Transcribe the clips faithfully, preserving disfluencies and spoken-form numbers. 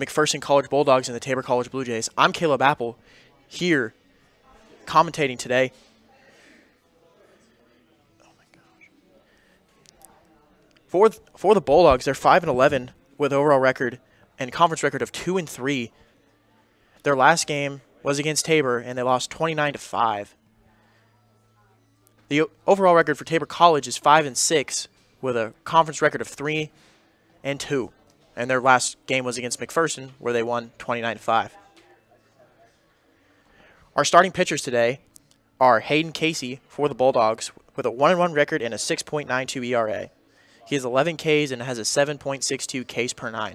McPherson College Bulldogs and the Tabor College Blue Jays. I'm Caleb Apple, here commentating today. Oh my gosh. For for the Bulldogs, they're five and eleven with overall record and conference record of two and three. Their last game was against Tabor, and they lost twenty-nine to five. The overall record for Tabor College is five and six with a conference record of three and two. And their last game was against McPherson, where they won twenty-nine to five. Our starting pitchers today are Hayden Casey for the Bulldogs with a one and one record and a six point nine two E R A. He has eleven Ks and has a seven point six two Ks per nine.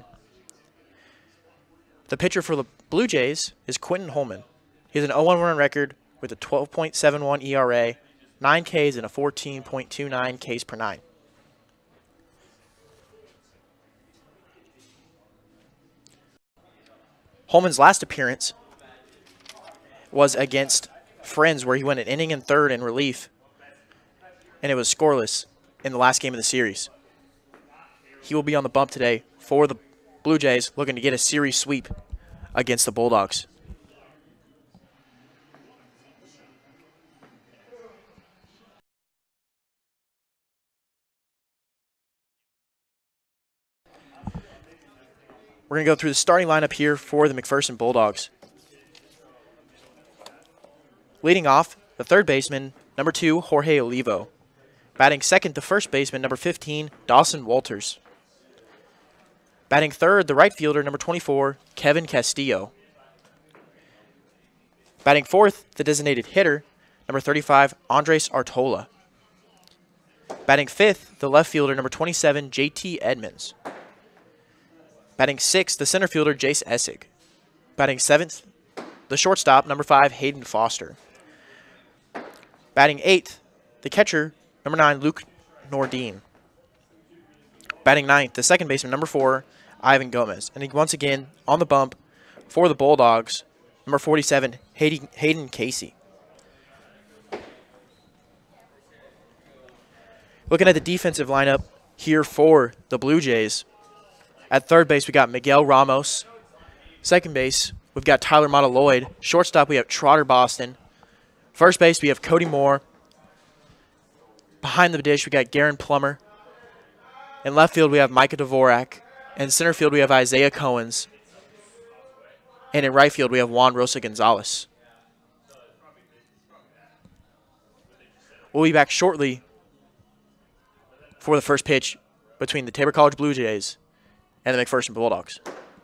The pitcher for the Blue Jays is Quentin Holman. He has an oh one run record with a twelve point seven one E R A, nine Ks and a fourteen point two nine Ks per nine. Holman's last appearance was against Friends, where he went an inning and third in relief, and it was scoreless in the last game of the series. He will be on the bump today for the Blue Jays, looking to get a series sweep against the Bulldogs. We're going to go through the starting lineup here for the McPherson Bulldogs. Leading off, the third baseman, number two, Jorge Olivo. Batting second, the first baseman, number fifteen, Dawson Walters. Batting third, the right fielder, number twenty-four, Kevin Castillo. Batting fourth, the designated hitter, number thirty-five, Andres Artola. Batting fifth, the left fielder, number twenty-seven, J T Edmonds. Batting sixth, the center fielder, Jace Essig. Batting seventh, the shortstop, number five, Hayden Foster. Batting eighth, the catcher, number nine, Luke Nordine. Batting ninth, the second baseman, number four, Ivan Gomez. And he, once again, on the bump for the Bulldogs, number forty-seven, Hayden, Hayden Casey. Looking at the defensive lineup here for the Blue Jays. At third base, we got Miguel Ramos. Second base, we've got Tyler Montaloid. Shortstop, we have Trotter Boston. First base, we have Cody Moore. Behind the dish, we got Garen Plummer. In left field, we have Micah Dvorak. In center field, we have Isaiah Cohens. And in right field, we have Juan Rosa Gonzalez. We'll be back shortly for the first pitch between the Tabor College Blue Jays and the McPherson Bulldogs.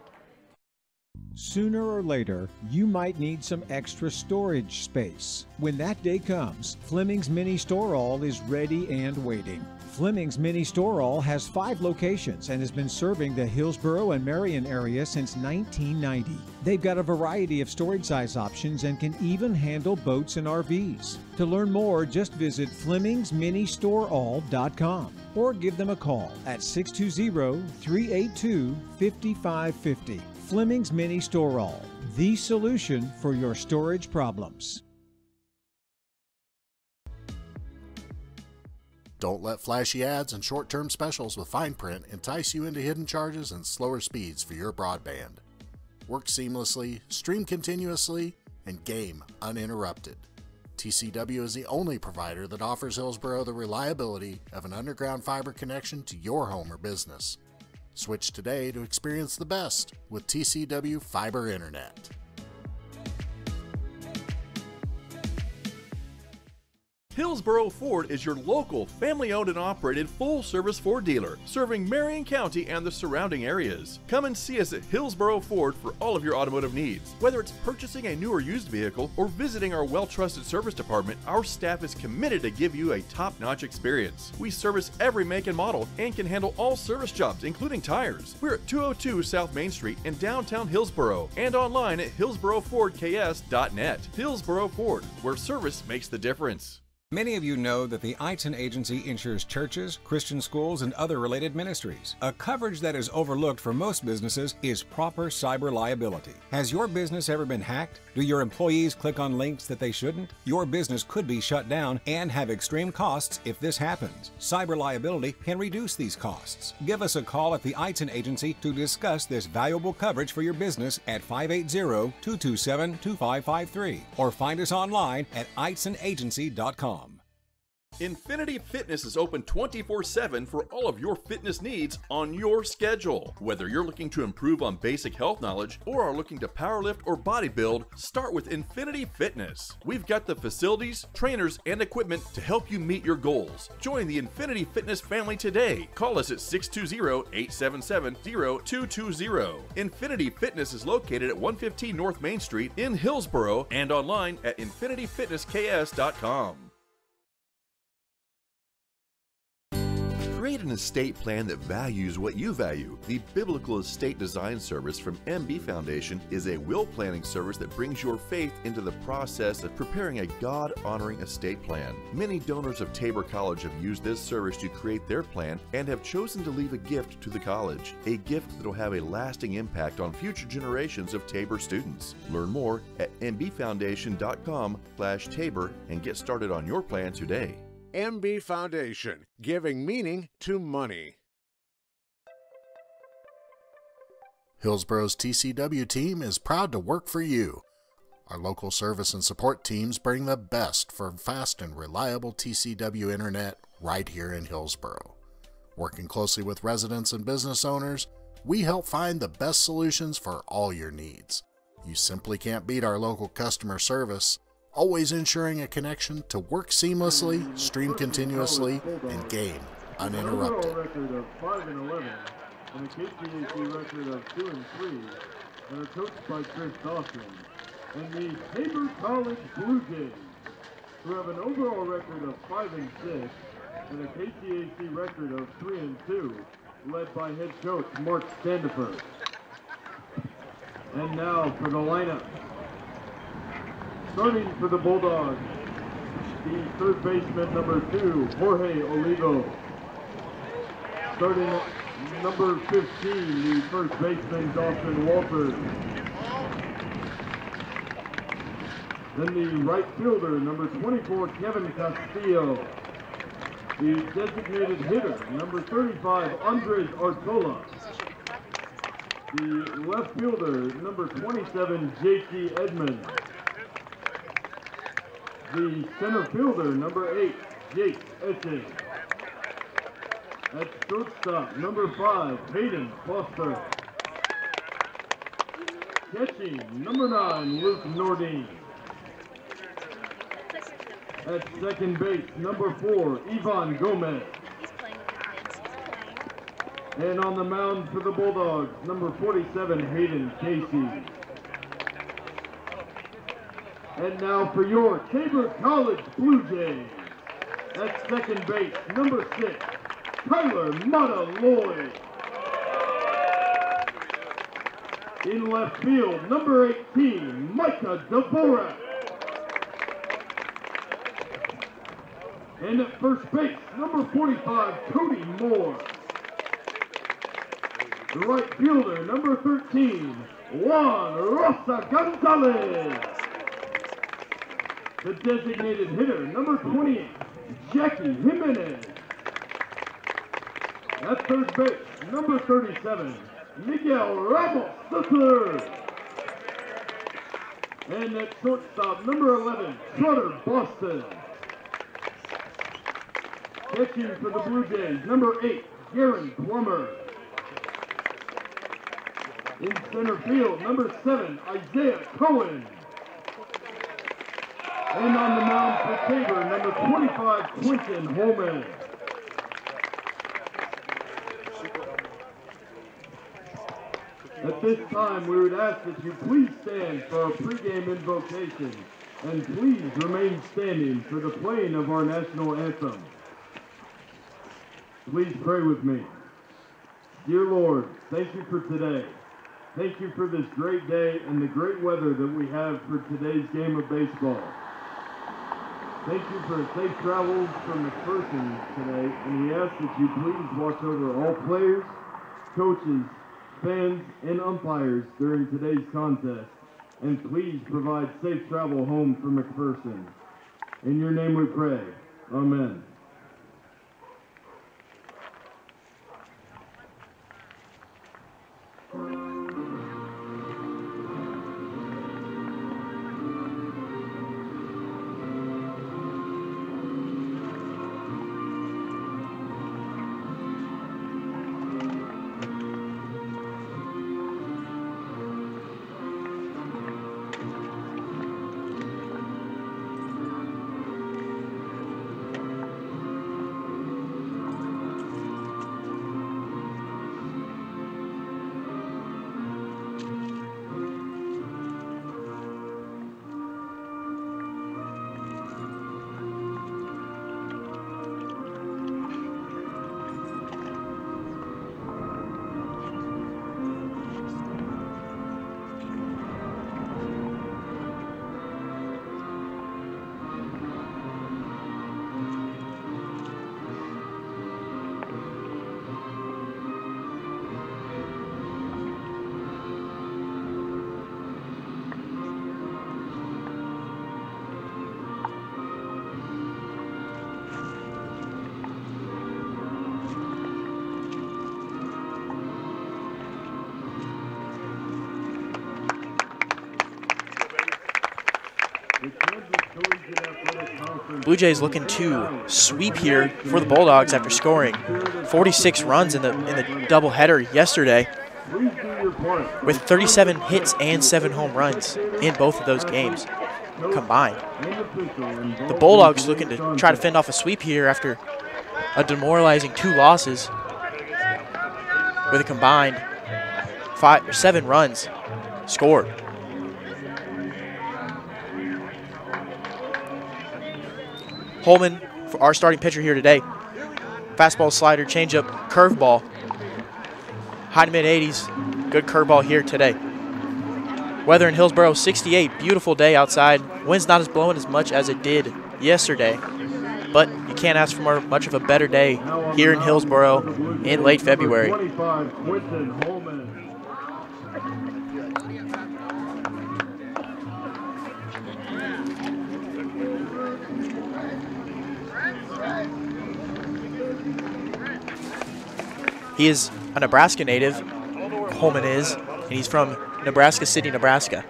Sooner or later, you might need some extra storage space. When that day comes, Fleming's Mini Store All is ready and waiting. Fleming's Mini Store All has five locations and has been serving the Hillsboro and Marion area since nineteen ninety. They've got a variety of storage size options and can even handle boats and R Vs. To learn more, just visit Flemings Mini Store All dot com or give them a call at six two zero, three eight two, five five five zero. Fleming's Mini Store All, the solution for your storage problems. Don't let flashy ads and short-term specials with fine print entice you into hidden charges and slower speeds for your broadband. Work seamlessly, stream continuously, and game uninterrupted. T C W is the only provider that offers Hillsboro the reliability of an underground fiber connection to your home or business. Switch today to experience the best with T C W Fiber Internet. Hillsboro Ford is your local, family-owned and operated full-service Ford dealer, serving Marion County and the surrounding areas. Come and see us at Hillsboro Ford for all of your automotive needs. Whether it's purchasing a new or used vehicle or visiting our well-trusted service department, our staff is committed to give you a top-notch experience. We service every make and model and can handle all service jobs, including tires. We're at two oh two South Main Street in downtown Hillsboro and online at hillsboro ford k s dot net. Hillsboro Ford, where service makes the difference. Many of you know that the Eitzen Agency insures churches, Christian schools, and other related ministries. A coverage that is overlooked for most businesses is proper cyber liability. Has your business ever been hacked? Do your employees click on links that they shouldn't? Your business could be shut down and have extreme costs if this happens. Cyber liability can reduce these costs. Give us a call at the Eitzen Agency to discuss this valuable coverage for your business at five eight zero, two two seven, two five five three or find us online at eitzen agency dot com. Infinity Fitness is open twenty-four seven for all of your fitness needs on your schedule. Whether you're looking to improve on basic health knowledge or are looking to powerlift or bodybuild, start with Infinity Fitness. We've got the facilities, trainers, and equipment to help you meet your goals. Join the Infinity Fitness family today. Call us at six two zero, eight seven seven, zero two two zero. Infinity Fitness is located at one fifteen North Main Street in Hillsboro and online at infinity fitness k s dot com. Create an estate plan that values what you value. The Biblical Estate Design Service from M B Foundation is a will planning service that brings your faith into the process of preparing a God-honoring estate plan. Many donors of Tabor College have used this service to create their plan and have chosen to leave a gift to the college, a gift that will have a lasting impact on future generations of Tabor students. Learn more at m b foundation dot com slash Tabor and get started on your plan today. M B Foundation, giving meaning to money. Hillsboro's T C W team is proud to work for you. Our local service and support teams bring the best for fast and reliable T C W internet right here in Hillsboro. Working closely with residents and business owners, we help find the best solutions for all your needs. You simply can't beat our local customer service, always ensuring a connection to work seamlessly, stream continuously, and game uninterrupted. An overall record of five and eleven, and a K C A C record of two and three, and are coached by Chris Dawson, and the Tabor College Blue Jays, who have an overall record of five and six, and a K C A C record of three and two, led by head coach Mark Standiford. And now for the lineup. Starting for the Bulldogs, the third baseman number two, Jorge Olivo. Starting at number fifteen, the first baseman, Dawson Walters. Then the right fielder, number twenty-four, Kevin Castillo. The designated hitter, number thirty-five, Andres Artola. The left fielder, number twenty-seven, J T Edmonds. The center fielder, number eight, Jake Etching. At shortstop, number five, Hayden Foster. Catching, number nine, Luke Nordine. At second base, number four, Ivan Gomez. And on the mound for the Bulldogs, number forty-seven, Hayden Casey. And now for your Tabor College Blue Jays. At second base, number six, Tyler Mata Lloyd. In left field, number eighteen, Micah Dvorak. And at first base, number forty-five, Cody Moore. The right fielder, number thirteen, Juan Rosa Gonzalez. The designated hitter, number twenty-eight, Jackie Jimenez. At third base, number thirty-seven, Miguel Ramos the third. And at shortstop, number eleven, Trotter Boston. Catching for the Blue Jays, number eight, Garen Plummer. In center field, number seven, Isaiah Cohen. And on the mound for Tabor, number twenty-five, Quentin Holman. At this time, we would ask that you please stand for our pregame invocation, and please remain standing for the playing of our national anthem. Please pray with me. Dear Lord, thank you for today. Thank you for this great day and the great weather that we have for today's game of baseball. Thank you for safe travels from McPherson today, and we ask that you please watch over all players, coaches, fans, and umpires during today's contest, and please provide safe travel home from McPherson. In your name we pray. Amen. Blue Jays looking to sweep here for the Bulldogs after scoring forty-six runs in the in the doubleheader yesterday, with thirty-seven hits and seven home runs in both of those games combined. The Bulldogs looking to try to fend off a sweep here after a demoralizing two losses, with a combined five, seven runs scored. Holman, for our starting pitcher here today. Fastball, slider, changeup, curveball. High to mid eighties. Good curveball here today. Weather in Hillsboro, sixty-eight. Beautiful day outside. Wind's not as blowing as much as it did yesterday, but you can't ask for more, much of a better day here in Hillsboro in late February. He is a Nebraska native, Holman is, and he's from Nebraska City, Nebraska.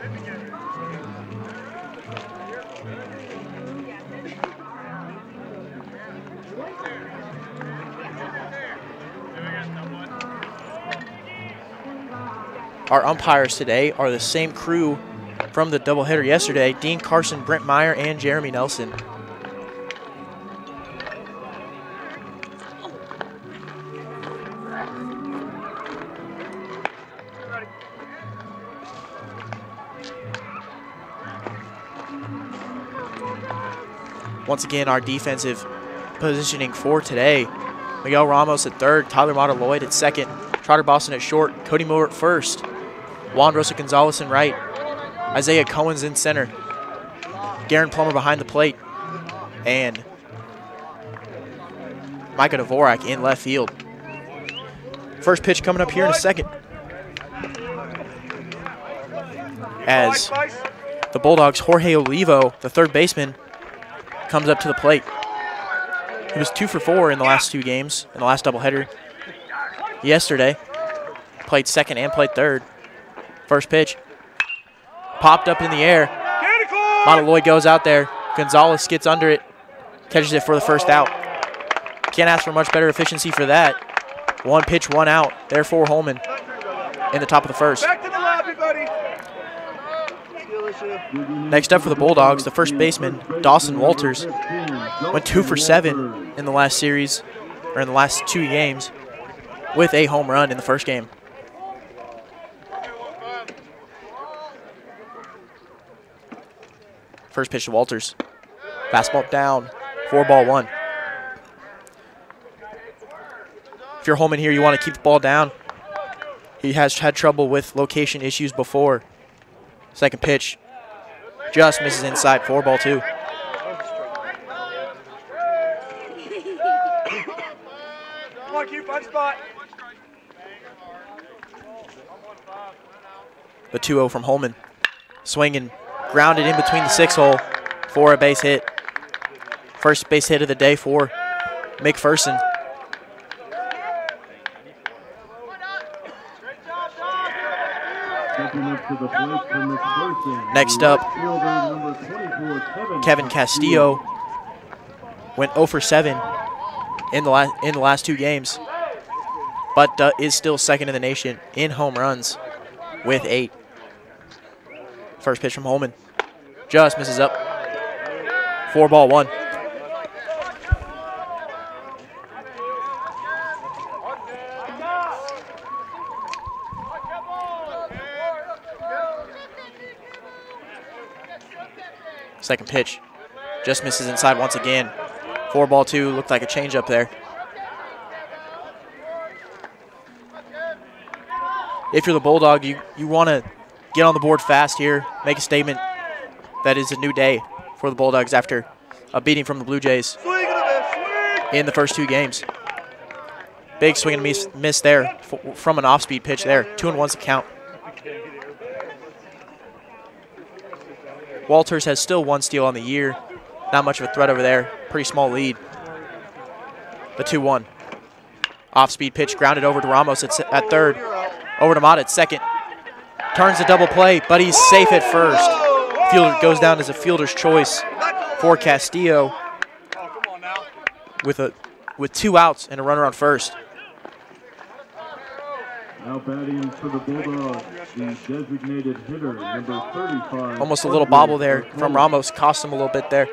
Our umpires today are the same crew from the doubleheader yesterday: Dean Carson, Brent Meyer, and Jeremy Nelson. Once again, our defensive positioning for today: Miguel Ramos at third, Tyler Mata Lloyd at second, Trotter Boston at short, Cody Moore at first, Juan Rosa Gonzalez in right, Isaiah Cohen's in center, Garen Plummer behind the plate, and Micah Dvorak in left field. First pitch coming up here in a second, as the Bulldogs' Jorge Olivo, the third baseman, comes up to the plate. He was two for four in the last two games, in the last doubleheader. Yesterday, played second and played third. First pitch, popped up in the air. Mata Lloyd goes out there. Gonzalez gets under it, catches it for the first out. Can't ask for much better efficiency for that. One pitch, one out. There for Holman in the top of the first. Back to the lobby, buddy. Next up for the Bulldogs, the first baseman, Dawson Walters, went two for seven in the last series, or in the last two games, with a home run in the first game. First pitch to Walters. Fastball down, four ball one. If you're Holman here, you want to keep the ball down. He has had trouble with location issues before. Second pitch, just misses inside, four ball two. The two oh from Holman. Swinging, grounded in between the six hole for a base hit. First base hit of the day for McPherson. Next up, Kevin Castillo went oh for seven in the last in the last two games, but uh, is still second in the nation in home runs with eight. First pitch from Holman, just misses up. Four ball one. Second pitch, just misses inside once again. Four ball two, looked like a changeup there. If you're the Bulldog, you, you want to get on the board fast here, make a statement that is a new day for the Bulldogs after a beating from the Blue Jays in the first two games. Big swing and miss, miss there from an off-speed pitch there. Two and one's the count. Walters has still one steal on the year. Not much of a threat over there. Pretty small lead. The two one. Off-speed pitch grounded over to Ramos at, at third. Over to Mata at second. Turns a double play, but he's safe at first. Fielder goes down as a fielder's choice for Castillo with a with two outs and a runner on first. Now batting for the Bulldogs, the designated hitter, number thirty-five. Almost a little bobble there from Ramos, cost him a little bit there.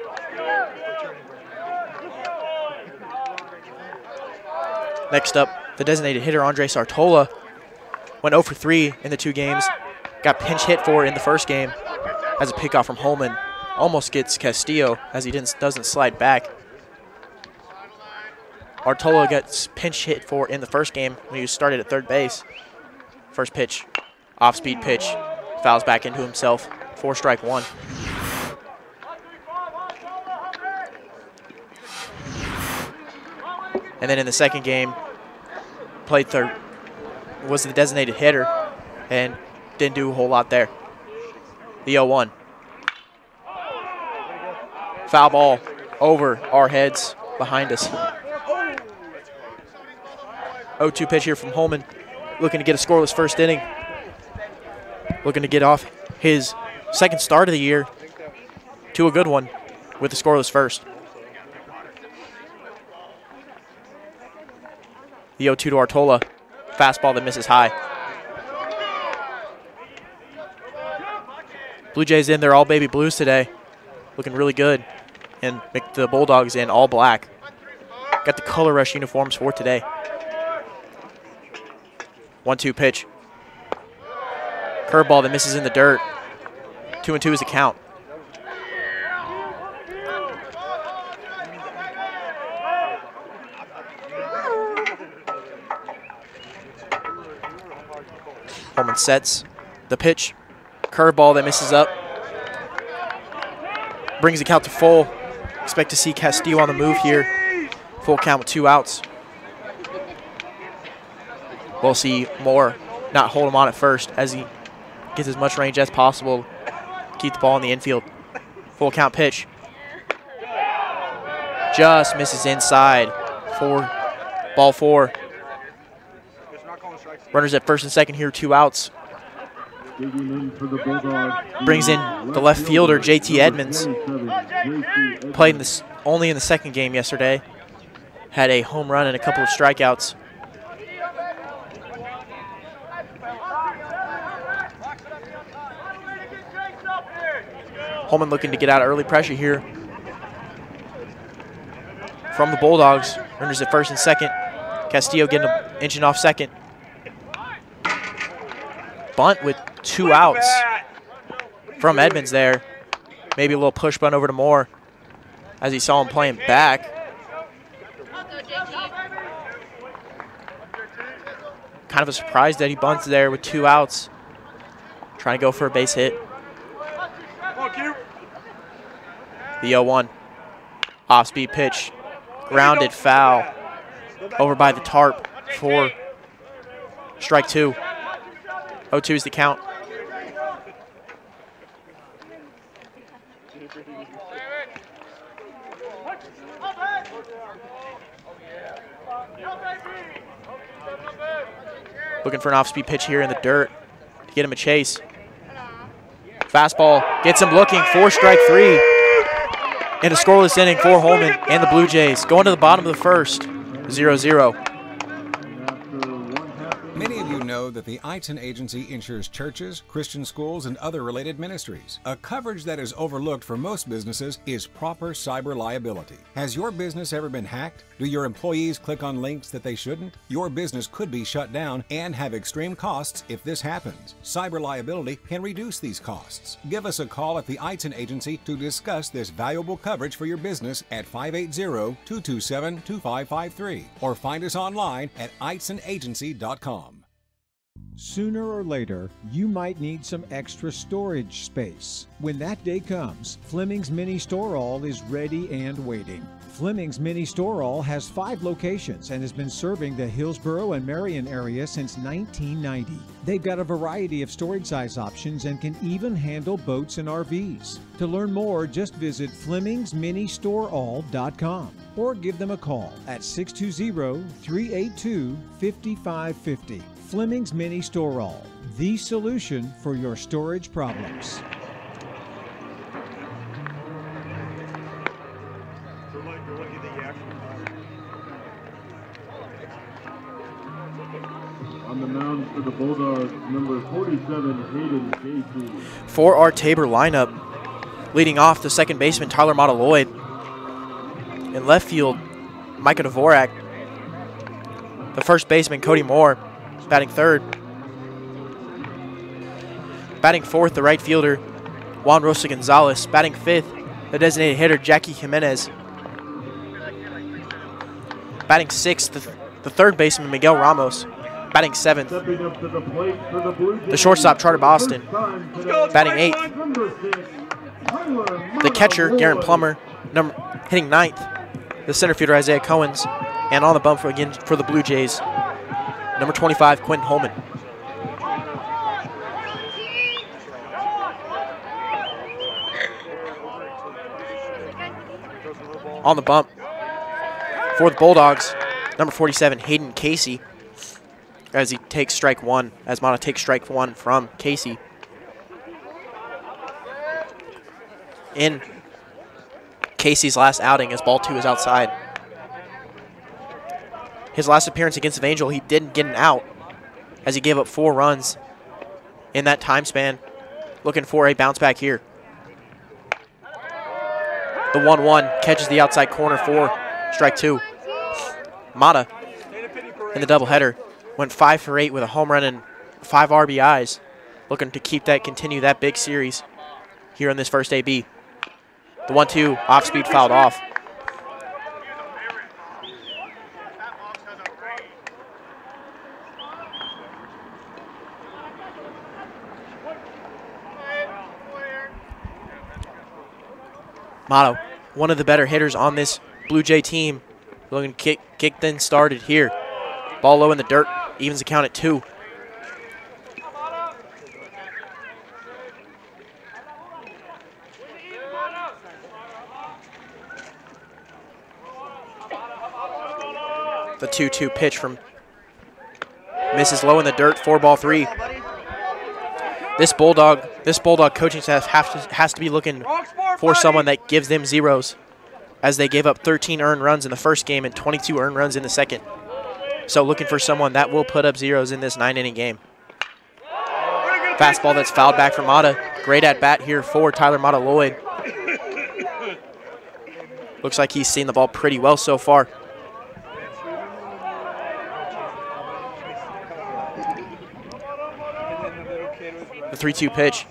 Next up, the designated hitter, Andre Sartola, went oh for three in the two games. Got pinch hit for in the first game. Has a pickoff from Holman. Almost gets Castillo as he didn't, doesn't slide back. Artola gets pinch hit for in the first game when he started at third base. First pitch, off-speed pitch, fouls back into himself. Four strike one. And then in the second game, played third, was the designated hitter, and didn't do a whole lot there. The oh one. Foul ball over our heads, behind us. oh two pitch here from Holman, looking to get a scoreless first inning. Looking to get off his second start of the year to a good one with a scoreless first. The oh two to Artola, fastball that misses high. Blue Jays in their all baby blues today, looking really good, and the Bulldogs in all black. Got the color rush uniforms for today. one two pitch. Curveball that misses in the dirt. Two and two is the count. Holman sets the pitch. Curveball that misses up. Brings the count to full. Expect to see Castillo on the move here. Full count with two outs. We'll see Moore not hold him on at first as he gets as much range as possible. Keep the ball in the infield. Full count pitch. Just misses inside. Four, ball four. Runners at first and second here, two outs. Brings in the left fielder, J T Edmonds. Played in this, only in the second game yesterday. Had a home run and a couple of strikeouts. Holman looking to get out of early pressure here from the Bulldogs. Runners at first and second. Castillo getting a inching off second. Bunt with two outs from Edmonds there. Maybe a little push bunt over to Moore as he saw him playing back. Kind of a surprise that he bunts there with two outs. Trying to go for a base hit. The oh one. Off-speed pitch. Grounded foul over by the tarp. for strike two. oh two is the count. Looking for an off-speed pitch here in the dirt to get him a chase. Fastball gets him looking for strike three. And a scoreless inning for Holman and the Blue Jays. Going to the bottom of the first, zero zero. Many of you know that the Eitzen Agency insures churches, Christian schools, and other related ministries. A coverage that is overlooked for most businesses is proper cyber liability. Has your business ever been hacked? Do your employees click on links that they shouldn't? Your business could be shut down and have extreme costs if this happens. Cyber liability can reduce these costs. Give us a call at the Eitzen Agency to discuss this valuable coverage for your business at five eight zero, two two seven, two five five three or find us online at eitzen agency dot com. Sooner or later, you might need some extra storage space. When that day comes, Fleming's Mini Store All is ready and waiting. Fleming's Mini Store All has five locations and has been serving the Hillsboro and Marion area since nineteen ninety. They've got a variety of storage size options and can even handle boats and R Vs. To learn more, just visit Flemings Mini Store All dot com or give them a call at six two zero, three eight two, five five five zero. Fleming's Mini Store All, the solution for your storage problems. On the mound for the Bulldogs, number forty-seven, Hayden Casey. For our Tabor lineup, leading off the second baseman, Tyler Mata-Lloyd. In left field, Micah Dvorak. The first baseman, Cody Moore, batting third. Batting fourth, the right fielder, Juan Rosa Gonzalez. Batting fifth, the designated hitter, Jackie Jimenez. Batting sixth, the, the third baseman, Miguel Ramos. Batting seventh, Stepping up to the plate for the Blue Jays, the shortstop, Charter Boston. first time today, Batting eighth, number six, Tyler the catcher, Garen Mata-Lloyd. Plummer. Number, hitting ninth, the center fielder, Isaiah Cohens. And on the bump for, again for the Blue Jays, number twenty-five, Quentin Holman. On the bump for the Bulldogs, number forty-seven, Hayden Casey, as he takes strike one, as Mata takes strike one from Casey. In Casey's last outing, as ball two is outside. His last appearance against Evangel, he didn't get an out, as he gave up four runs in that time span. Looking for a bounce back here. The one one catches the outside corner for strike two. Mata, in the doubleheader, went five for eight with a home run and five R B Is. Looking to keep that, continue that big series here in this first A B. The one two off speed fouled off. Mata, one of the better hitters on this Blue Jay team, looking to kick, kick then started here. Ball low in the dirt, evens the count at two. The two two pitch from misses low in the dirt, four ball three. This Bulldog, this Bulldog coaching staff have to, has to be looking for someone that gives them zeros, as they gave up thirteen earned runs in the first game and twenty-two earned runs in the second. So looking for someone that will put up zeros in this nine-inning game. Fastball that's fouled back from Mata. Great at bat here for Tyler Mata-Lloyd. Looks like he's seen the ball pretty well so far. The three two pitch.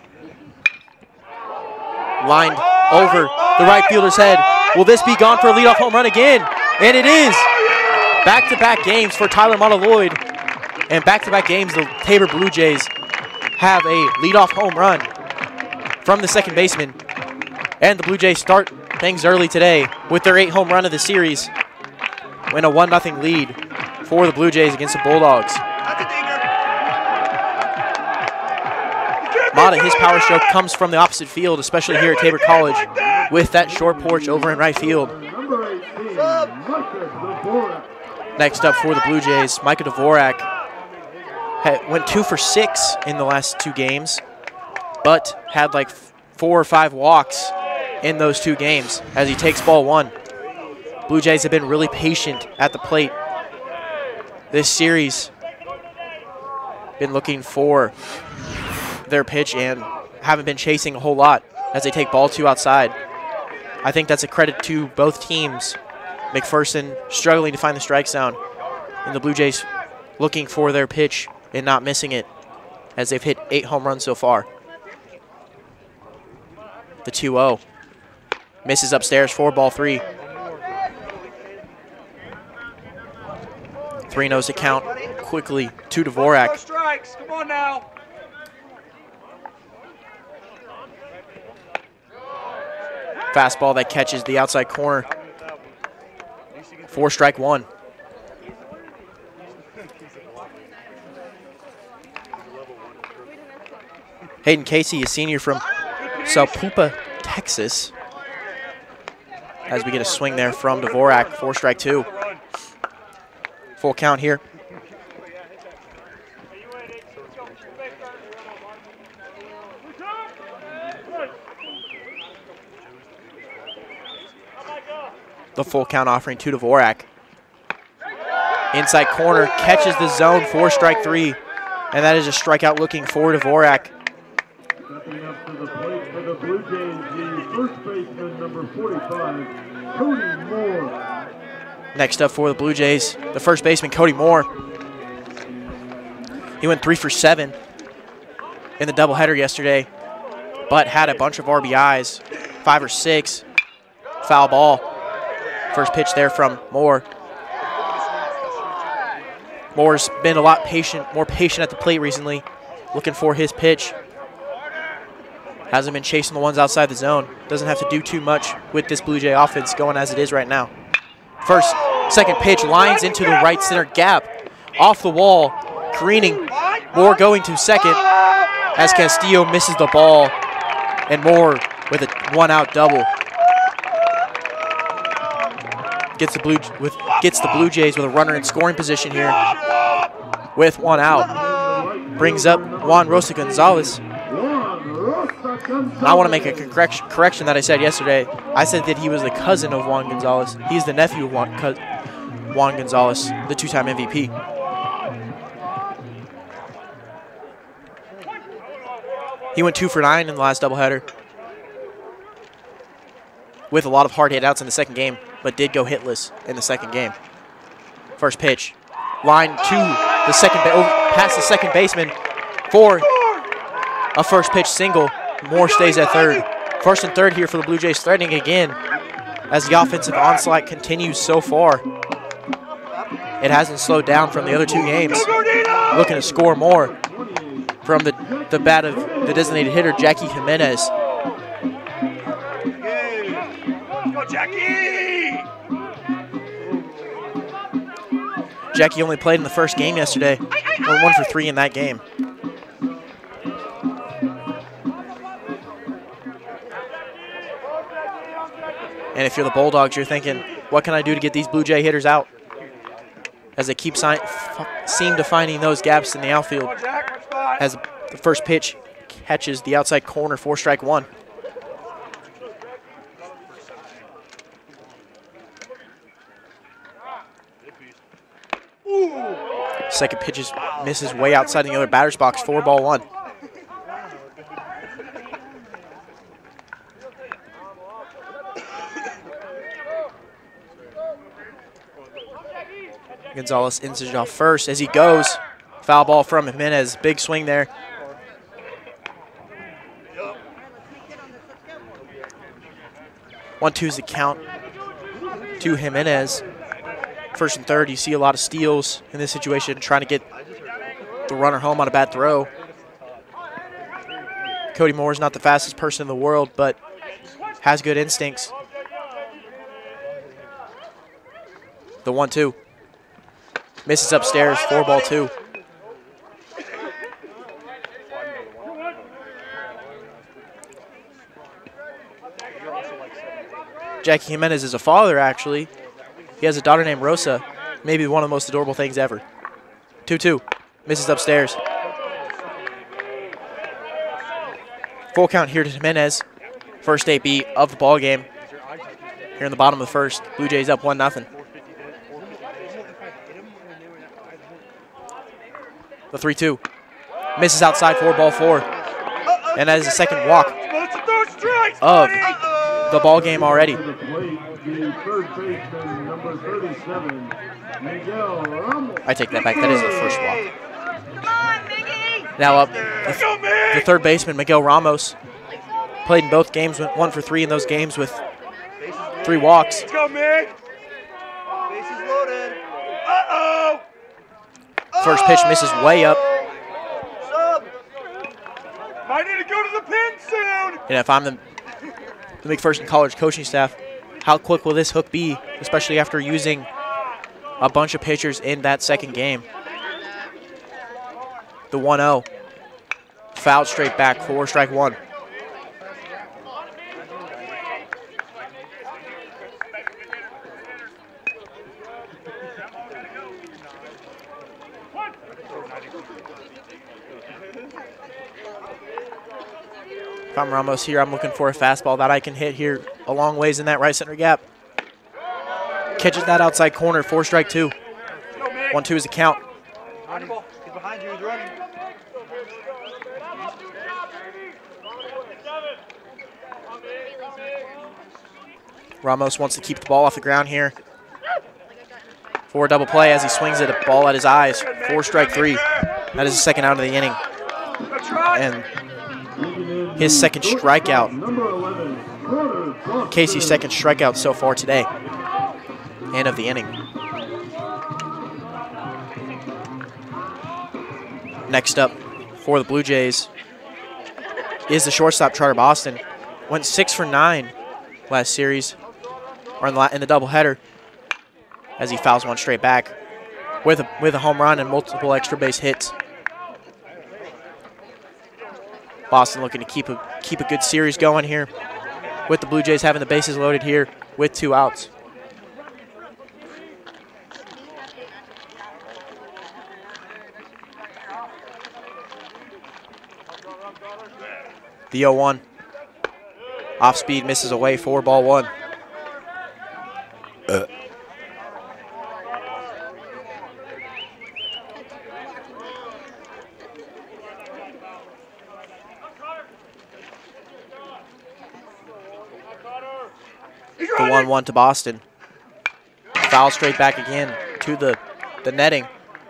Lined over the right fielder's head. Will this be gone for a leadoff home run again? And it is. Back-to-back games for Tyler Mata-Lloyd. And back-to-back games, the Tabor Blue Jays have a leadoff home run from the second baseman. And the Blue Jays start things early today with their eighth home run of the series. Win a one nothing lead for the Blue Jays against the Bulldogs. Mata, his power stroke comes from the opposite field, especially here at Tabor College, with that short porch over in right field. Next up for the Blue Jays, Micah Dvorak went two for six in the last two games, but had like four or five walks in those two games as he takes ball one. Blue Jays have been really patient at the plate this series. Been looking for their pitch and haven't been chasing a whole lot as they take ball two outside. I think that's a credit to both teams. McPherson struggling to find the strike zone, and the Blue Jays looking for their pitch and not missing it as they've hit eight home runs so far. The two oh. Misses upstairs for ball three. three no's to count quickly to Dvorak. Strikes. Come on now. Fastball that catches the outside corner. Four strike one. Hayden Casey, a senior from Salpupa, Texas. As we get a swing there from Dvorak, four strike two. Full count here. The full count offering to Dvorak. Inside corner, catches the zone, four strike three. And that is a strikeout looking for Dvorak. Stepping up to the plate for the Blue Jays, the first baseman, number forty-five, Cody Moore. Next up for the Blue Jays, the first baseman, Cody Moore. He went three for seven in the doubleheader yesterday, but had a bunch of R B Is, five or six. Foul ball. First pitch there from Moore. Moore's been a lot patient, more patient at the plate recently, looking for his pitch. Hasn't been chasing the ones outside the zone. Doesn't have to do too much with this Blue Jay offense going as it is right now. First, second pitch lines into the right center gap. Off the wall, careening. Moore going to second as Castillo misses the ball. And Moore with a one-out double. Gets the Blue with gets the Blue Jays with a runner in scoring position here with one out. Brings up Juan Rosa Gonzalez. I want to make a correction, correction that I said yesterday. I said that he was the cousin of Juan Gonzalez. He's the nephew of Juan, Juan Gonzalez, the two-time M V P. He went two for nine in the last doubleheader with a lot of hard hit outs in the second game, but did go hitless in the second game. First pitch, line to the second, over, past the second baseman for a first pitch single. Moore stays at third. First and third here for the Blue Jays, threatening again as the offensive onslaught continues so far. It hasn't slowed down from the other two games. Looking to score more from the, the bat of the designated hitter, Jackie Jimenez. Go, Jackie! Jackie only played in the first game yesterday. Went one for three in that game. And if you're the Bulldogs, you're thinking, what can I do to get these Blue Jay hitters out? As they keep si seem to finding those gaps in the outfield. As the first pitch catches the outside corner, four strike one. Second pitch is, misses way outside the other batter's box, four ball one. Gonzalez inches off first as he goes. Foul ball from Jimenez. Big swing there. One two's the count to Jimenez. First and third, you see a lot of steals in this situation, trying to get the runner home on a bad throw. Cody Moore is not the fastest person in the world, but has good instincts. The one two. Misses upstairs, four ball two. Jackie Jimenez is a father, actually. He has a daughter named Rosa. Maybe one of the most adorable things ever. two two. Misses upstairs. Full count here to Jimenez. First A B of the ball game. Here in the bottom of the first. Blue Jays up one nothing. The three two. Misses outside, four ball four. And that is the second walk of the ball game already. I take that back. That is the first walk. Now up the, the third baseman, Miguel Ramos. Played in both games, went one for three in those games with three walks. Let's go, Mig. Bases loaded. Uh-oh. First pitch misses way up. Sub. Might need to go to the pin soon. And if I'm the, the McPherson College coaching staff, how quick will this hook be, especially after using a bunch of pitchers in that second game? The one oh. Fouled straight back, four strike one. If I'm Ramos here, I'm looking for a fastball that I can hit here a long ways in that right center gap. Catches that outside corner, four strike two. One two is the count. He's behind you, he's running. Ramos wants to keep the ball off the ground here. For a double play as he swings at a ball at his eyes. Four strike three. That is the second out of the inning. And his second strikeout. Casey's second strikeout so far today. And of the inning. Next up for the Blue Jays is the shortstop, Charter Boston. Went six for nine last series, or in the, in the doubleheader, as he fouls one straight back with a, with a home run and multiple extra base hits. Boston looking to keep a, keep a good series going here, with the Blue Jays having the bases loaded here with two outs. The oh one. Off speed, misses away, four ball one. Uh. The one one to Boston. Foul straight back again to the, the netting.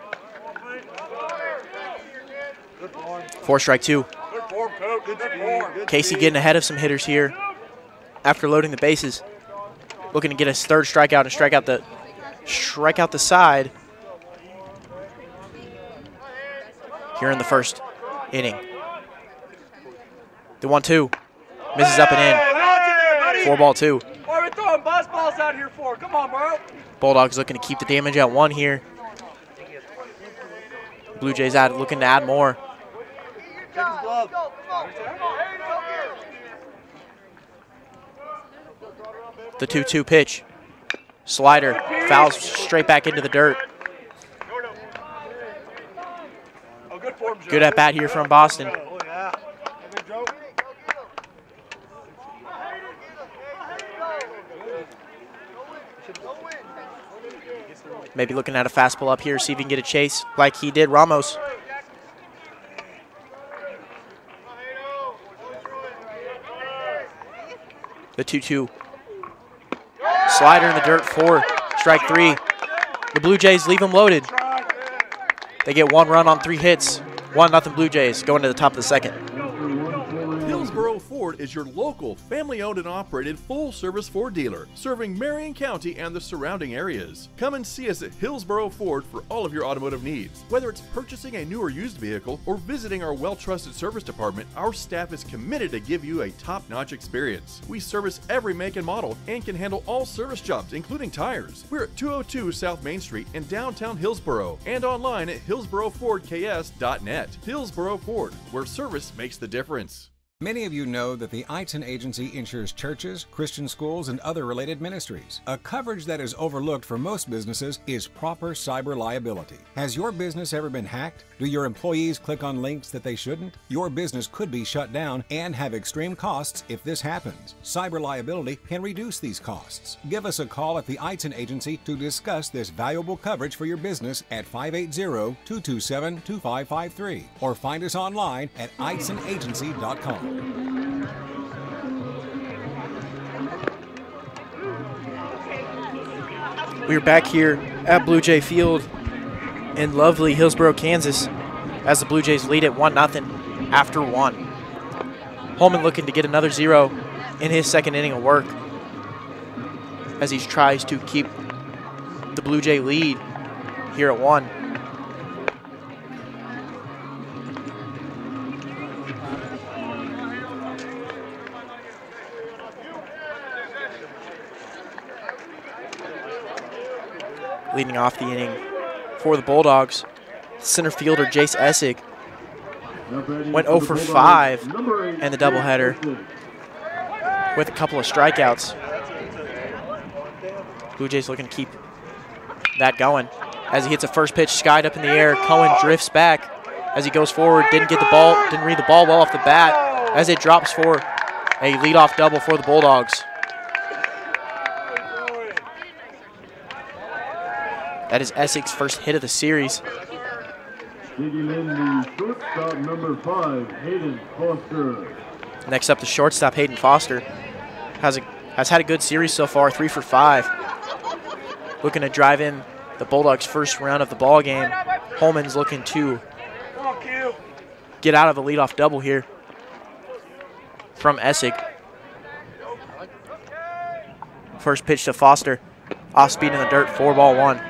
Four strike two. Casey getting ahead of some hitters here after loading the bases. Looking to get his third strikeout and strike out the strike out the side here in the first inning. The one two misses up and in. Four ball two. What are we throwing buzz balls out here for? Come on, bro. Bulldogs looking to keep the damage at one here. Blue Jays out looking to add more. Check his glove. The two two pitch. Slider fouls straight back into the dirt. Good at bat here from Boston. Maybe looking at a fastball up here, see if he can get a chase like he did Ramos. The two two. Slider in the dirt, four, strike three. The Blue Jays leave them loaded. They get one run on three hits. One nothing Blue Jays going to the top of the second. Hillsboro Ford Ford is your local, family-owned and operated full-service Ford dealer, serving Marion County and the surrounding areas. Come and see us at Hillsborough Ford for all of your automotive needs. Whether it's purchasing a new or used vehicle or visiting our well-trusted service department, our staff is committed to give you a top-notch experience. We service every make and model and can handle all service jobs, including tires. We're at two oh two South Main Street in downtown Hillsborough and online at hillsborough ford k s dot net. Hillsborough Ford, where service makes the difference. Many of you know that the Eitzen Agency insures churches, Christian schools, and other related ministries. A coverage that is overlooked for most businesses is proper cyber liability. Has your business ever been hacked? Do your employees click on links that they shouldn't? Your business could be shut down and have extreme costs if this happens. Cyber liability can reduce these costs. Give us a call at the Eitzen Agency to discuss this valuable coverage for your business at five eight zero, two two seven, two five five three or find us online at eitzen agency dot com. We're back here at Blue Jay Field in lovely Hillsborough, Kansas, as the Blue Jays lead at one nothing after one. Holman looking to get another zero in his second inning of work as he tries to keep the Blue Jay lead here at one. Leading off the inning for the Bulldogs, center fielder Jace Essig went oh for five in the doubleheader with a couple of strikeouts. Blue Jays looking to keep that going as he hits a first pitch skied up in the air. Cohen drifts back as he goes forward, didn't get the ball, didn't read the ball well off the bat as it drops for a leadoff double for the Bulldogs. That is Essig's first hit of the series. Digging in the shortstop, number five, Hayden Foster. Next up, the shortstop, Hayden Foster, has a has had a good series so far, three for five. Looking to drive in the Bulldogs' first round of the ball game. Holman's looking to get out of the leadoff double here from Essig. First pitch to Foster, off speed in the dirt, four ball one.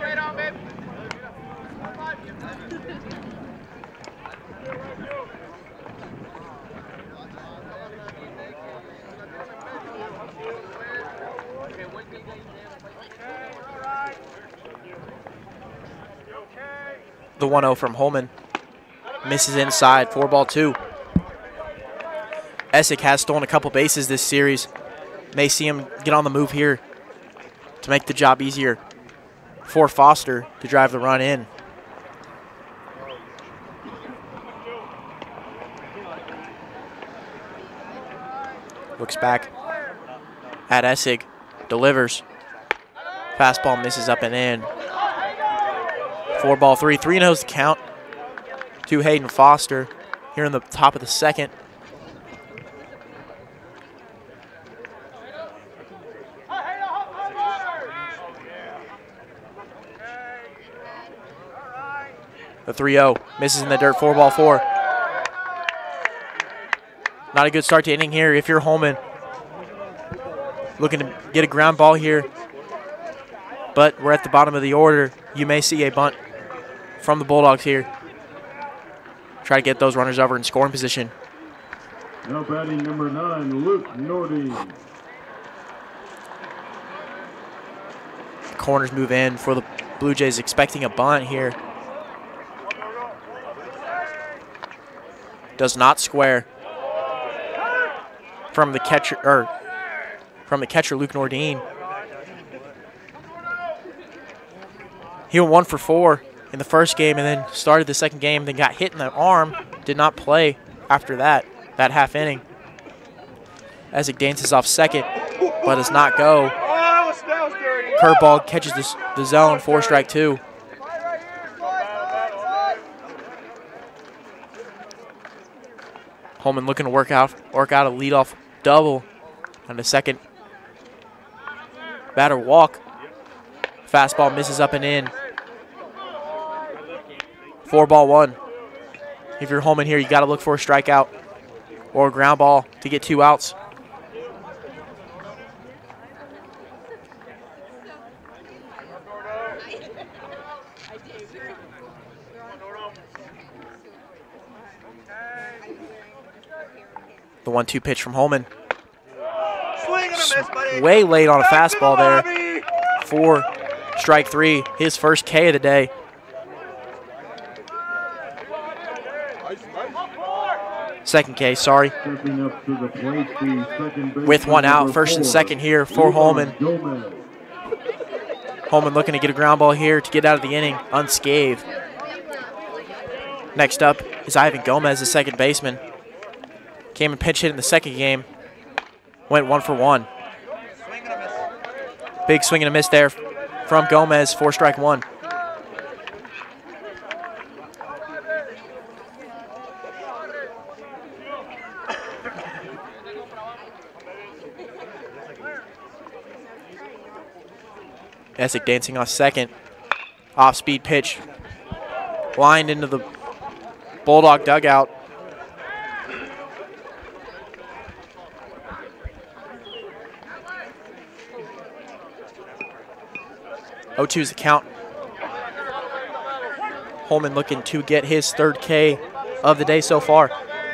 The one oh from Holman misses inside, four ball two. Essig has stolen a couple bases this series. May see him get on the move here to make the job easier for Foster to drive the run in. Looks back at Essig, delivers. Fastball misses up and in. Four ball three, three and oh's the count to Hayden Foster here in the top of the second. The three oh misses in the dirt, four ball four. Not a good start to inning here if you're Holman. Looking to get a ground ball here, but we're at the bottom of the order. You may see a bunt from the Bulldogs here. Try to get those runners over in scoring position. Now batting number nine, Luke Nordine. Corners move in for the Blue Jays, expecting a bunt here. Does not square from the catcher, or from the catcher Luke Nordine. He went one for four in the first game and then started the second game, then got hit in the arm, did not play after that, that half inning. Essig dances off second, but does not go. Curveball catches the, the zone, four strike two. Holman looking to work out, work out a leadoff double on the second. Batter walk. Fastball misses up and in. Four ball one. If you're Holman here, you got to look for a strikeout or ground ball to get two outs. The one two pitch from Holman. Way late on a fastball there for strike three, his first K of the day. Second K, sorry. With one out, first and second here for Holman. Holman looking to get a ground ball here to get out of the inning unscathed. Next up is Ivan Gomez, the second baseman. Came and pinch hit in the second game. Went one for one. Big swing and a miss there from Gomez for strike one. Essick dancing off second. Off-speed pitch. Lined into the Bulldog dugout. oh two is the count. Holman looking to get his third K of the day so far.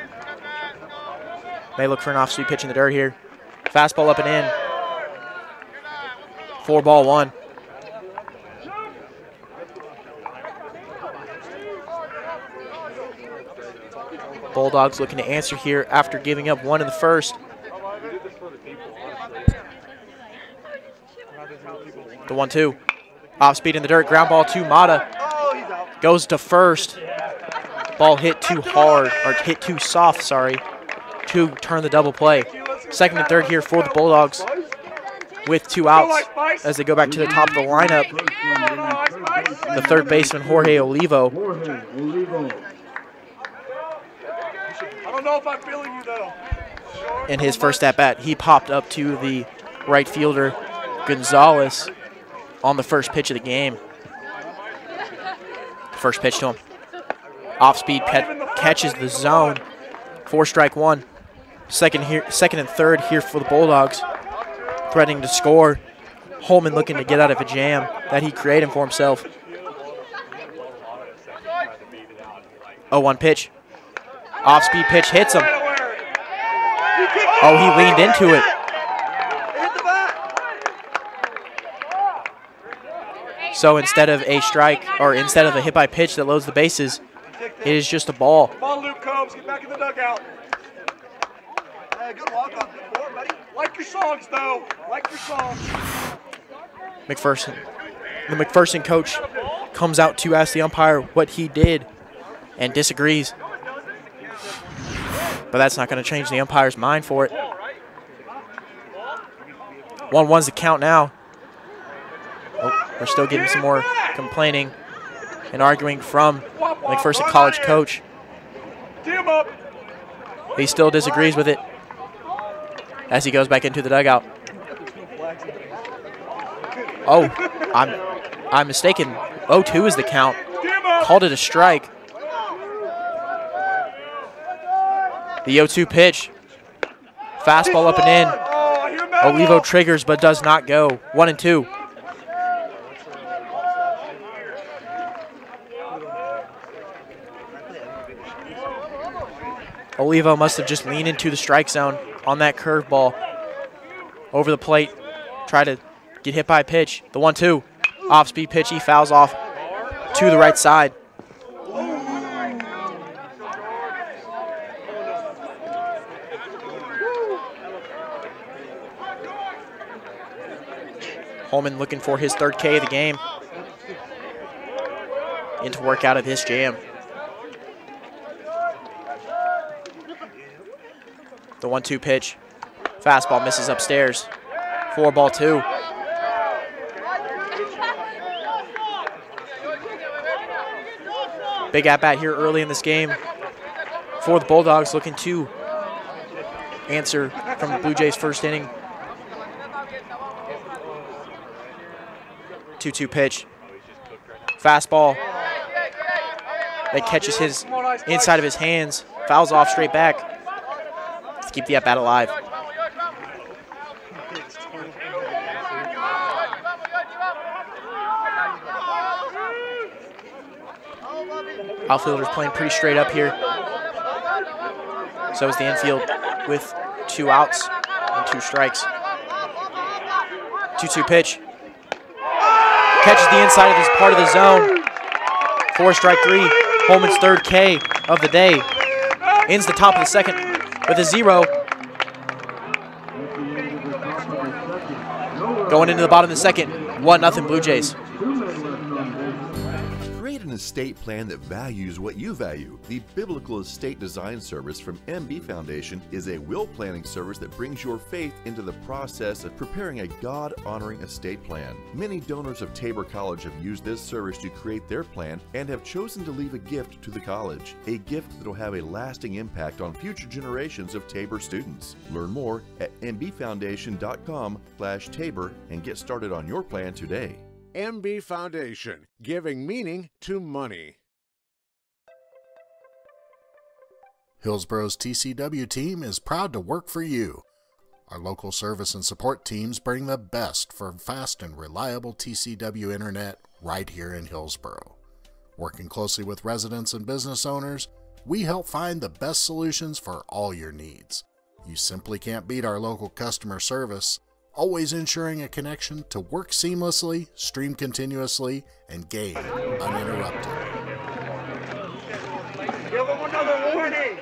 May look for an off-speed pitch in the dirt here. Fastball up and in. Four ball one. Bulldogs looking to answer here after giving up one in the first. The one two. Off speed in the dirt. Ground ball to Mata. Goes to first. Ball hit too hard, or hit too soft, sorry, to turn the double play. Second and third here for the Bulldogs with two outs as they go back to the top of the lineup. The third baseman, Jorge Olivo. I don't know if I'm feeling you, though. In his first at-bat, he popped up to the right fielder, Gonzalez, on the first pitch of the game. First pitch to him. Off-speed catches the zone for strike one. Second here, second and third here for the Bulldogs. Threatening to score. Holman looking to get out of a jam that he created for himself. oh one pitch. Off-speed pitch hits him. Oh, he leaned into it. So instead of a strike, or instead of a hit by pitch that loads the bases, it is just a ball. Come on, Luke Combs, get back in the dugout. Hey, good walk off, good board, buddy. Like your songs, though. Like your songs. McPherson. The McPherson coach comes out to ask the umpire what he did and disagrees. But that's not going to change the umpire's mind for it. one one's the count now. Oh, we're still getting some more complaining and arguing from McPherson College coach. He still disagrees with it as he goes back into the dugout. Oh, I'm I'm mistaken. oh two is the count. Called it a strike. The oh two pitch. Fastball up and in. Olivo triggers but does not go. One and two. Olivo must have just leaned into the strike zone on that curveball. Over the plate. Try to get hit by a pitch. The one two. Off-speed pitch. He fouls off to the right side. Holman looking for his third K of the game. In to work out of his jam. The one two pitch. Fastball misses upstairs. Four ball two. Big at-bat here early in this game for the Bulldogs, looking to answer from the Blue Jays' first inning. two two pitch. Fastball that catches his inside of his hands. Fouls off straight back. to keep the at-bat alive. Outfielders playing pretty straight up here. So is the infield with two outs and two strikes. two two pitch. Catches the inside of this part of the zone. Four strike three. Holman's third K of the day. Ends the top of the second with a zero. Going into the bottom of the second, one nothing Blue Jays. Create an estate plan that values what you value. The Biblical Estate Design Service from M B Foundation is a will planning service that brings your faith into the process of preparing a God-honoring estate plan. Many donors of Tabor College have used this service to create their plan and have chosen to leave a gift to the college, a gift that will have a lasting impact on future generations of Tabor students. Learn more at m b foundation dot com slash tabor and get started on your plan today. M B Foundation, giving meaning to money. Hillsboro's T C W team is proud to work for you. Our local service and support teams bring the best for fast and reliable T C W internet right here in Hillsboro. Working closely with residents and business owners, we help find the best solutions for all your needs. You simply can't beat our local customer service, always ensuring a connection to work seamlessly, stream continuously, and game uninterrupted. Give him another warning.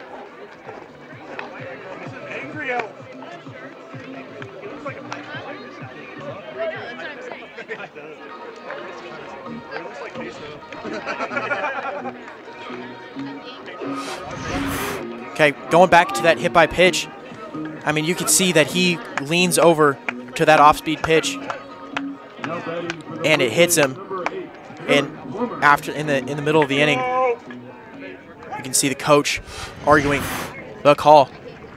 Angry elf. He looks like a He looks like queso. Okay, going back to that hit by pitch. I mean, you can see that he leans over to that off-speed pitch, and it hits him. And after in the in the middle of the inning, you can see the coach arguing the call.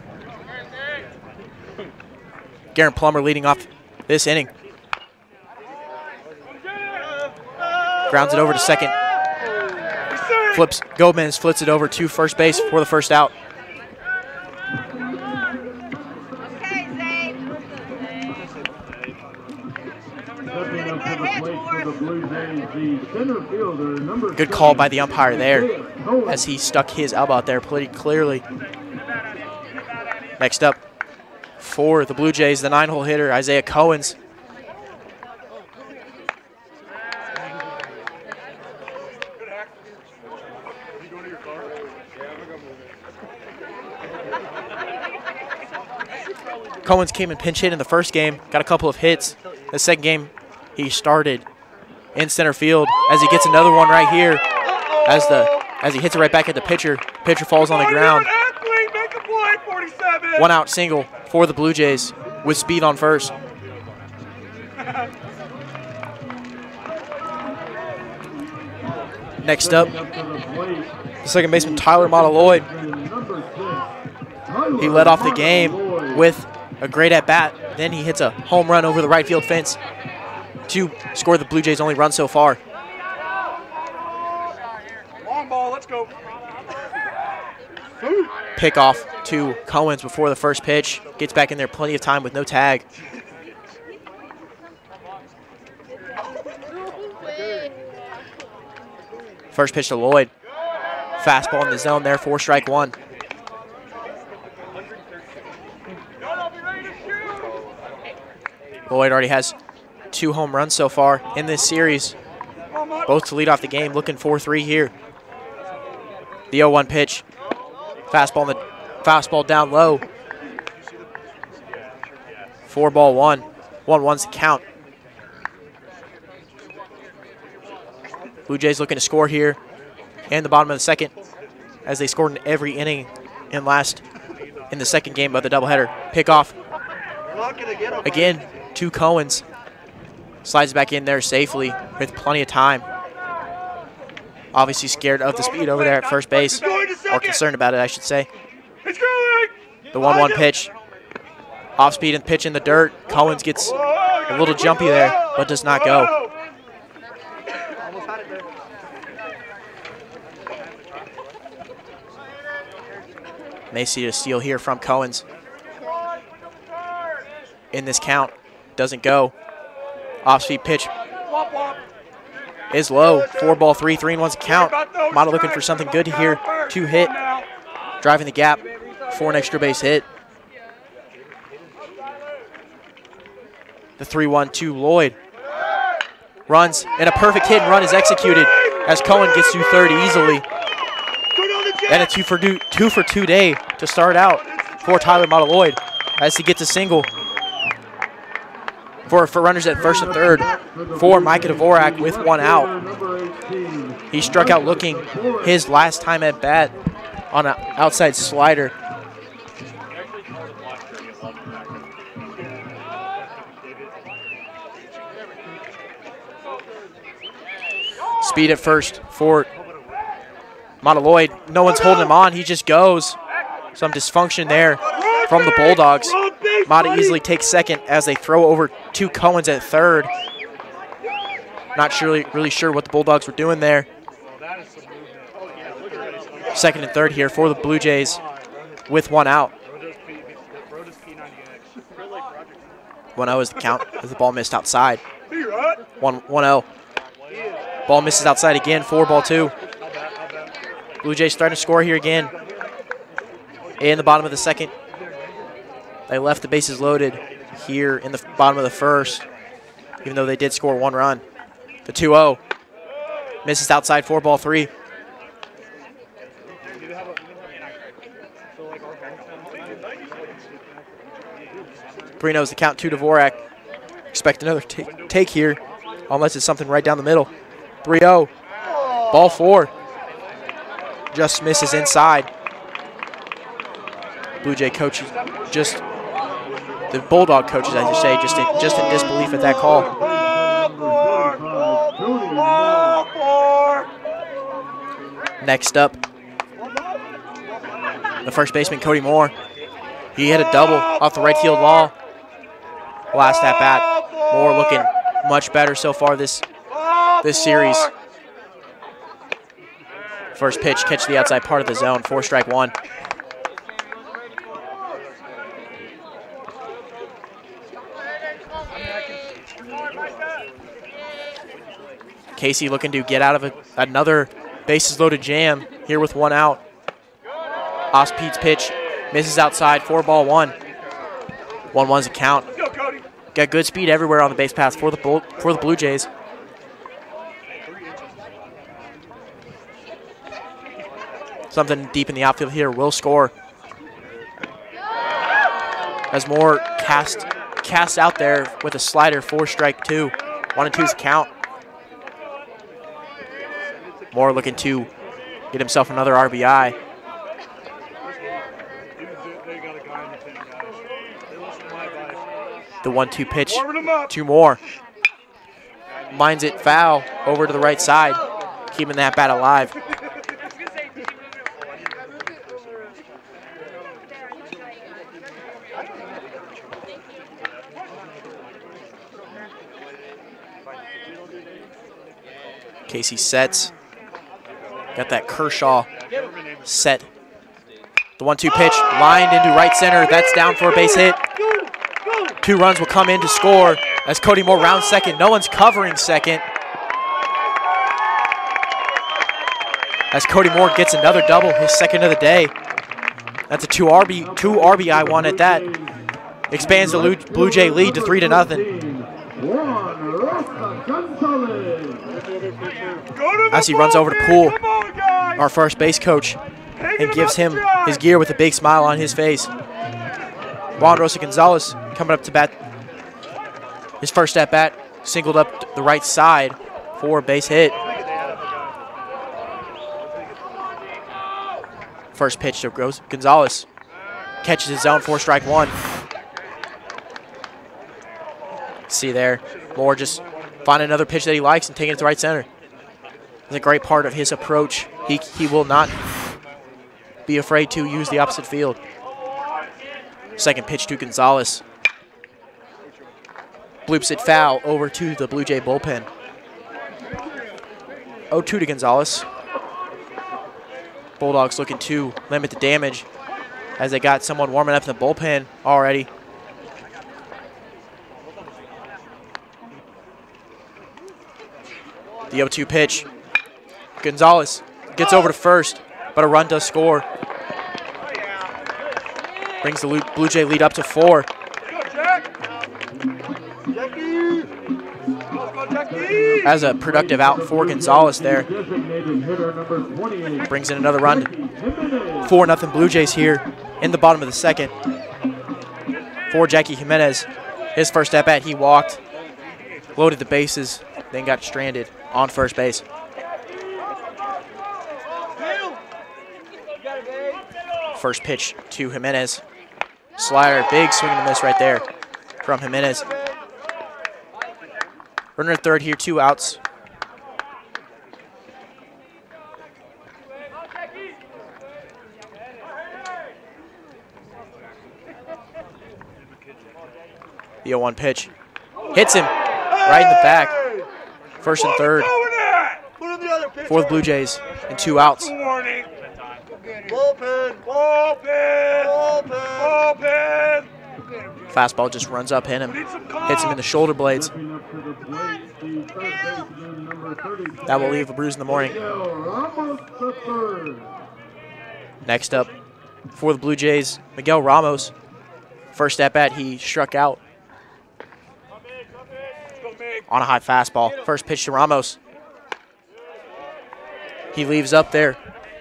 Garen Plummer leading off this inning. Grounds it over to second. Flips Gomez flips it over to first base for the first out. Good call by the umpire there as he stuck his elbow out there pretty clearly. Next up for the Blue Jays, the nine-hole hitter, Isaiah Cohens. Cohens came and pinch hit in the first game, got a couple of hits. The second game, he started in center field as he gets another one right here. As the as he hits it right back at the pitcher, pitcher falls on the ground. One out single for the Blue Jays with speed on first. Next up, the second baseman Tyler Montaloy. He led off the game with a great at-bat. Then he hits a home run over the right field fence to score the Blue Jays' only run so far. Long ball, let's go. Pick off to Cohens before the first pitch. Gets back in there plenty of time with no tag. First pitch to Lloyd. Fastball in the zone there for strike one. Lloyd already has two home runs so far in this series. Both to lead off the game, looking for three here. The oh one pitch. Fastball, in the, fastball down low. Four ball one. One one's the count. Blue Jays looking to score here in the bottom of the second as they scored in every inning in last in the second game of the doubleheader. Pick off again to Cohens. Slides back in there safely with plenty of time. Obviously scared of the speed over there at first base, or concerned about it, I should say. The one one pitch. Off speed and pitch in the dirt. Cohens gets a little jumpy there, but does not go. May see a steal here from Cohens. in this count. Doesn't go. Off-speed pitch is low. Four ball three, three and one's a count. Mata looking for something good here. Two hit, driving the gap for an extra base hit. The three one two Lloyd runs, and a perfect hit and run is executed as Cohen gets to third easily. And a two for two, two for two day to start out for Tyler Mata Lloyd as he gets a single. For, for runners at first and third for Micah Dvorak with one out. He struck out looking his last time at bat on an outside slider. Speed at first for Mata Lloyd. No one's holding him on. He just goes. Some dysfunction there from the Bulldogs. Mata easily takes second as they throw over two Cohens at third. Not surely, really sure what the Bulldogs were doing there. Second and third here for the Blue Jays with one out. one oh is the count as the ball missed outside. one oh. Ball misses outside again, four ball two. Blue Jays starting to score here again. In the bottom of the second. They left the bases loaded here in the bottom of the first, even though they did score one run. The two oh. Misses outside, four ball three. three oh is the count, two Dvorak. Expect another take here, unless it's something right down the middle. three oh. Ball four. Just misses inside. Blue Jay coaches just, the Bulldog coaches, I should say, just in, just in disbelief at that call. Next up, the first baseman, Cody Moore. He hit a double off the right field wall. Last at bat. Moore looking much better so far this, this series. First pitch, catch the outside part of the zone, four strike one. Casey looking to get out of a, another bases loaded jam here with one out. Off-speed's pitch misses outside, four ball one. one one's a count. Got good speed everywhere on the base paths for the Bull, for the Blue Jays. Something deep in the outfield here will score. As Moore cast cast out there with a slider, four strike two. One and two's a count. Moore looking to get himself another R B I. The one two pitch, two more. Lines it foul over to the right side, keeping that bat alive. Casey sets. Got that Kershaw set. The one two pitch lined into right center. That's down for a base hit. Two runs will come in to score as Cody Moore rounds second. No one's covering second. As Cody Moore gets another double, his second of the day. That's a two R B two R B I one at that. Expands the Blue Jay lead to three to nothing. As he runs over to Poole, our first base coach, and gives him his gear with a big smile on his face. Juan Rosa Gonzalez coming up to bat. His first at bat, singled up the right side for a base hit. First pitch to Gonzalez. Catches his zone, four strike one. See there, Moore just finding another pitch that he likes and taking it to right center. It's a great part of his approach. He, he will not be afraid to use the opposite field. Second pitch to Gonzalez. Bloops it foul over to the Blue Jay bullpen. oh two to Gonzalez. Bulldogs looking to limit the damage as they got someone warming up in the bullpen already. The oh two pitch. Gonzalez gets over to first, but a run does score. Brings the Blue Jay lead up to four. Has a productive out for Gonzalez there. Brings in another run. four nothing Blue Jays here in the bottom of the second. For Jackie Jimenez. His first at bat, he walked, loaded the bases, then got stranded on first base. First pitch to Jimenez. Slider, big swing and a miss right there from Jimenez. Runner at third here, two outs. The oh one pitch. Hits him right in the back. First and third for the Blue Jays and two outs. Bullpen, bullpen, bullpen. Fastball just runs up, hit him, hits him in the shoulder blades. That will leave a bruise in the morning. Next up for the Blue Jays, Miguel Ramos. First at bat, he struck out on a high fastball. First pitch to Ramos. He leaves up there.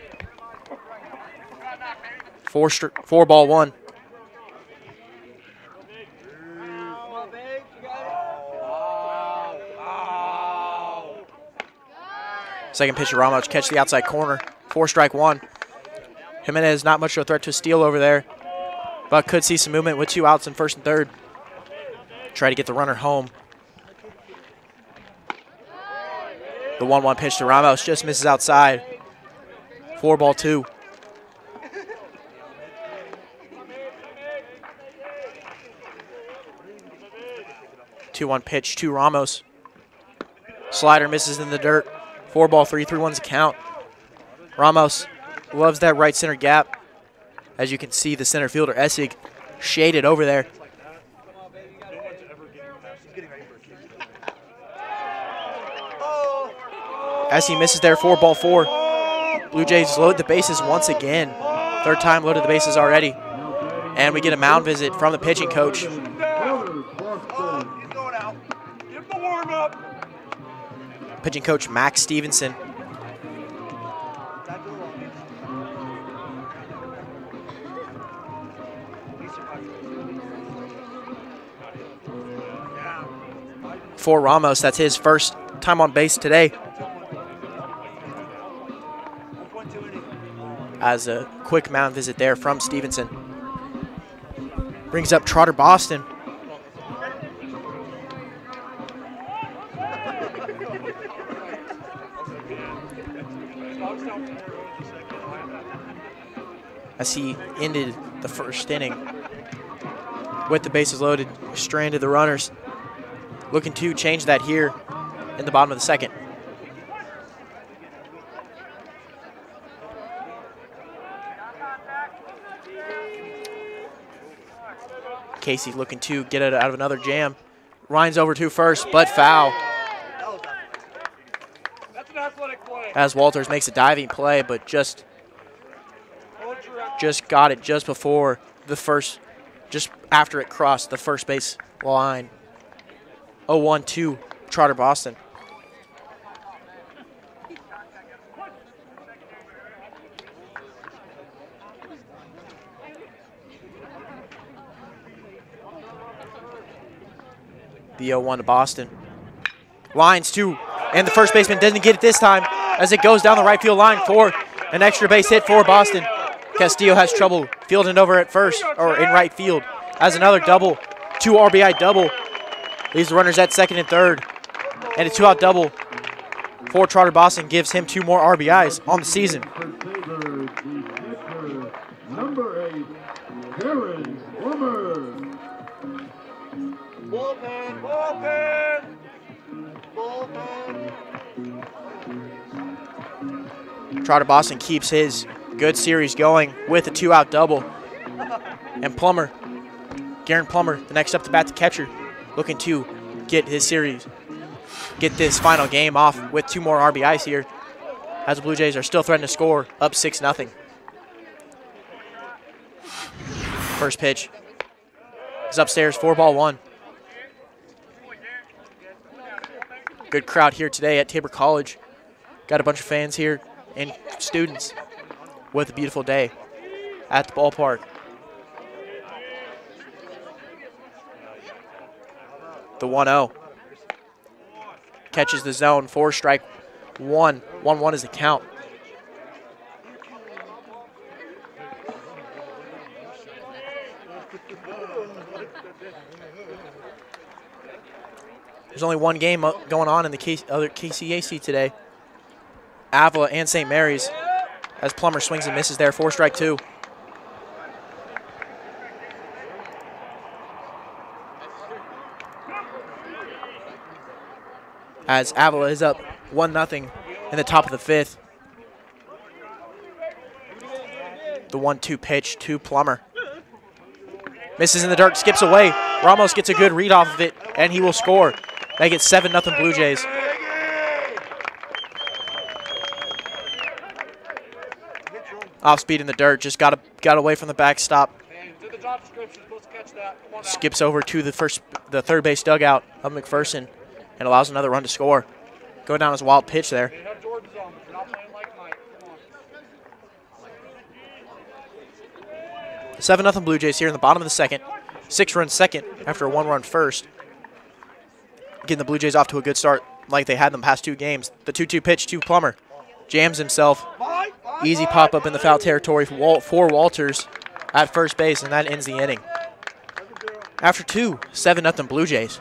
Four, four ball one. Second pitch to Ramos, catch the outside corner. Four strike one. Jimenez not much of a threat to steal over there, but could see some movement with two outs in first and third. Try to get the runner home. The one one pitch to Ramos just misses outside. Four ball two. two one pitch to Ramos. Slider misses in the dirt. Four ball three, three one's a count. Ramos loves that right center gap. As you can see, the center fielder, Essig, shaded over there. As he misses there, four ball four. Blue Jays load the bases once again. Third time loaded the bases already. And we get a mound visit from the pitching coach. Pitching coach Max Stevenson. For Ramos, that's his first time on base today. As a quick mound visit there from Stevenson. Brings up Trotter Boston. As he ended the first inning with the bases loaded, stranded the runners. Looking to change that here in the bottom of the second. Casey looking to get it out of another jam. Ryan's over to first, but foul. As Walters makes a diving play, but just just got it just before the first, just after it crossed the first base line. oh one to Trotter Boston. The oh one to Boston. Lines two, and the first baseman doesn't get it this time as it goes down the right field line for an extra base hit for Boston. Castillo has trouble fielding over at first, or in right field, as another double, two R B I double. Leaves the runners at second and third. And a two-out double for Trotter Boston gives him two more R B Is on the season. Number eight, Darren Plummer. Bullpen, bullpen, bullpen. Trotter Boston keeps his good series going with a two-out double. And Plummer, Garen Plummer, the next up to bat, the catcher, looking to get his series get this final game off with two more R B Is here, as the Blue Jays are still threatening to score, up six nothing. First pitch is upstairs, four ball one. Good crowd here today at Tabor College. Got a bunch of fans here and students with a beautiful day at the ballpark. The one oh. Catches the zone, four strike one. one one is the count. There's only one game going on in the K other K C A C today. Avila and Saint Mary's, as Plummer swings and misses there, four strike two. As Avila is up one nothing in the top of the fifth. The one two pitch to Plummer. Misses in the dirt, skips away. Ramos gets a good read off of it, and he will score. Make it seven nothing Blue Jays. Off speed in the dirt, just got a, got away from the backstop. Skips over to the first, the third base dugout of McPherson, and allows another run to score. Going down as a wild pitch there. seven nothing Blue Jays here in the bottom of the second. Six run second after a one run first. Getting the Blue Jays off to a good start like they had in the past two games. The two two pitch to Plummer. Jams himself. Easy pop up in the foul territory for Walters at first base, and that ends the inning. After two, seven nothing Blue Jays.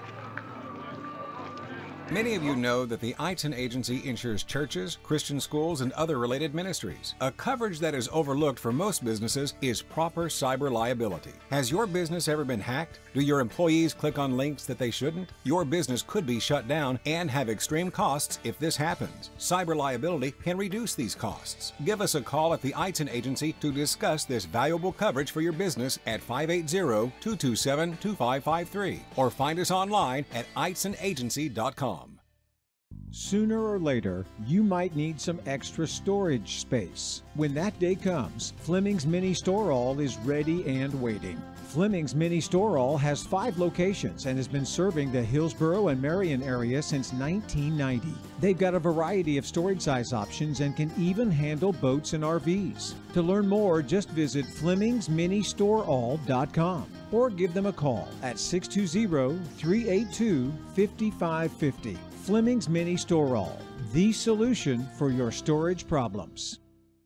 Many of you know that the Eitzen Agency insures churches, Christian schools, and other related ministries. A coverage that is overlooked for most businesses is proper cyber liability. Has your business ever been hacked? Do your employees click on links that they shouldn't? Your business could be shut down and have extreme costs if this happens. Cyber liability can reduce these costs. Give us a call at the Eitzen Agency to discuss this valuable coverage for your business at five eight zero, two two seven, two five five three or find us online at eitzen agency dot com. Sooner or later, you might need some extra storage space. When that day comes, Fleming's Mini Store All is ready and waiting. Fleming's Mini Store All has five locations and has been serving the Hillsboro and Marion area since nineteen ninety. They've got a variety of storage size options and can even handle boats and R Vs. To learn more, just visit Flemings Mini Store All dot com or give them a call at six two zero, three eight two, five five five zero. Fleming's Mini Store All, the solution for your storage problems.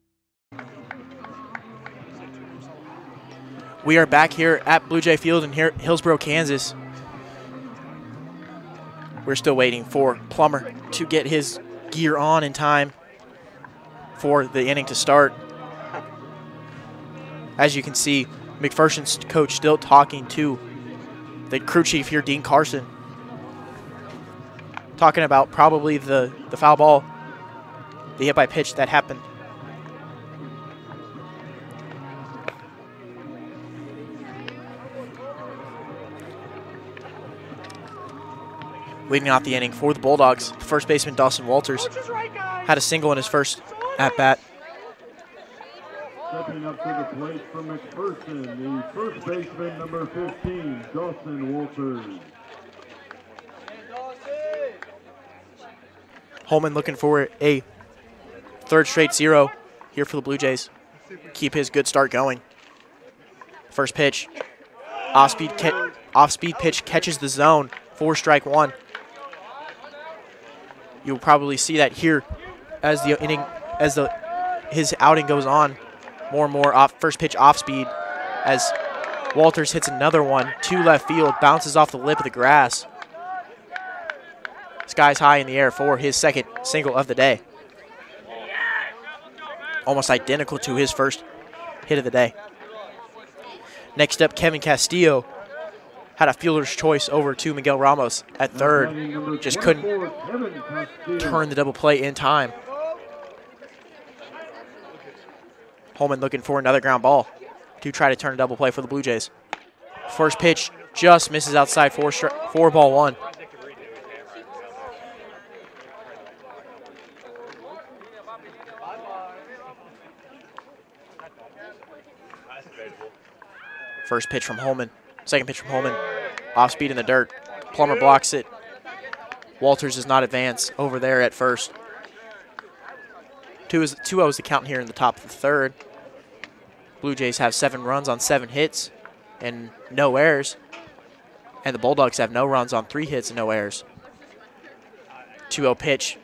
We are back here at Blue Jay Field in here, Hillsboro, Kansas. We're still waiting for Plummer to get his gear on in time for the inning to start. As you can see, McPherson's coach still talking to the crew chief here, Dean Carson. Talking about probably the, the foul ball, the hit by pitch that happened. Leading off the inning for the Bulldogs, first baseman Dawson Walters had a single in his first at-bat. Stepping up to the plate from McPherson, the first baseman, number fifteen, Dawson Walters. Holman looking for a third straight zero here for the Blue Jays. Keep his good start going. First pitch, off-speed off-speed pitch catches the zone, four strike one. You'll probably see that here as the inning, as the his outing goes on. More and more off first pitch off speed as Walters hits another one to left field, bounces off the lip of the grass. Skies high in the air for his second single of the day. Almost identical to his first hit of the day. Next up, Kevin Castillo had a fielder's choice over to Miguel Ramos at third. Just couldn't turn the double play in time. Holman looking for another ground ball to try to turn a double play for the Blue Jays. First pitch just misses outside, four, four ball one. First pitch from Holman. Second pitch from Holman. Off speed in the dirt. Plummer blocks it. Walters does not advance over there at first. Two is two oh is the count here in the top of the third. Blue Jays have seven runs on seven hits and no errors. And the Bulldogs have no runs on three hits and no errors. two oh pitch.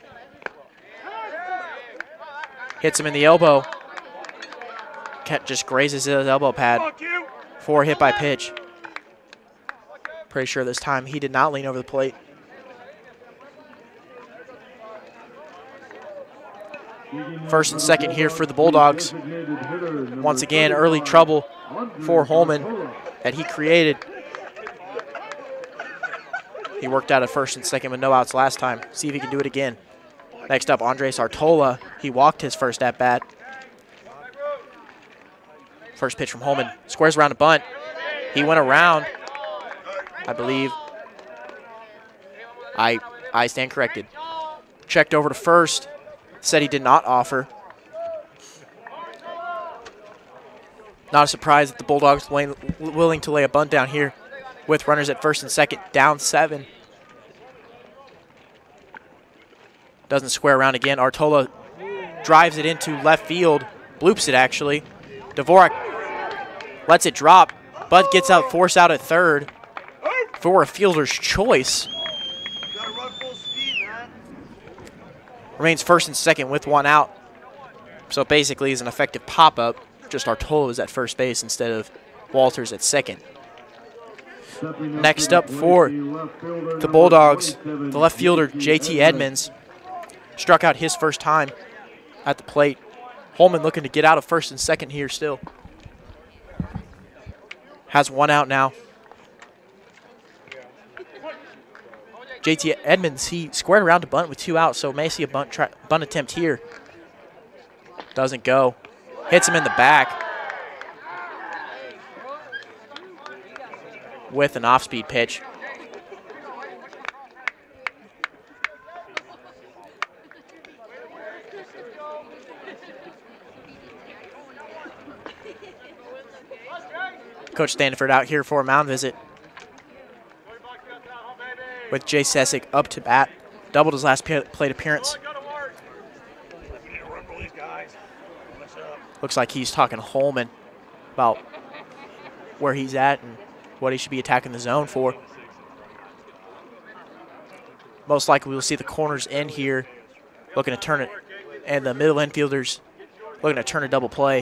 Hits him in the elbow. Cat just grazes his elbow pad. Four hit by pitch. Pretty sure this time he did not lean over the plate. First and second here for the Bulldogs. Once again, early trouble for Holman that he created. He worked out at first and second with no outs last time. See if he can do it again. Next up, Andres Artola. He walked his first at-bat. First pitch from Holman. Squares around a bunt. He went around, I believe. I, I stand corrected. Checked over to first. Said he did not offer. Not a surprise that the Bulldogs were willing to lay a bunt down here with runners at first and second, down seven. Doesn't square around again. Artola drives it into left field. Bloops it, actually. Dvorak lets it drop. Bud gets out, force out at third for a fielder's choice. Remains first and second with one out. So basically is an effective pop-up. Just Artola is at first base instead of Walters at second. Next up for the Bulldogs, the left fielder J T Edmonds struck out his first time at the plate. Holman looking to get out of first and second here still. Has one out now. J T Edmonds, he squared around to bunt with two outs, so may see a bunt, try, bunt attempt here. Doesn't go. Hits him in the back with an off-speed pitch. Coach Stanford out here for a mound visit with Jay Sessick up to bat. Doubled his last plate appearance. Looks like he's talking to Holman about where he's at and what he should be attacking the zone for. Most likely we'll see the corners in here looking to turn it, and the middle infielders looking to turn a double play.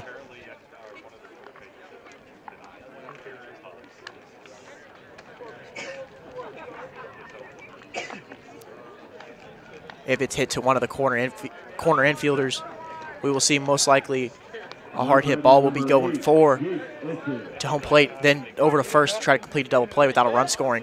If it's hit to one of the corner inf corner infielders, we will see most likely a hard hit ball will be going for to home plate, then over to first to try to complete a double play without a run scoring.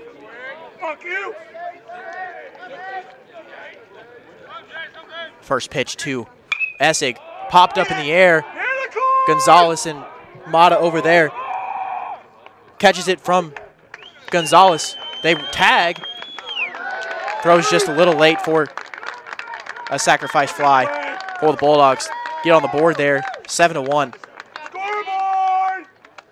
First pitch to Essig, popped up in the air. Gonzalez and Mata over there. Catches it from Gonzalez. They tag. Throws just a little late for a sacrifice fly for the Bulldogs. Get on the board there, seven to one. Scoreboard!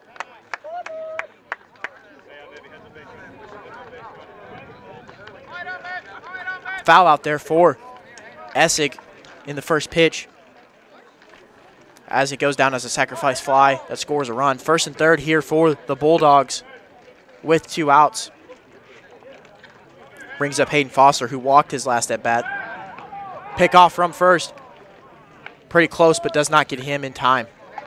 Foul out there for Essig in the first pitch. As it goes down as a sacrifice fly, that scores a run. First and third here for the Bulldogs with two outs. Brings up Hayden Foster, who walked his last at bat. Pick off from first. Pretty close, but does not get him in time.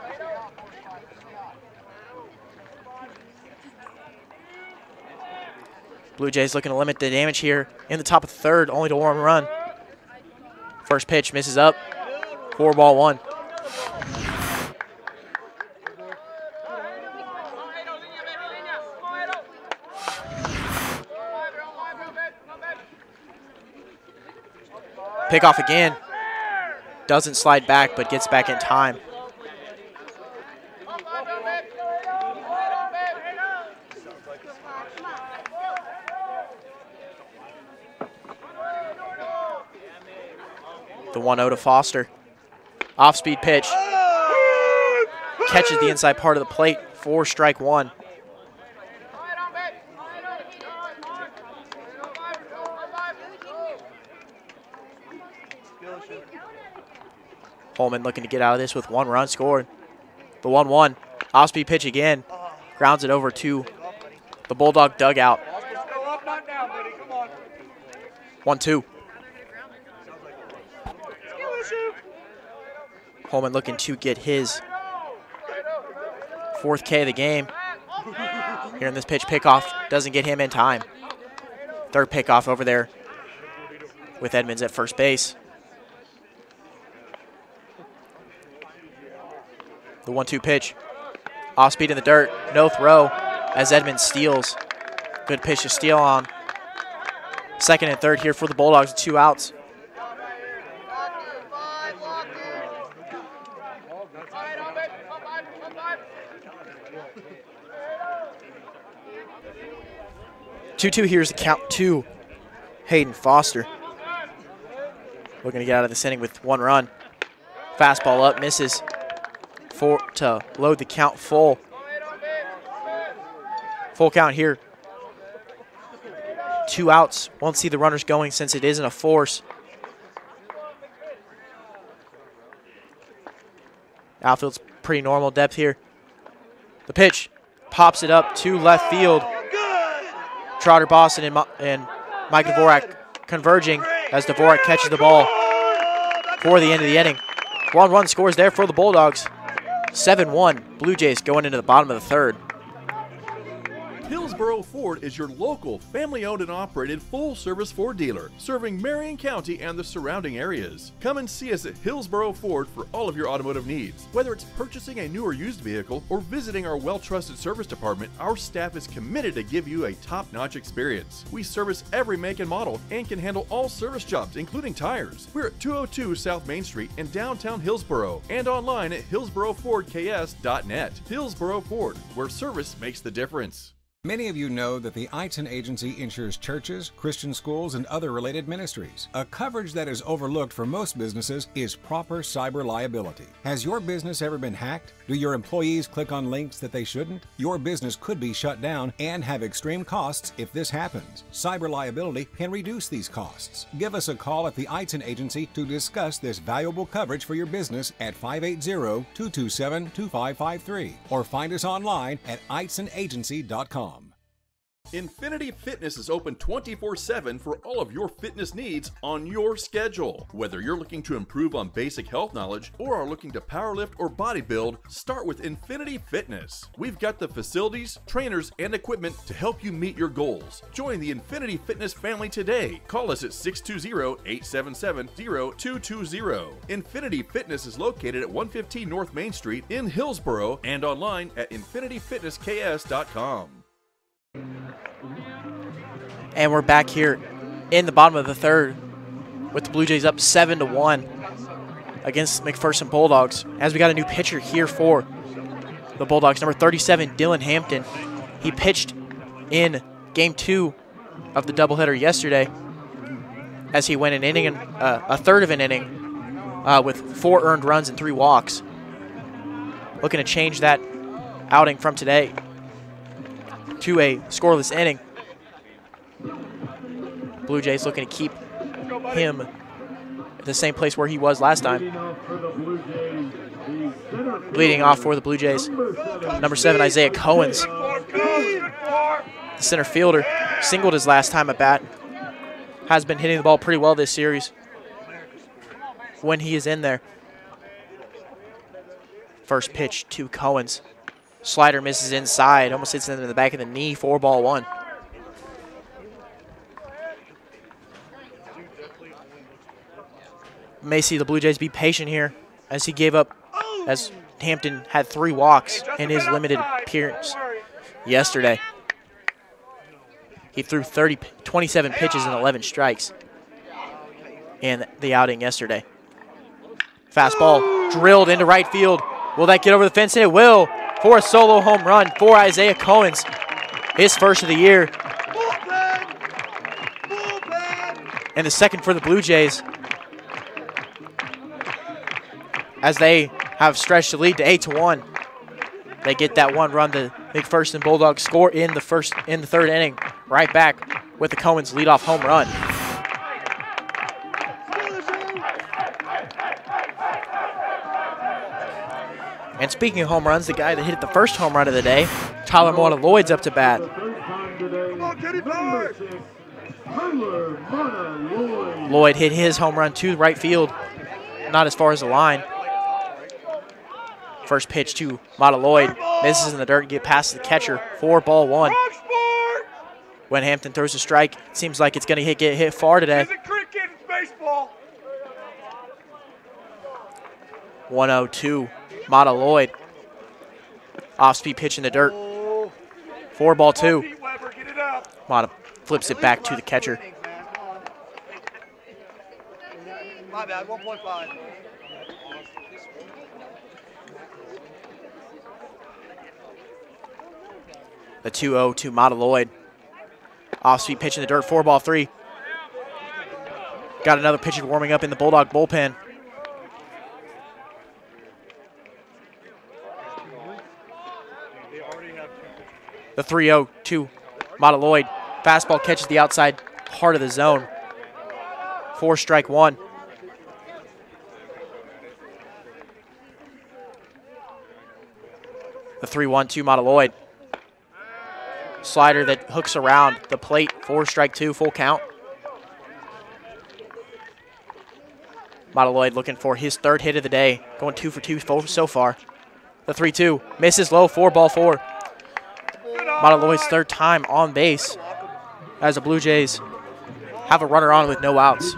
Blue Jays looking to limit the damage here in the top of the third, only to one run. First pitch misses up. Four ball one. Pick off again. Doesn't slide back, but gets back in time. The one oh to Foster. Off-speed pitch. catches the inside part of the plate for strike one. Holman looking to get out of this with one run scored. The one one. Off-speed pitch again. Grounds it over to the Bulldog dugout. one two. Holman looking to get his fourth K of the game. Here in this pitch, pickoff doesn't get him in time. Third pickoff over there with Edmonds at first base. The one two pitch. Off speed in the dirt. No throw as Edmonds steals. Good pitch to steal on. Second and third here for the Bulldogs, two outs. two two, here's the count to Hayden Foster. Looking to get out of this inning with one run. Fastball up, misses. For, to load the count full. Full count here. Two outs. Won't see the runners going since it isn't a force. Outfield's pretty normal depth here. The pitch pops it up to left field. Trotter Boston and, and Mike Dvorak converging as Dvorak catches the ball for the end of the inning. One run scores there for the Bulldogs. seven one, Blue Jays going into the bottom of the third. Hillsboro Ford is your local, family-owned and operated full-service Ford dealer, serving Marion County and the surrounding areas. Come and see us at Hillsboro Ford for all of your automotive needs. Whether it's purchasing a new or used vehicle or visiting our well-trusted service department, our staff is committed to give you a top-notch experience. We service every make and model and can handle all service jobs, including tires. We're at two oh two South Main Street in downtown Hillsboro and online at hillsboro ford k s dot net. Hillsboro Ford, where service makes the difference. Many of you know that the Eitzen Agency insures churches, Christian schools, and other related ministries. A coverage that is overlooked for most businesses is proper cyber liability. Has your business ever been hacked? Do your employees click on links that they shouldn't? Your business could be shut down and have extreme costs if this happens. Cyber liability can reduce these costs. Give us a call at the Eitzen Agency to discuss this valuable coverage for your business at five eight zero, two two seven, two five five three or find us online at eitzen agency dot com. Infinity Fitness is open twenty-four seven for all of your fitness needs on your schedule. Whether you're looking to improve on basic health knowledge or are looking to powerlift or bodybuild, start with Infinity Fitness. We've got the facilities, trainers, and equipment to help you meet your goals. Join the Infinity Fitness family today. Call us at six two zero, eight seven seven, zero two two zero. Infinity Fitness is located at one fifteen North Main Street in Hillsboro and online at infinity fitness k s dot com. And we're back here in the bottom of the third with the Blue Jays up seven to one against McPherson Bulldogs. As we got a new pitcher here for the Bulldogs, number thirty-seven, Dylan Hampton. He pitched in game two of the doubleheader yesterday as he went an inning and uh, a third of an inning uh, with four earned runs and three walks. Looking to change that outing from today to a scoreless inning. Blue Jays looking to keep him at the same place where he was last time. Leading off for the Blue Jays, number seven, Isaiah Cohens. The center fielder singled his last time at bat. Has been hitting the ball pretty well this series when he is in there. First pitch to Cohens. Slider misses inside, almost hits him in the back of the knee, four ball one. May see the Blue Jays be patient here as he gave up, as Hampton had three walks in his limited appearance yesterday. He threw thirty, twenty-seven pitches and eleven strikes in the outing yesterday. Fastball drilled into right field. Will that get over the fence? It will, for a solo home run for Isaiah Cohens, his first of the year. And the second for the Blue Jays, as they have stretched the lead to eight to one. They get that one run. The McPherson Bulldogs score in the first in the third inning, right back with the Comans leadoff home run. And speaking of home runs, the guy that hit the first home run of the day, Tyler Mona Lloyd's up to bat. Lloyd hit his home run to right field, not as far as the line. First pitch to Mata Lloyd, misses in the dirt, get past the catcher, four ball one. When Hampton throws a strike, it seems like it's going to hit, get hit far today. one oh two, Mata Lloyd. Off-speed pitch in the dirt. Four ball two. Mata flips it back to the catcher. My bad, one point five. The two oh to Mata Lloyd. Off-speed pitch in the dirt, four ball three. Got another pitcher warming up in the Bulldog bullpen. The three oh to Mata Lloyd. Fastball catches the outside part of the zone. Four strike one. The three one to Mata Lloyd. Slider that hooks around the plate. Four strike two, full count. Mata Lloyd looking for his third hit of the day. Going two for two so far. The three two misses low, four ball four. Mata Lloyd's third time on base as the Blue Jays have a runner on with no outs.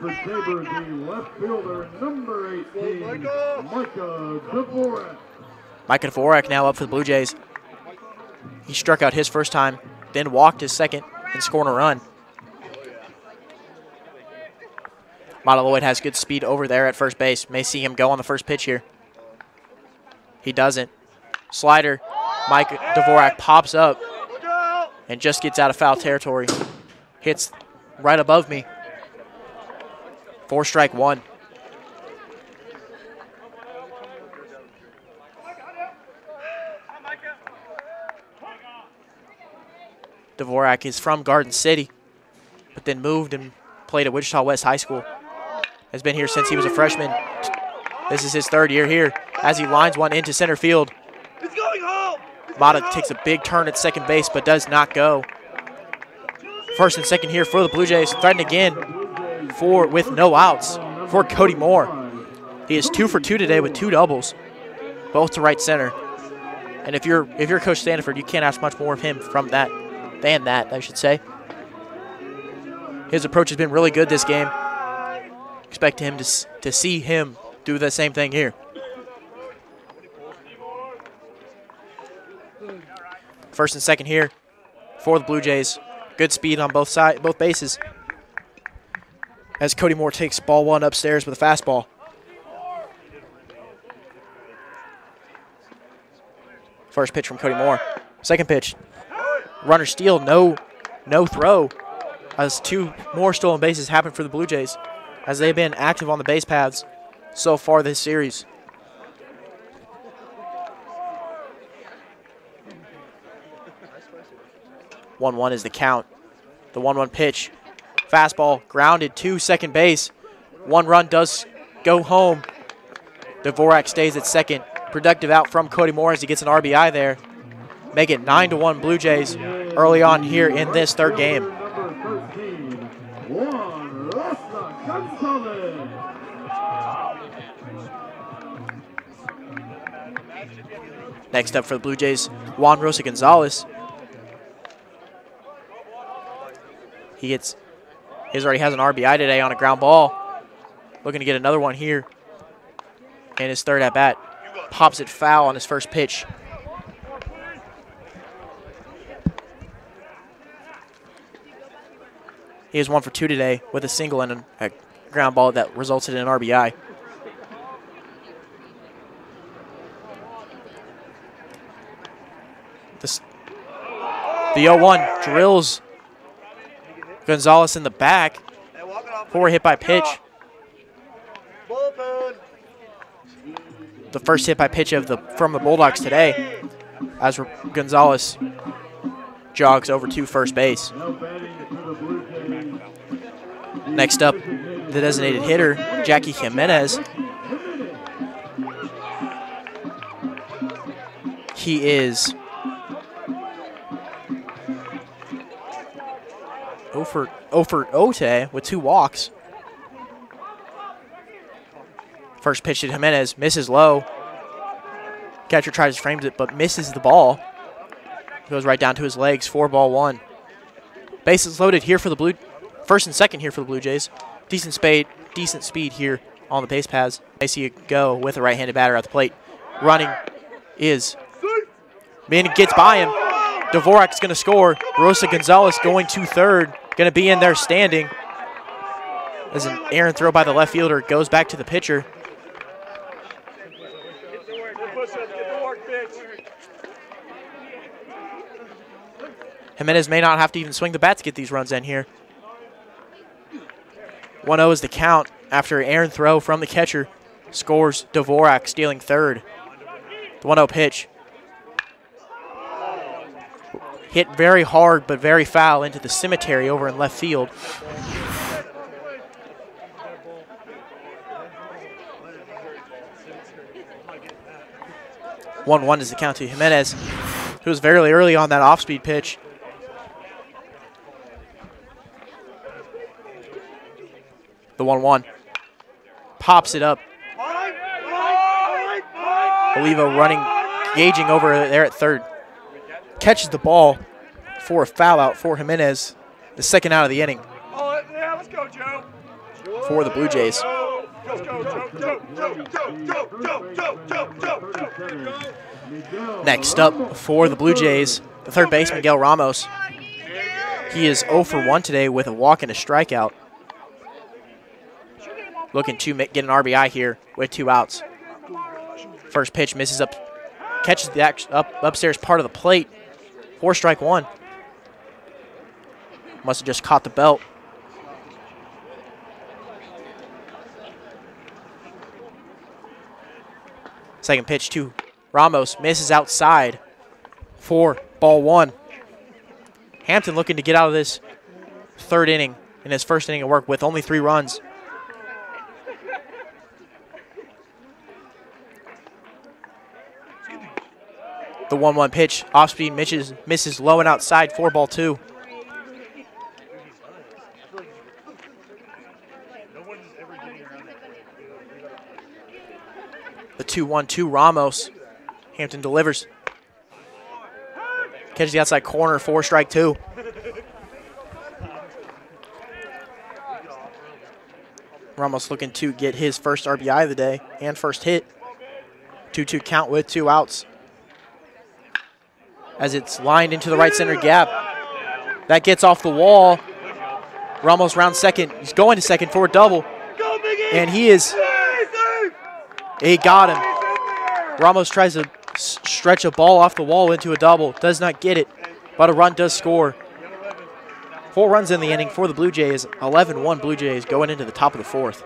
Micah Dvorak now up for the Blue Jays. He struck out his first time, then walked his second and scored a run. Mata Lloyd has good speed over there at first base. May see him go on the first pitch here. He doesn't. Slider. Mike Dvorak pops up and just gets out of foul territory. Hits right above me. Four strike one. Dvorak is from Garden City, but then moved and played at Wichita West High School. Has been here since he was a freshman. This is his third year here as he lines one into center field. Mata takes a big turn at second base, but does not go. First and second here for the Blue Jays. Threatened again for with no outs for Cody Moore. He is two for two today with two doubles, both to right center. And if you're if you're Coach Stanford, you can't ask much more of him from that than that, I should say. His approach has been really good this game. Expect him to to see him do the same thing here. First and second here for the Blue Jays. Good speed on both sides, both bases. As Cody Moore takes ball one upstairs with a fastball. First pitch from Cody Moore. Second pitch. Runner steal, no, no throw. As two more stolen bases happen for the Blue Jays, as they've been active on the base paths so far this series. one one is the count. The one one pitch. Fastball grounded to second base. One run does go home. Dvorak stays at second. Productive out from Cody Moore as he gets an R B I there. Make it nine to one Blue Jays early on here in this third game. Next up for the Blue Jays, Juan Rosa Gonzalez. He gets, he already has an R B I today on a ground ball. Looking to get another one here. And his third at bat. Pops it foul on his first pitch. He is one for two today with a single and a ground ball that resulted in an R B I. This, the oh one drills Gonzalez in the back. Forward hit by pitch. The first hit by pitch of the from the Bulldogs today. as Gonzalez jogs over to first base. Next up, the designated hitter, Jackie Jimenez. He is oh for Ote with two walks. First pitch to Jimenez, misses low. Catcher tries to frame it, but misses the ball. Goes right down to his legs, four ball one. Bases loaded here for the Blue, first and second here for the Blue Jays. Decent speed, decent speed here on the base paths. I see it go with a right-handed batter at the plate. Running is, man, gets by him. Dvorak's going to score. Rosa Gonzalez going to third, going to be in there standing. As an errant throw by the left fielder goes back to the pitcher. Jimenez may not have to even swing the bat to get these runs in here. one oh is the count after an errant throw from the catcher. Scores Dvorak, stealing third. The one oh pitch. Hit very hard but very foul into the cemetery over in left field. one one is the count to Jimenez, who was very early on that off-speed pitch. The one one. Pops it up. Olivo running, gauging over there at third. Catches the ball for a foul out for Jimenez. The second out of the inning. Oh, yeah, let's go, Joe. For the Blue Jays. Let's go, Joe. Joe, Joe, Joe, Joe, Joe, Joe, Joe, Joe. Next up for the Blue Jays, the third baseman, Miguel Ramos. He is oh for one today with a walk and a strikeout. Looking to get an R B I here with two outs. First pitch misses up, catches the up upstairs part of the plate. Four strike one. Must have just caught the belt. Second pitch to Ramos, misses outside for ball one. Hampton looking to get out of this third inning in his first inning of work with only three runs. The one one pitch, off-speed misses, misses low and outside, four ball two. The two one two Ramos. Hampton delivers. Catches the outside corner, four strike two. Ramos looking to get his first R B I of the day and first hit. two two count with two outs. As it's lined into the right center gap. That gets off the wall. Ramos round second. He's going to second for a double. And he is, he got him. Ramos tries to stretch a ball off the wall into a double. Does not get it, but a run does score. Four runs in the inning for the Blue Jays. eleven one Blue Jays going into the top of the fourth.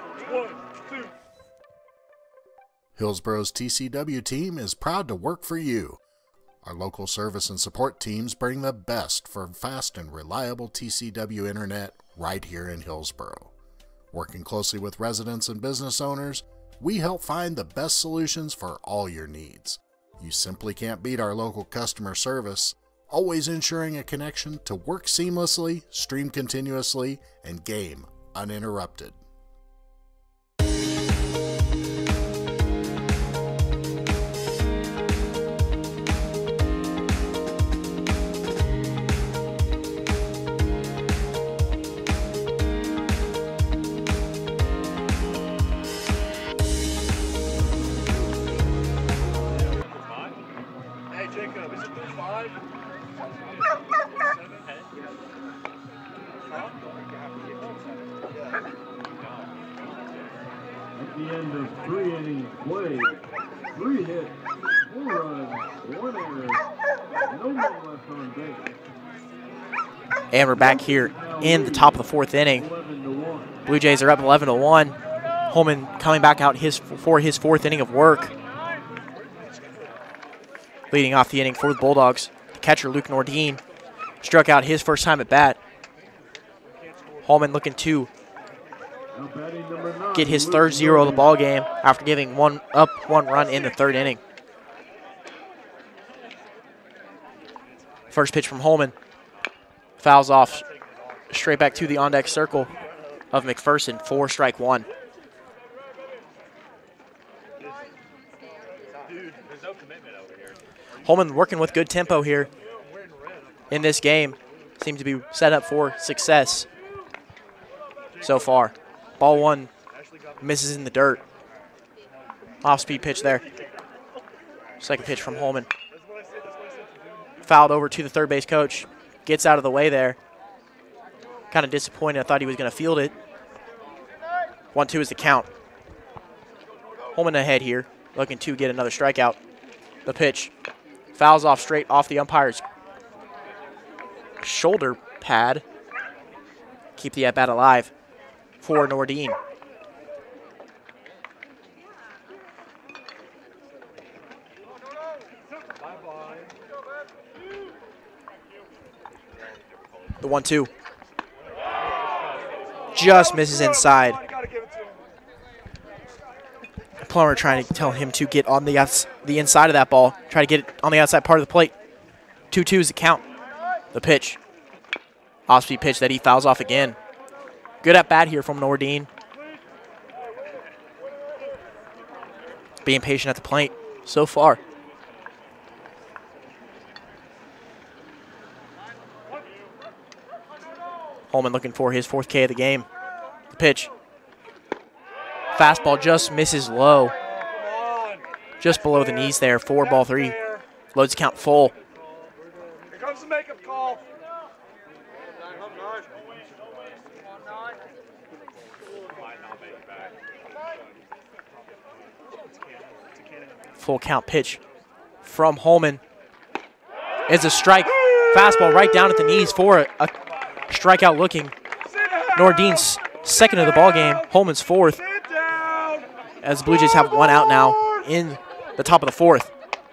Hillsboro's T C W team is proud to work for you. Our local service and support teams bring the best for fast and reliable T C W internet right here in Hillsboro. Working closely with residents and business owners, we help find the best solutions for all your needs. You simply can't beat our local customer service, always ensuring a connection to work seamlessly, stream continuously, and game uninterrupted. At the end of three innings played, three hits, four runs, one error, no men left on base. And we're back here in the top of the fourth inning. Blue Jays are up eleven to one. Holman coming back out his for his fourth inning of work. Leading off the inning for the Bulldogs, the catcher Luke Nordine struck out his first time at bat. Holman looking to get his third zero of the ball game after giving one up one run in the third inning. First pitch from Holman. Fouls off straight back to the on-deck circle of McPherson for strike one. Holman working with good tempo here in this game. Seems to be set up for success so far. Ball one misses in the dirt. Off-speed pitch there. Second pitch from Holman. Fouled over to the third base coach. Gets out of the way there. Kind of disappointed. I thought he was going to field it. one two is the count. Holman ahead here, looking to get another strikeout. The pitch. Fouls off straight off the umpire's shoulder pad. Keep the at-bat alive for Nordine. The one two. Just misses inside. Plummer trying to tell him to get on the outs the inside of that ball. Try to get it on the outside part of the plate. two two is the count. The pitch. Off-speed pitch that he fouls off again. Good at bat here from Nordine. Being patient at the plate so far. Holman looking for his fourth K of the game. The pitch. Fastball just misses low. Just below the knees there. Four ball three. Loads count full. Here comes the makeup call. Full count pitch from Holman. It's a strike. Fastball right down at the knees for a, a strikeout looking. Nordine's second of the ball game. Holman's fourth. As the Blue Jays have one out now in the top of the fourth.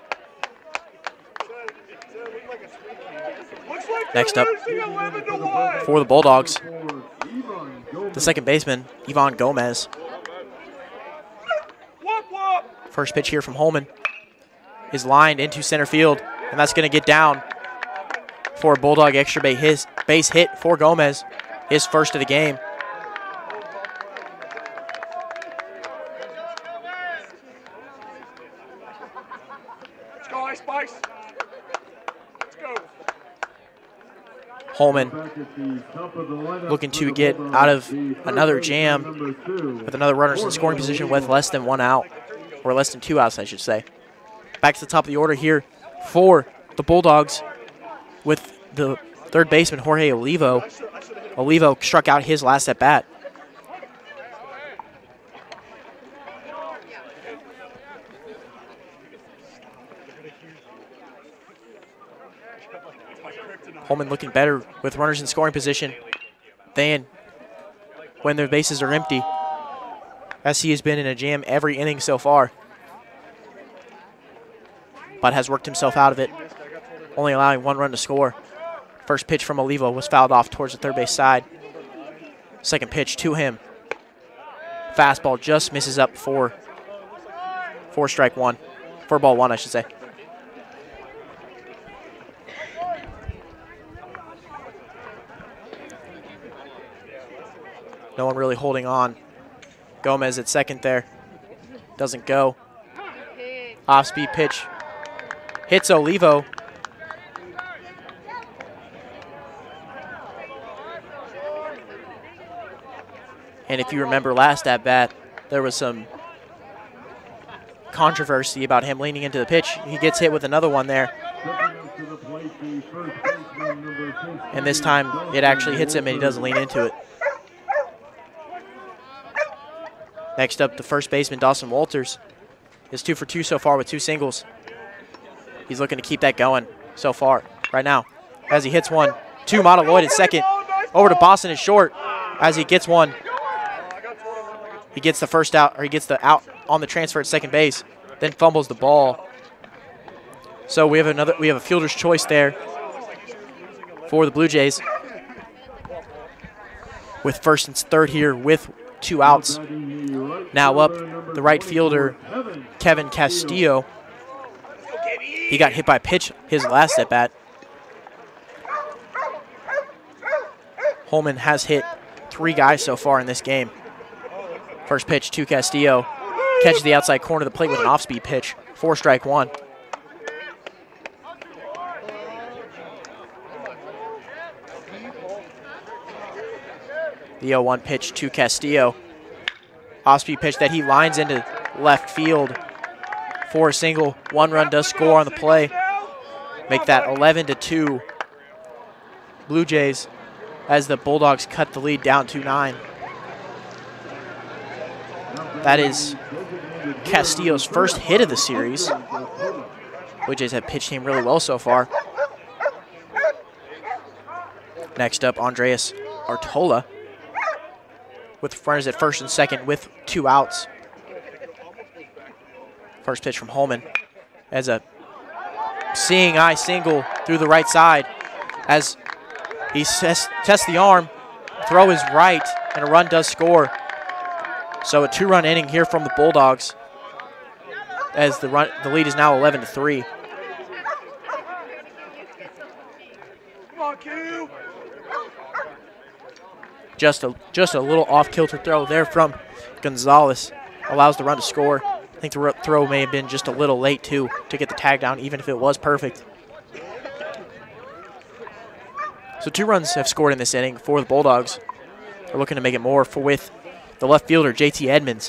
Next up for the Bulldogs, the second baseman, Ivan Gomez. First pitch here from Holman is lined into center field, and that's going to get down for a Bulldog extra base, his base hit for Gomez, his first of the game. Let's go, Ice Spice. Let's go. Holman looking to get out of another jam with another runners in scoring position with less than one out, or less than two outs, I should say. Back to the top of the order here for the Bulldogs with the third baseman, Jorge Olivo. Olivo struck out his last at bat. Holman looking better with runners in scoring position than when their bases are empty, as he has been in a jam every inning so far, but has worked himself out of it, only allowing one run to score. First pitch from Olivo was fouled off towards the third base side. Second pitch to him. Fastball just misses up for, for strike one, for ball one, I should say. No one really holding on. Gomez at second there. Doesn't go. Off-speed pitch. Hits Olivo. And if you remember last at bat, there was some controversy about him leaning into the pitch. He gets hit with another one there. And this time it actually hits him and he doesn't lean into it. Next up, the first baseman, Dawson Walters, is two for two so far with two singles. He's looking to keep that going so far right now. As he hits one, two, Mata Lloyd at second. Over to Boston at short as he gets one. He gets the first out, or he gets the out on the transfer at second base, then fumbles the ball. So we have another, we have a fielder's choice there for the Blue Jays, with first and third here with two outs. Now up the right fielder, Kevin Castillo. He got hit by a pitch his last at bat. Holman has hit three guys so far in this game. First pitch to Castillo. Catches the outside corner of the plate with an off-speed pitch. Four strike one. The oh one pitch to Castillo. Off-speed pitch that he lines into left field for a single. One run does score on the play. Make that eleven to two Blue Jays as the Bulldogs cut the lead down to nine. That is Castillo's first hit of the series. Blue Jays have pitched him really well so far. Next up, Andreas Artola with runners at first and second with two outs. First pitch from Holman as a seeing eye single through the right side as he tests the arm, throw is right, and a run does score. So a two-run inning here from the Bulldogs as the run the lead is now eleven to three. Come on, Q. Just a just a little off-kilter throw there from Gonzalez allows the run to score. I think the throw may have been just a little late too to get the tag down, even if it was perfect. So two runs have scored in this inning for the Bulldogs. They're looking to make it more for with the left fielder, J T Edmonds.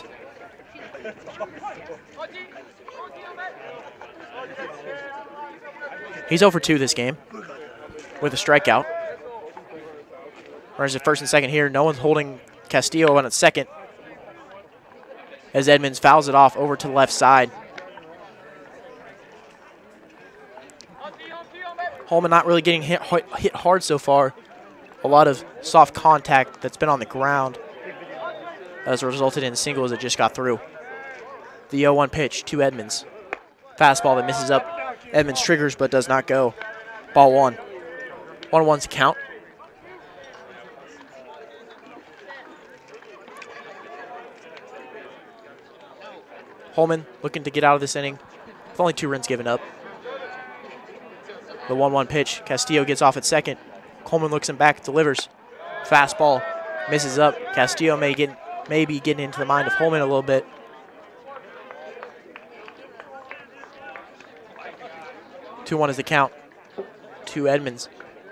He's oh for two this game with a strikeout. Runners at first and second here. No one's holding Castillo on at second as Edmonds fouls it off over to the left side. Holman not really getting hit, hit hard so far. A lot of soft contact that's been on the ground has resulted in singles that just got through. The oh one pitch to Edmonds. Fastball that misses up. Edmonds triggers but does not go. Ball one. one one's the count. Holman looking to get out of this inning with only two runs given up. The one one pitch. Castillo gets off at second. Coleman looks him back, delivers. Fastball misses up. Castillo may get maybe getting into the mind of Holman a little bit. two one is the count to Edmonds.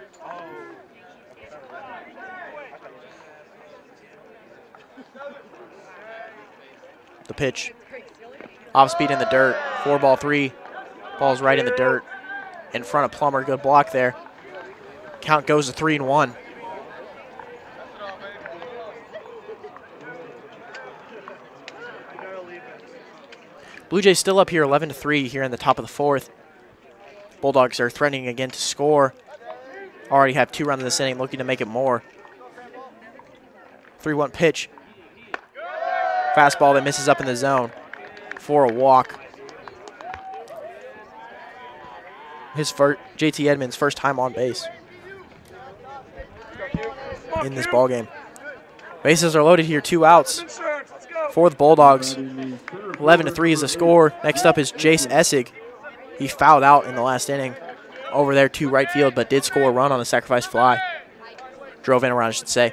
The pitch. Off speed in the dirt. Four ball three. Ball's right in the dirt. In front of Plummer. Good block there. Count goes to three and one. Blue Jays still up here eleven to three here in the top of the fourth. Bulldogs are threatening again to score. Already have two runs in this inning, looking to make it more. three one pitch. Fastball that misses up in the zone for a walk. His first, J T Edmonds' first time on base in this ball game. Bases are loaded here, two outs for the Bulldogs. eleven to three is the score. Next up is Jace Essig. He fouled out in the last inning over there to right field, but did score a run on a sacrifice fly. Drove in around, I should say.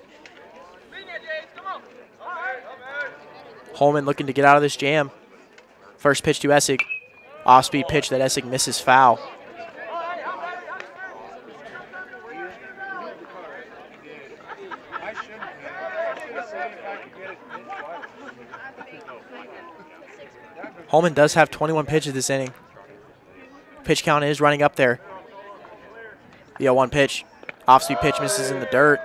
Holman looking to get out of this jam. First pitch to Essig. Off-speed pitch that Essig misses foul. Holman does have twenty-one pitches this inning. Pitch count is running up there. The oh one pitch. Off-speed pitch misses in the dirt.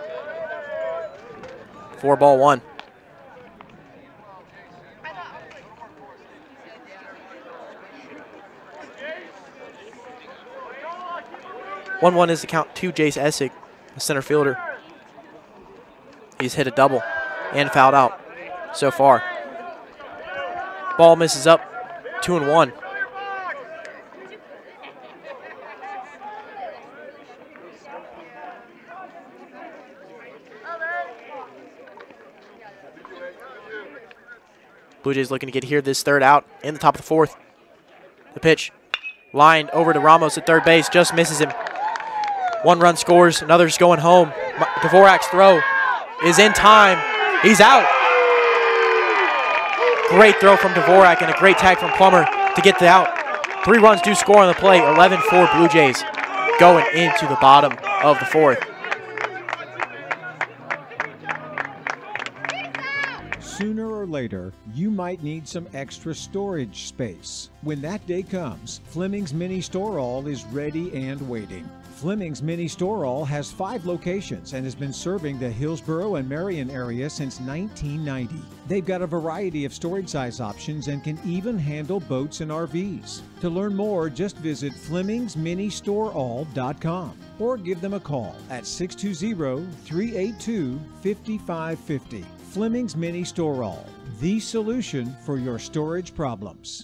Four ball one. one one is the count to Jace Essig, the center fielder. He's hit a double and fouled out so far. Ball misses up, two and one. Blue Jays looking to get here this third out in the top of the fourth. The pitch lined over to Ramos at third base, just misses him. One run scores, another's going home. Dvorak's throw is in time. He's out. Great throw from Dvorak and a great tag from Plummer to get the out. Three runs do score on the play, eleven four Blue Jays going into the bottom of the fourth. Sooner or later, you might need some extra storage space. When that day comes, Fleming's Mini Store All is ready and waiting. Fleming's Mini Store All has five locations and has been serving the Hillsboro and Marion area since nineteen ninety. They've got a variety of storage size options and can even handle boats and R Vs. To learn more, just visit Flemings Mini Store All dot com or give them a call at six two zero, three eight two, five five five zero. Fleming's Mini Store All, the solution for your storage problems.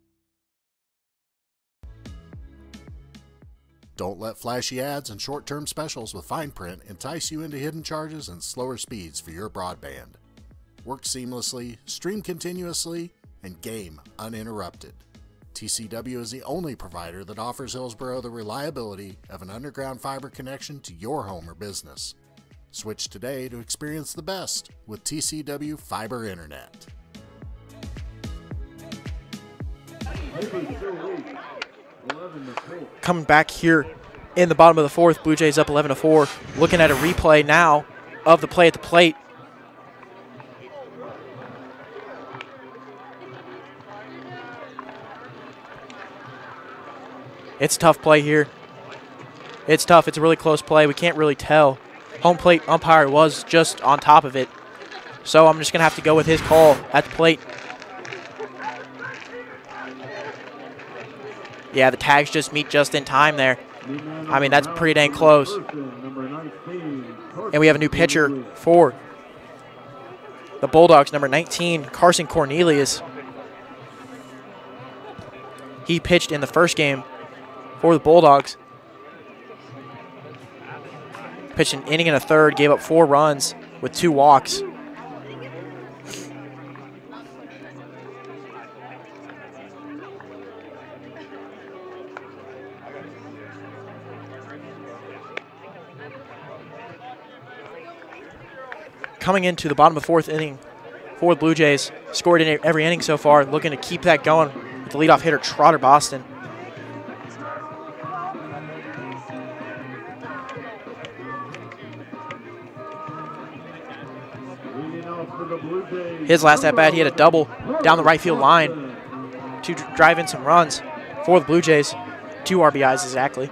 Don't let flashy ads and short-term specials with fine print entice you into hidden charges and slower speeds for your broadband. Work seamlessly, stream continuously, and game uninterrupted. T C W is the only provider that offers Hillsboro the reliability of an underground fiber connection to your home or business. Switch today to experience the best with T C W Fiber Internet. Coming back here in the bottom of the fourth, Blue Jays up eleven to four. Looking at a replay now of the play at the plate. It's a tough play here. It's tough. It's a really close play. We can't really tell. Home plate umpire was just on top of it. So I'm just going to have to go with his call at the plate. Yeah, the tags just meet just in time there. I mean, that's pretty dang close. And we have a new pitcher for the Bulldogs, number nineteen, Carson Cornelius. He pitched in the first game for the Bulldogs. Pitched an inning and a third, gave up four runs with two walks. Coming into the bottom of the fourth inning for the Blue Jays, scored in every inning so far, looking to keep that going with the leadoff hitter, Trotter Boston. His last at bat, he had a double down the right field line to drive in some runs for the Blue Jays. Two R B Is exactly.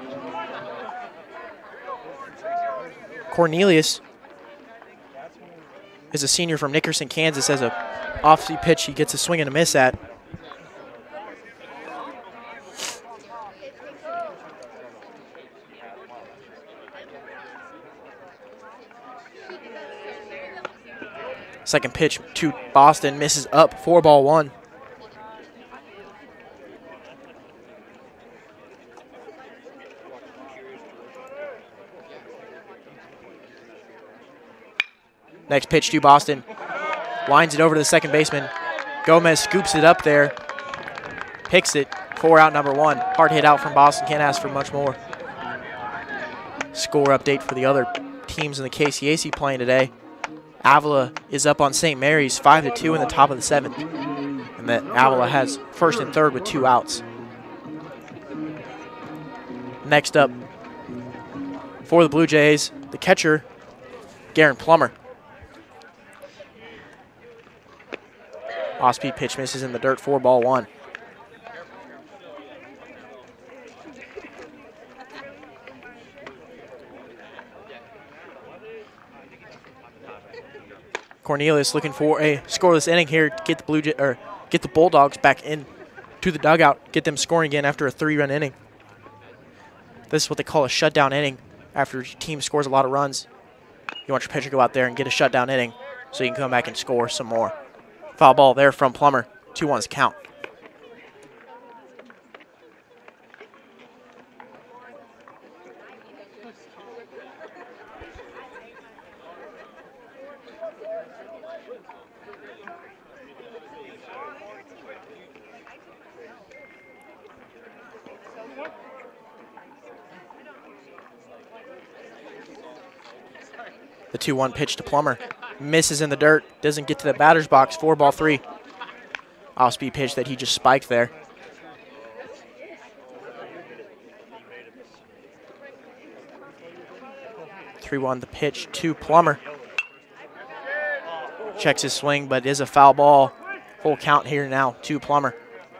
Cornelius is a senior from Nickerson, Kansas. As a off-speed pitch, he gets a swing and a miss at. Second pitch to Boston, misses up, four ball one. Next pitch to Boston, lines it over to the second baseman. Gomez scoops it up there, picks it, four out number one. Hard hit out from Boston, can't ask for much more. Score update for the other teams in the K C A C playing today. Avila is up on Saint Mary's five to two in the top of the seventh. And that Avila has first and third with two outs. Next up for the Blue Jays, the catcher, Garen Plummer. Off-speed pitch misses in the dirt, four ball one. Cornelius looking for a scoreless inning here to get the Blue Jay, or get the Bulldogs back in to the dugout, get them scoring again after a three-run inning. This is what they call a shutdown inning. After your team scores a lot of runs, you want your pitcher to go out there and get a shutdown inning so you can come back and score some more. Foul ball there from Plummer. two one's count. The two one pitch to Plummer. Misses in the dirt. Doesn't get to the batter's box. Four ball three. Off-speed pitch that he just spiked there. three one the pitch to Plummer. Checks his swing, but it is a foul ball. Full count here now to Plummer.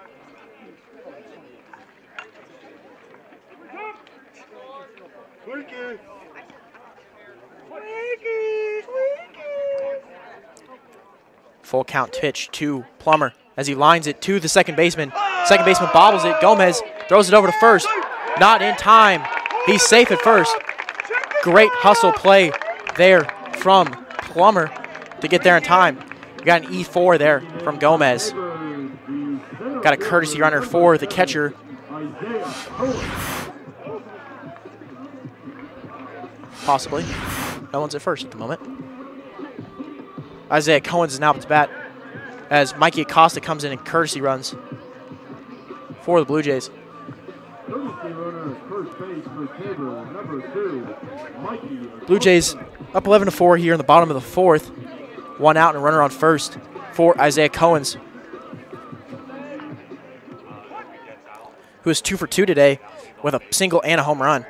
Full count pitch to Plummer as he lines it to the second baseman. Second baseman bobbles it. Gomez throws it over to first. Not in time. He's safe at first. Great hustle play there from Plummer to get there in time. We got an E four there from Gomez. Got a courtesy runner for the catcher. Possibly. No one's at first at the moment. Isaiah Cohen's is now up to bat as Mikey Acosta comes in and courtesy runs for the Blue Jays. Blue Jays up eleven to four here in the bottom of the fourth. One out and a runner on first for Isaiah Cohen's, who is two for two today with a single and a home run.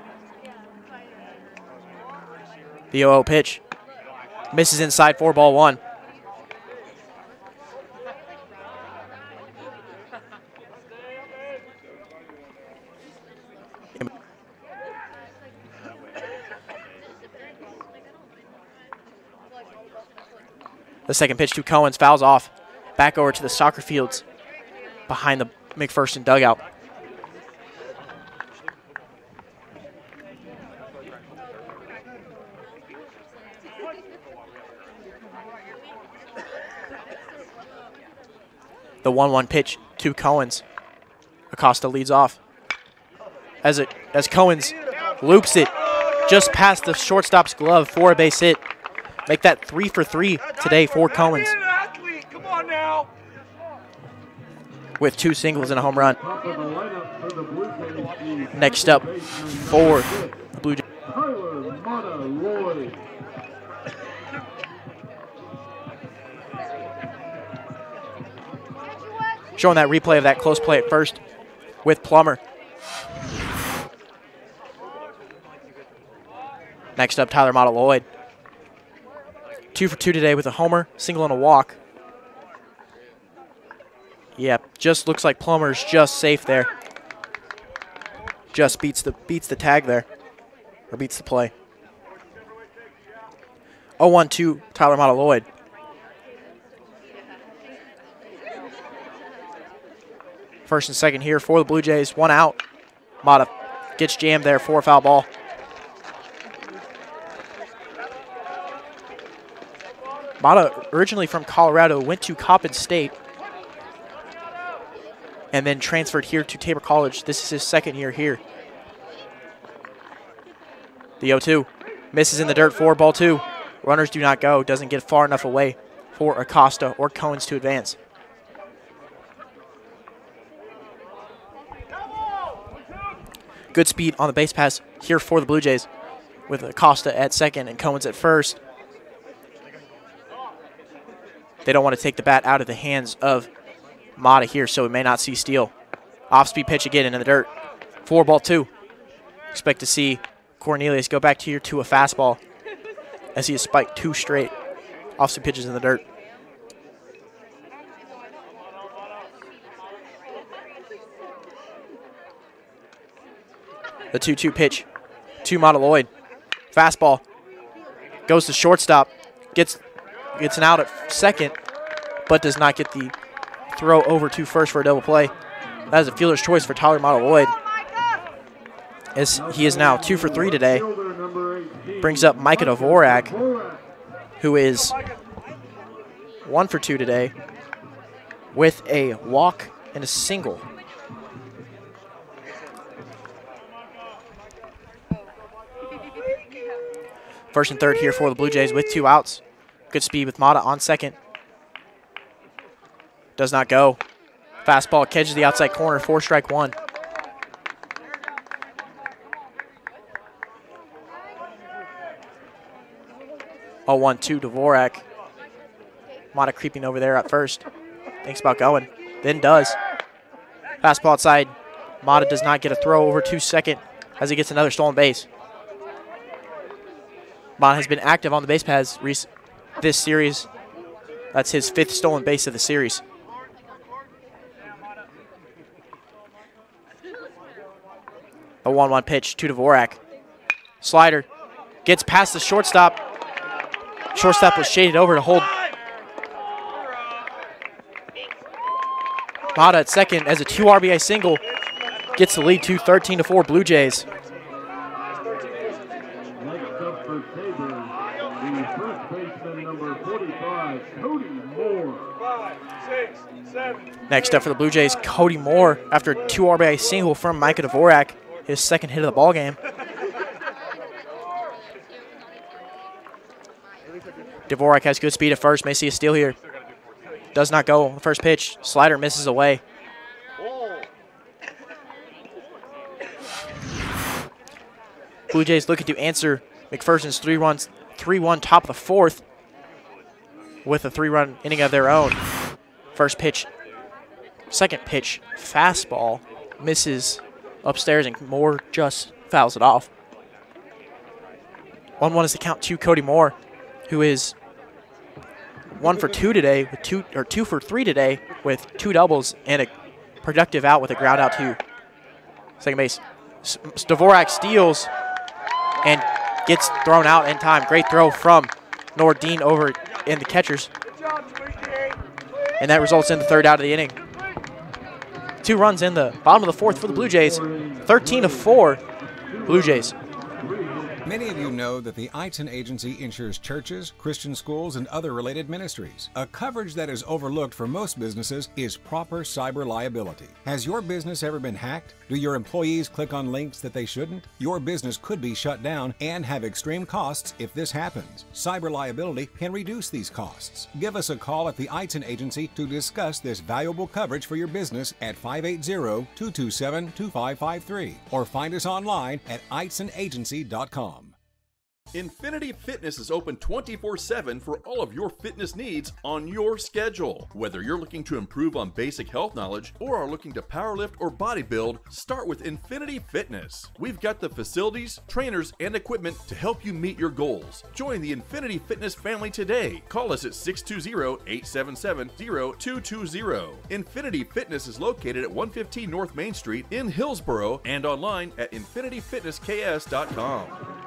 The oh oh pitch. Misses inside, four ball one. The second pitch to Cohen's fouls off. Back over to the soccer fields behind the McPherson dugout. The one one pitch to Cohen's. Acosta leads off. As it as Cohen's loops it just past the shortstop's glove for a base hit. Make that three for three today for Cohen's. Come on now. With two singles and a home run. Next up for the Blue Jays. Showing that replay of that close play at first with Plummer. Next up, Tyler Mata Lloyd. Two for two today with a homer, single and a walk. Yep, just looks like Plummer's just safe there. Just beats the beats the tag there, or beats the play. oh one to Tyler Mata Lloyd. First and second here for the Blue Jays. One out. Mata gets jammed there for a foul ball. Mata, originally from Colorado, went to Coppin State and then transferred here to Tabor College. This is his second year here. The oh two misses in the dirt for ball two. Runners do not go. Doesn't get far enough away for Acosta or Cohen's to advance. Good speed on the base pass here for the Blue Jays with Acosta at second and Cohen's at first. They don't want to take the bat out of the hands of Mata here, so we may not see steal. Off-speed pitch again into the dirt. Four ball two. Expect to see Cornelius go back here to a fastball as he has spiked two straight off-speed pitches in the dirt. The two two pitch to Mata Lloyd. Fastball. Goes to shortstop. Gets, gets an out at second, but does not get the throw over to first for a double play. That is a fielder's choice for Tyler Mata Lloyd, as he is now two for three today. Brings up Micah Dvorak, who is one for two today with a walk and a single. First and third here for the Blue Jays with two outs. Good speed with Mata on second. Does not go. Fastball catches the outside corner, four strike one. oh one two Dvorak. Mata creeping over there at first. Thinks about going. Then does. Fastball outside. Mata does not get a throw over to second as he gets another stolen base. Mata has been active on the base paths this series. That's his fifth stolen base of the series. A one one pitch to Dvorak. Slider gets past the shortstop. Shortstop was shaded over to hold. Mata at second as a two R B I single gets the lead to thirteen to four Blue Jays. Next up for Tabor, the first baseman number forty-five, Cody Moore. Five, six, seven. Next up for the Blue Jays, Cody Moore after a two R B I single from Micah Dvorak, his second hit of the ball game. Dvorak has good speed at first, may see a steal here. Does not go. The first pitch, slider misses away. Blue Jays looking to answer McPherson's three runs, three one top of the fourth with a three-run inning of their own. First pitch, second pitch, fastball misses upstairs and Moore just fouls it off. one one is the count to Cody Moore, who is one for two today with two or two for three today with two doubles and a productive out with a ground out to second base. Dvorak steals and gets thrown out in time. Great throw from Nordine over in the catchers. And that results in the third out of the inning. Two runs in the bottom of the fourth for the Blue Jays. thirteen to four Blue Jays. Many of you know that the Eitzen Agency insures churches, Christian schools, and other related ministries. A coverage that is overlooked for most businesses is proper cyber liability. Has your business ever been hacked? Do your employees click on links that they shouldn't? Your business could be shut down and have extreme costs if this happens. Cyber liability can reduce these costs. Give us a call at the Eitzen Agency to discuss this valuable coverage for your business at five eight zero, two two seven, two five five three or find us online at eitzen agency dot com. Infinity Fitness is open twenty-four seven for all of your fitness needs on your schedule. Whether you're looking to improve on basic health knowledge or are looking to powerlift or bodybuild, start with Infinity Fitness. We've got the facilities, trainers, and equipment to help you meet your goals. Join the Infinity Fitness family today. Call us at six two zero, eight seven seven, zero two two zero. Infinity Fitness is located at one fifteen North Main Street in Hillsboro and online at infinity fitness k s dot com.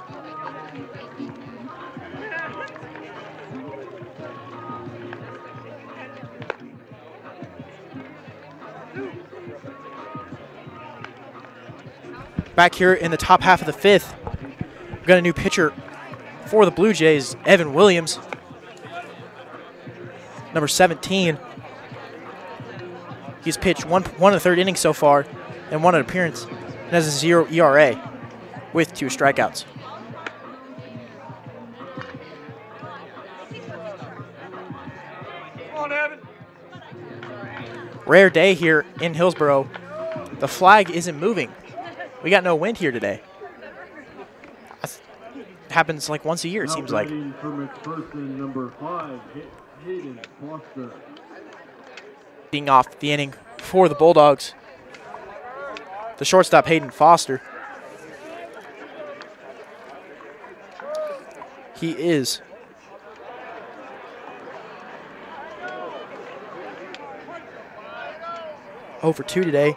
Back here in the top half of the fifth, we've got a new pitcher for the Blue Jays, Evan Williams, number seventeen. He's pitched one, one of the third innings so far and one an appearance and has a zero E R A with two strikeouts. Come on, Evan. Rare day here in Hillsboro. The flag isn't moving. We got no wind here today. It happens like once a year, it Now seems like. batting for McPherson, number five, Hayden Foster. Being off the inning for the Bulldogs, the shortstop Hayden Foster. He is oh for two today.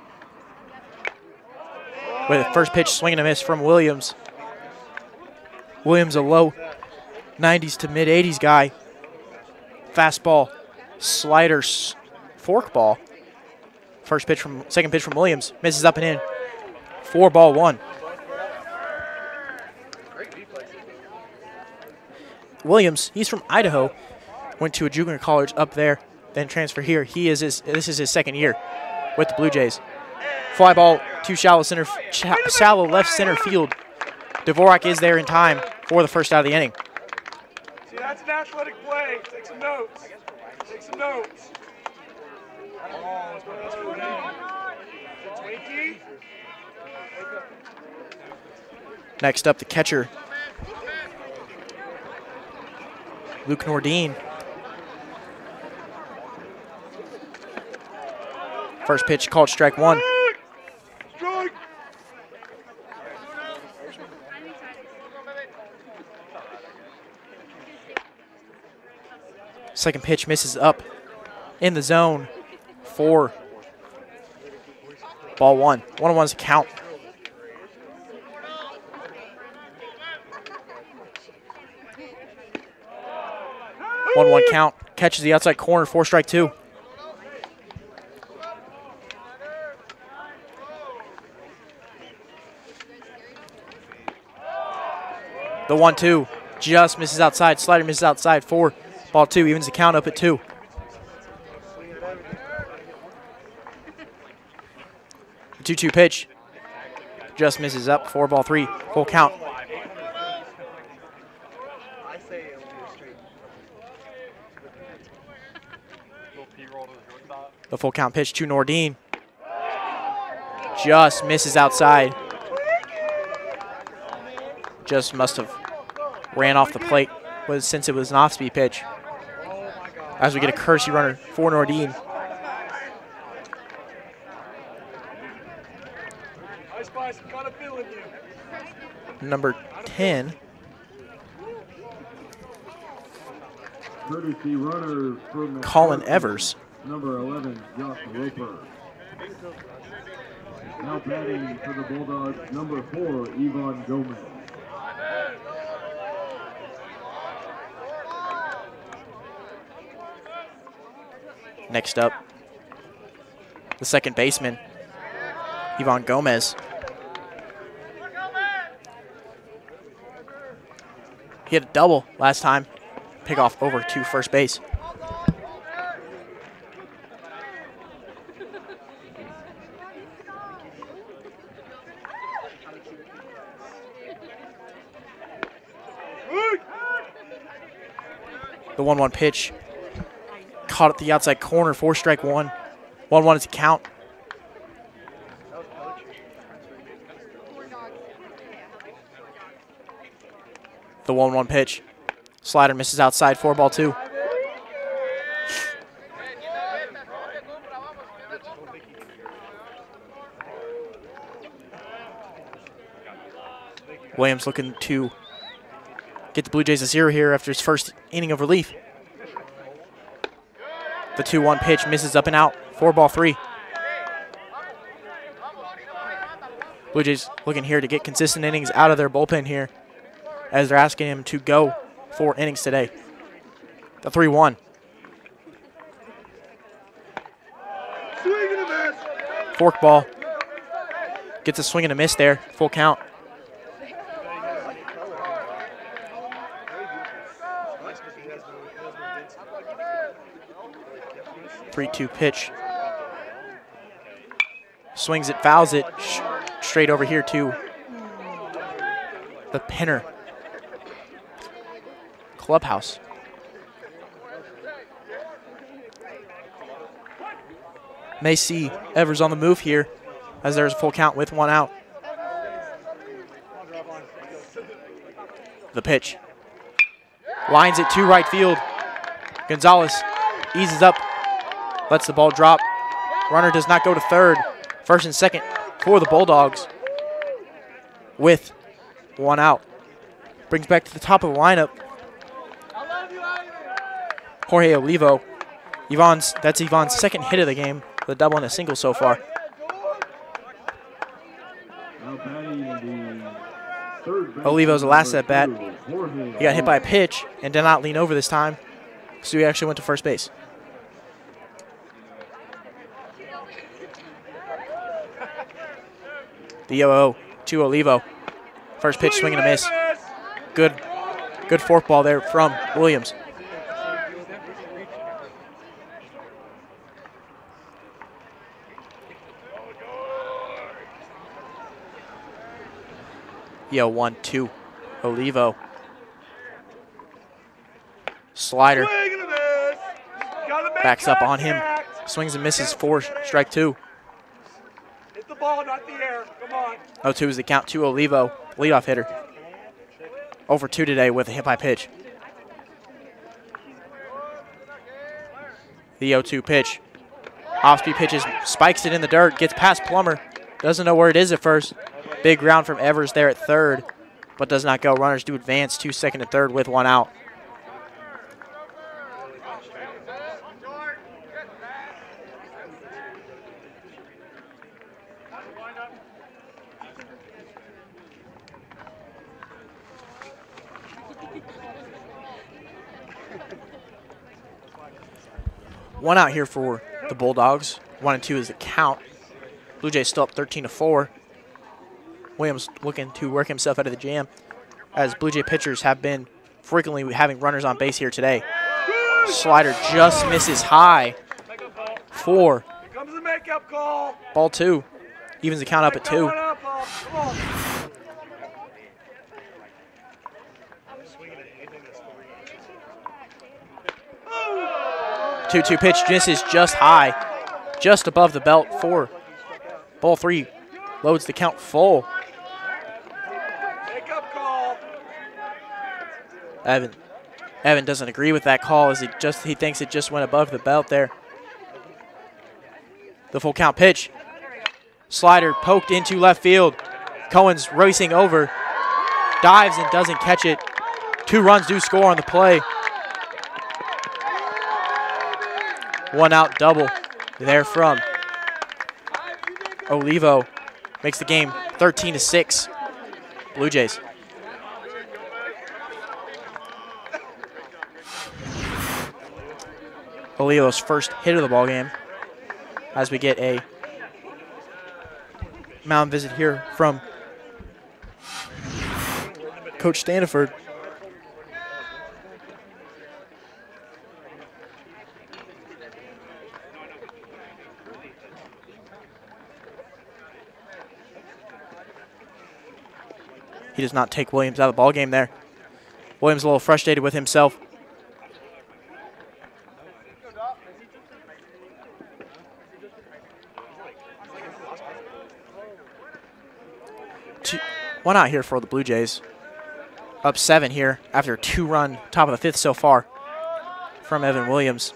With the first pitch swing and a miss from Williams. Williams, a low nineties to mid eighties guy. Fastball, slider, forkball. First pitch from, second pitch from Williams. Misses up and in. Four ball one. Williams, he's from Idaho. Went to a junior college up there, then transferred here. He is his, this is his second year with the Blue Jays. Fly ball to shallow center, shallow left center field. Dvorak is there in time for the first out of the inning. See, that's an athletic play. Take some notes. Take some notes. Next up, the catcher, Luke Nordine. First pitch called strike one. Strike! Second pitch misses up in the zone. Four. Ball one. One on one's a count. One one count. Catches the outside corner. Four strike two. The one two just misses outside. Slider misses outside. Four. Ball two evens the count up at two. The two two pitch just misses up. Four ball three. Full count. The full count pitch to Nordine. Just misses outside. Just must have ran off the plate was since it was an off-speed pitch. As we get a courtesy runner for Nordine. Number ten. Courtesy runner for Colin Evers. Number eleven, Josh Roper. Now batting for the Bulldogs, number four, Yvonne Gomez. Next up, the second baseman, Yvonne Gomez. He had a double last time. Pick off over to first base. The one one pitch caught at the outside corner, four strike one. one one is a count. The one one pitch. Slider misses outside, four ball two. Williams looking to get the Blue Jays a zero here after his first inning of relief. The two one pitch misses up and out, four ball three. Blue Jays looking here to get consistent innings out of their bullpen here as they're asking him to go four innings today. The three one. Fork ball. Gets a swing and a miss there, full count. three two pitch. Swings it, fouls it, sh straight over here to the Penner clubhouse. May see Evers on the move here as there's a full count with one out. The pitch. Lines it to right field. Gonzalez eases up. Lets the ball drop. Runner does not go to third. First and second for the Bulldogs with one out. Brings back to the top of the lineup Jorge Olivo. Yvonne's, that's Yvonne's second hit of the game, the double and a single so far. Olivo's the last at bat. He got hit by a pitch and did not lean over this time, so he actually went to first base. The oh oh to Olivo. First pitch, swing and a miss. Good, good fork ball there from Williams. The oh one to Olivo. Slider backs up on him. Swings and misses for strike two. Hit the ball, not the air. Come on. oh two is the count to Olivo, leadoff hitter. oh for two today with a hit by pitch. The oh two pitch. Off-speed pitches, spikes it in the dirt, gets past Plummer. Doesn't know where it is at first. Big ground from Evers there at third, but does not go. Runners do advance to second and third with one out. One out here for the Bulldogs. One and two is the count. Blue Jays still up thirteen to four. Williams looking to work himself out of the jam, as Blue Jay pitchers have been frequently having runners on base here today. Slider just misses high. Four. Here comes the makeup call. Ball two. Evens the count up at two. two two pitch misses just high, just above the belt. Four. Ball three loads the count full. Makeup call. Evan. Evan doesn't agree with that call, as he just he thinks it just went above the belt there. The full count pitch. Slider poked into left field. Cohen's racing over. Dives and doesn't catch it. Two runs do score on the play. One out double there from Olivo. Makes the game thirteen to six. Blue Jays. Olivo's first hit of the ball game, as we get a mound visit here from Coach Standiford. He does not take Williams out of the ball game there. Williams a little frustrated with himself. Two, one out here for the Blue Jays. Up seven here after a two-run top of the fifth so far from Evan Williams.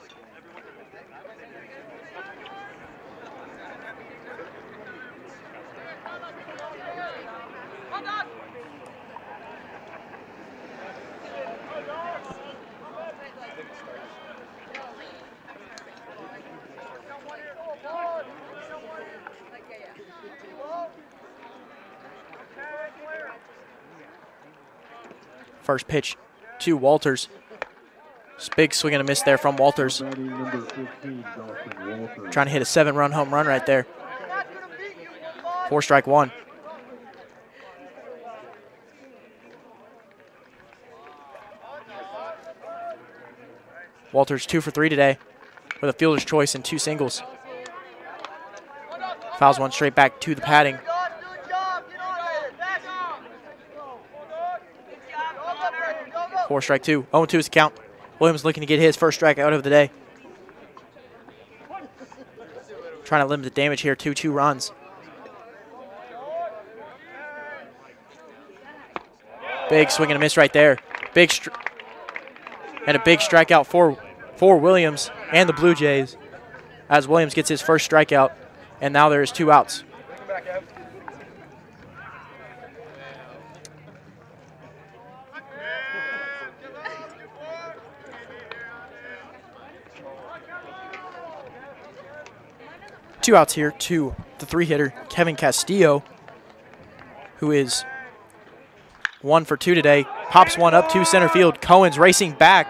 First pitch to Walters. Big swing and a miss there from Walters. Trying to hit a seven-run home run right there. Four strike one. Walters two for three today with a fielder's choice and two singles. Fouls one straight back to the padding. Four strike two. oh two is the count. Williams looking to get his first strikeout of the day. Trying to limit the damage here. Two two runs. Big swing and a miss right there. Big stri and a big strikeout for for Williams and the Blue Jays, as Williams gets his first strikeout, and now there is two outs. Two outs here to the three-hitter, Kevin Castillo, who is one for two today. Pops one up to center field. Cohen's racing back.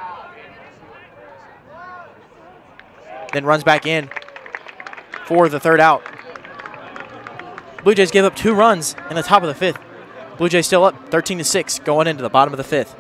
Then runs back in for the third out. Blue Jays give up two runs in the top of the fifth. Blue Jays still up thirteen to six going into the bottom of the fifth.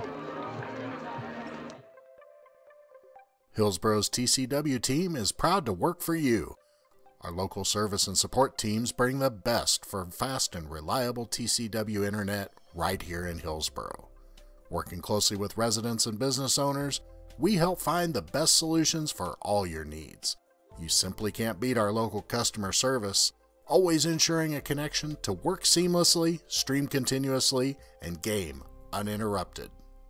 Hillsboro's T C W team is proud to work for you. Our local service and support teams bring the best for fast and reliable T C W internet right here in Hillsboro. Working closely with residents and business owners, we help find the best solutions for all your needs. You simply can't beat our local customer service, always ensuring a connection to work seamlessly, stream continuously, and game uninterrupted.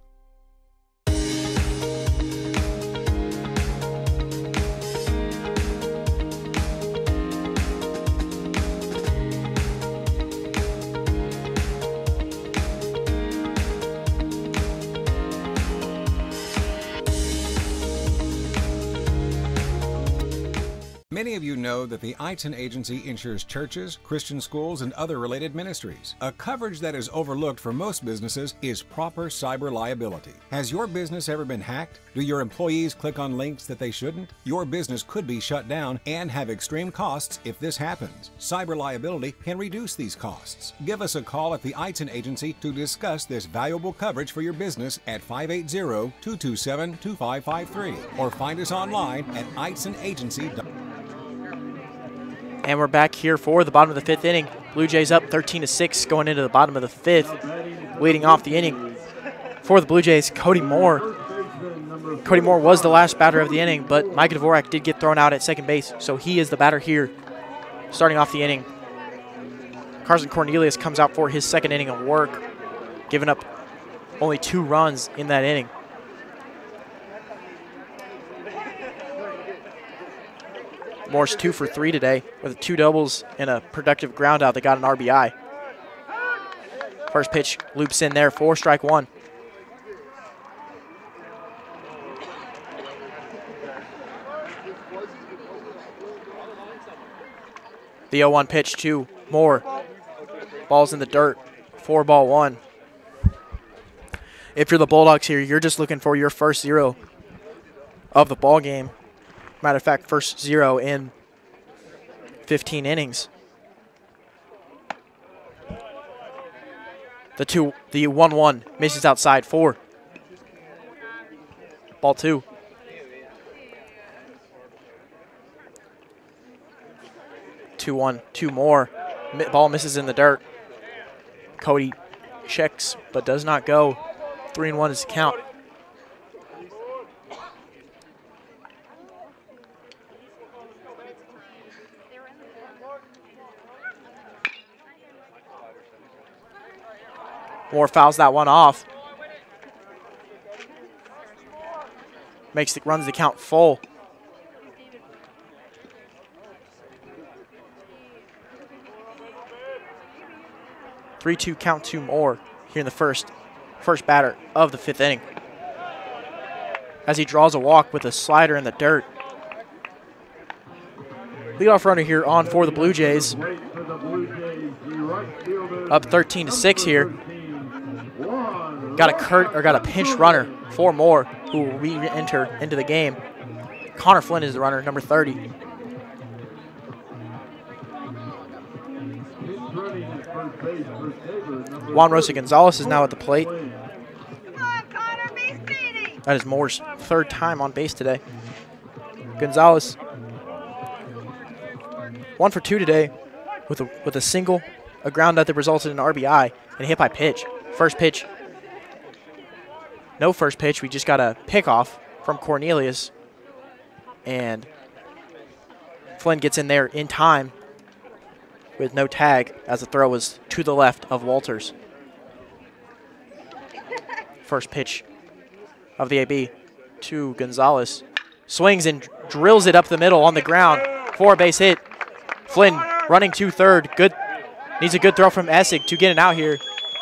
Many of you know that the Eitzen Agency insures churches, Christian schools, and other related ministries. A coverage that is overlooked for most businesses is proper cyber liability. Has your business ever been hacked? Do your employees click on links that they shouldn't? Your business could be shut down and have extreme costs if this happens. Cyber liability can reduce these costs. Give us a call at the Eitzen Agency to discuss this valuable coverage for your business at five eight zero, two two seven, two five five three or find us online at eitzen agency dot com. And we're back here for the bottom of the fifth inning. Blue Jays up thirteen to six going into the bottom of the fifth. Leading off the inning for the Blue Jays, Cody Moore. Cody Moore was the last batter of the inning, but Micah Dvorak did get thrown out at second base, so he is the batter here starting off the inning. Carson Cornelius comes out for his second inning of work, giving up only two runs in that inning. Moore's two for three today with two doubles and a productive ground out that got an R B I. First pitch loops in there for strike one. The oh one pitch to Moore. Ball's in the dirt. Four ball one. If you're the Bulldogs here, you're just looking for your first zero of the ball game. Matter of fact, first zero in fifteen innings. The two, the one one misses outside four. Ball two. Two one, two more. Ball misses in the dirt. Cody checks but does not go. Three and one is the count. Moore fouls that one off. Makes the runs the count full. three two count to Moore here in the first first batter of the fifth inning. As he draws a walk with a slider in the dirt. Leadoff runner here on for the Blue Jays. Up thirteen to six here. Got a curt or got a pinch runner for Moore, who will re-enter into the game. Connor Flynn is the runner, number thirty. Juan Rosa Gonzalez is now at the plate. That is Moore's third time on base today. Gonzalez, one for two today, with a with a single, a ground out that resulted in an R B I, and a hit by pitch. First pitch. No first pitch. We just got a pickoff from Cornelius. And Flynn gets in there in time with no tag as the throw was to the left of Walters. First pitch of the A B to Gonzalez. Swings and drills it up the middle on the ground for a base hit. Flynn running to third. Good. Needs a good throw from Essig to get it out here.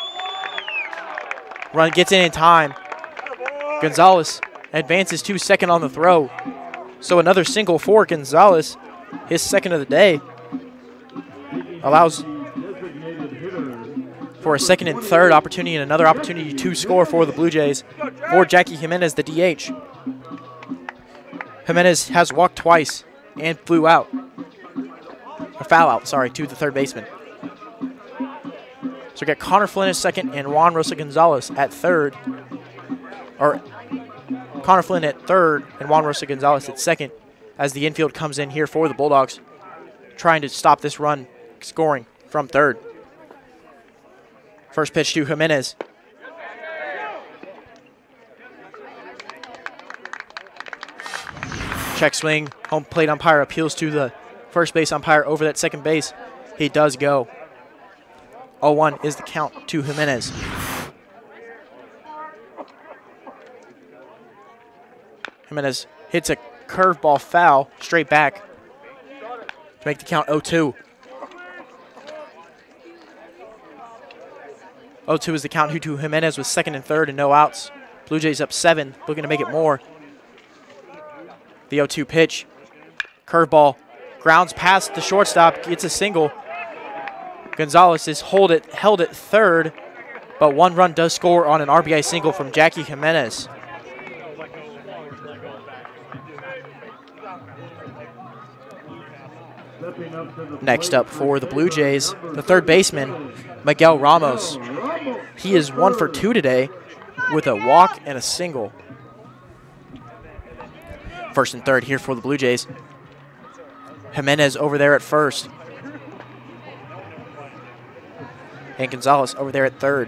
Run gets in in time. Gonzalez advances to second on the throw. So another single for Gonzalez, his second of the day. Allows for a second and third opportunity and another opportunity to score for the Blue Jays. For Jackie Jimenez, the D H. Jimenez has walked twice and flew out. A foul out, sorry, to the third baseman. So we got Connor Flynn at second and Juan Rosa Gonzalez at third. Or Connor Flynn at third and Juan Rosa Gonzalez at second as the infield comes in here for the Bulldogs, trying to stop this run scoring from third. First pitch to Jimenez. Check swing. Home plate umpire appeals to the first base umpire over that second base. He does go. oh one is the count to Jimenez. Jimenez hits a curveball foul straight back to make the count oh two. oh two is the count to Jimenez with second and third and no outs. Blue Jays up seven, looking to make it more. The oh two pitch. Curveball. Grounds past the shortstop, gets a single. Gonzalez is hold it, held at third, but one run does score on an R B I single from Jackie Jimenez. Next up for the Blue Jays, the third baseman, Miguel Ramos. He is one for two today with a walk and a single. First and third here for the Blue Jays. Jimenez over there at first. And Gonzalez over there at third.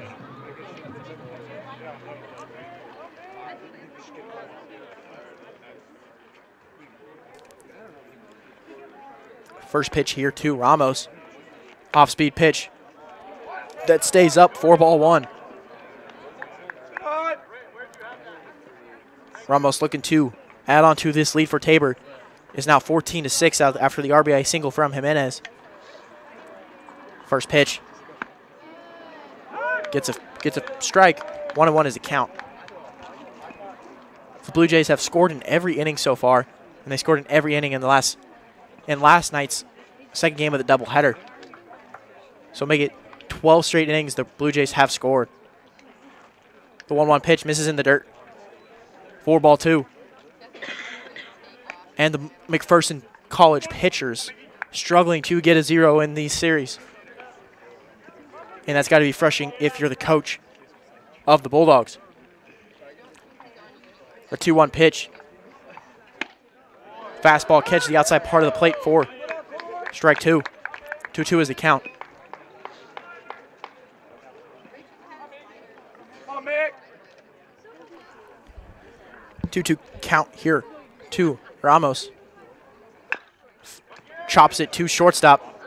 First pitch here to Ramos. Off-speed pitch. That stays up, four ball one. Ramos looking to add on to this lead for Tabor. Is now fourteen to six out after the R B I single from Jimenez. First pitch. Gets a gets a strike. One and one is the count. The Blue Jays have scored in every inning so far, and they scored in every inning in the last in last night's second game of the doubleheader. So make it twelve straight innings the Blue Jays have scored. The one one pitch misses in the dirt. Four ball two. And the McPherson College pitchers struggling to get a zero in these series. And that's got to be frustrating if you're the coach of the Bulldogs. A two one pitch. Fastball catch the outside part of the plate for strike two. two two is the count. two two count here to Ramos. Chops it to shortstop.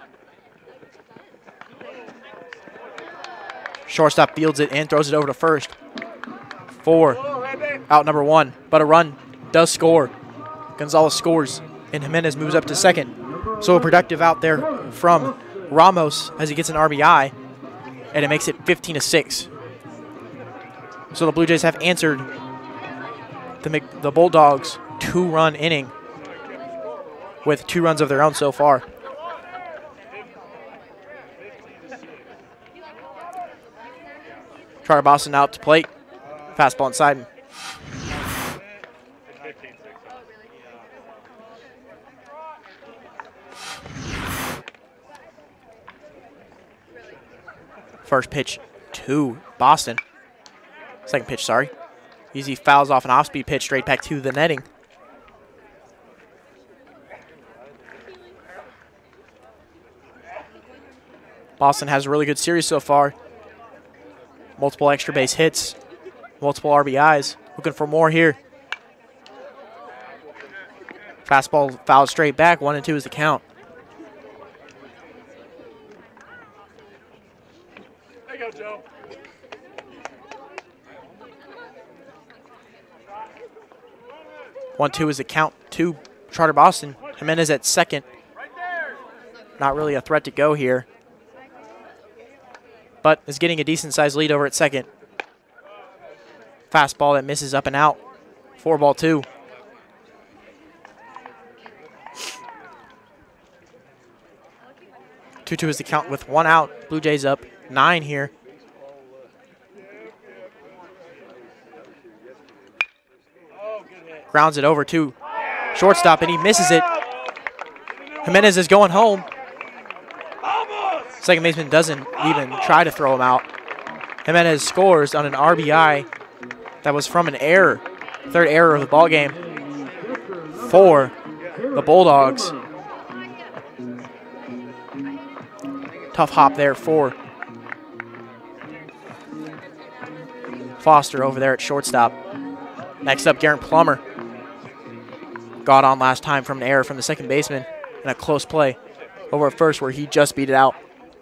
Shortstop fields it and throws it over to first. Four. Out number one, but a run does score. Gonzalez scores, and Jimenez moves up to second. So a productive out there from Ramos as he gets an R B I, and it makes it fifteen to six. So the Blue Jays have answered the, Mc, the Bulldogs' two-run inning with two runs of their own so far. Charter Boston out to plate. Fastball inside. First pitch to Boston. Second pitch, sorry. Easy fouls off an off-speed pitch straight back to the netting. Boston has a really good series so far. Multiple extra base hits, multiple R B Is. Looking for more here. Fastball fouled straight back. One and two is the count. There you go, Joe. One two is the count to Charter Boston. Jimenez at second. Not really a threat to go here, but is getting a decent-sized lead over at second. Fastball that misses up and out. Four ball two. two two is the count with one out. Blue Jays up nine here. Grounds it over to shortstop, and he misses it. Jimenez is going home. Second baseman doesn't even try to throw him out. Jimenez scores on an R B I that was from an error. Third error of the ball game for the Bulldogs. Tough hop there for Foster over there at shortstop. Next up, Garrett Plummer. got on last time from an error from the second baseman and a close play over at first where he just beat it out.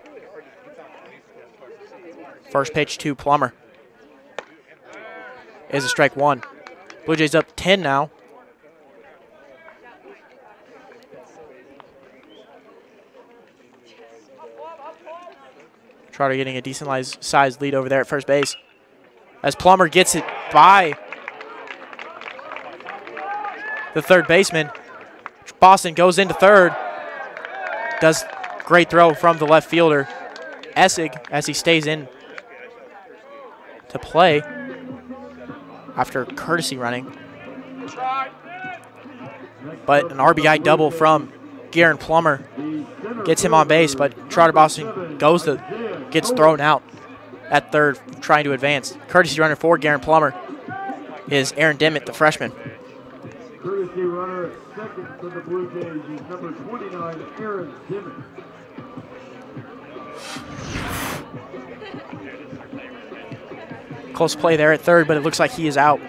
First pitch to Plummer is a strike one. Blue Jays up ten now. Trotter getting a decent sized lead over there at first base. As Plummer gets it by the third baseman. Boston goes into third. Does great throw from the left fielder, Essig, as he stays in to play after courtesy running. But an R B I double from Garen Plummer gets him on base, but Trotter Boston goes to, gets thrown out at third, trying to advance. Courtesy runner for Garen Plummer is Aaron Dimmitt, the freshman. Courtesy runner at second for the Blue Jays is number twenty-nine, Aaron Dimmitt. Close play there at third, but it looks like he is out.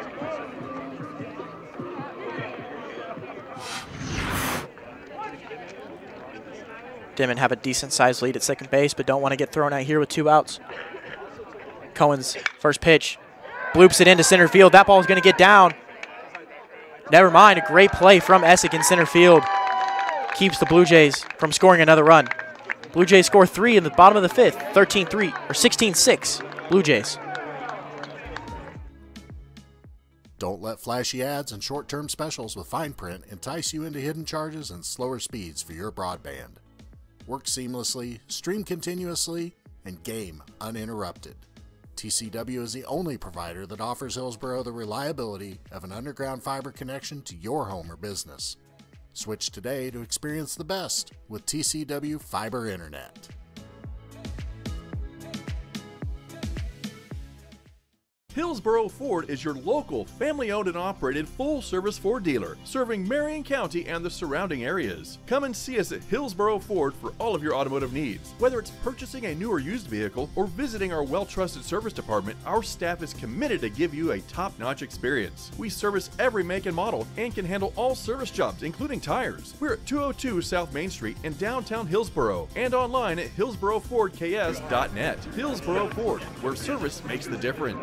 Dimmitt have a decent-sized lead at second base, but don't want to get thrown out here with two outs. Cohen's first pitch. Bloops it into center field. That ball is going to get down. Never mind, a great play from Essig in center field. Keeps the Blue Jays from scoring another run. Blue Jays score three in the bottom of the fifth, thirteen three, or sixteen six, Blue Jays. Don't let flashy ads and short-term specials with fine print entice you into hidden charges and slower speeds for your broadband. Work seamlessly, stream continuously, and game uninterrupted. T C W is the only provider that offers Hillsboro the reliability of an underground fiber connection to your home or business. Switch today to experience the best with T C W Fiber Internet. Hillsboro Ford is your local, family-owned and operated full-service Ford dealer, serving Marion County and the surrounding areas. Come and see us at Hillsboro Ford for all of your automotive needs. Whether it's purchasing a new or used vehicle or visiting our well-trusted service department, our staff is committed to give you a top-notch experience. We service every make and model and can handle all service jobs, including tires. We're at two oh two South Main Street in downtown Hillsboro and online at hillsboro ford k s dot net. Hillsboro Ford, where service makes the difference.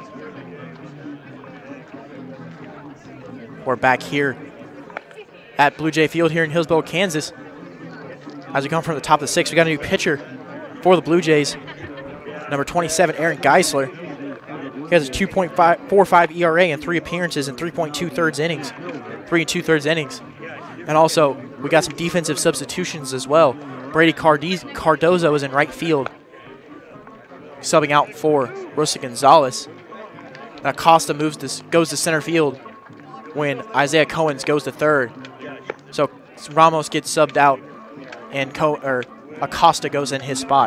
We're back here at Blue Jay Field here in Hillsboro, Kansas. As we come from the top of the sixth, we got a new pitcher for the Blue Jays. Number twenty-seven, Aaron Geisler. He has a two point four five E R A in three appearances and three point two thirds innings. Three and two thirds innings. And also, we got some defensive substitutions as well. Brady Cardiz Cardozo is in right field, subbing out for Rosa Gonzalez. And Acosta moves this, goes to center field when Isaiah Cohens goes to third. So Ramos gets subbed out, and Co or Acosta goes in his spot.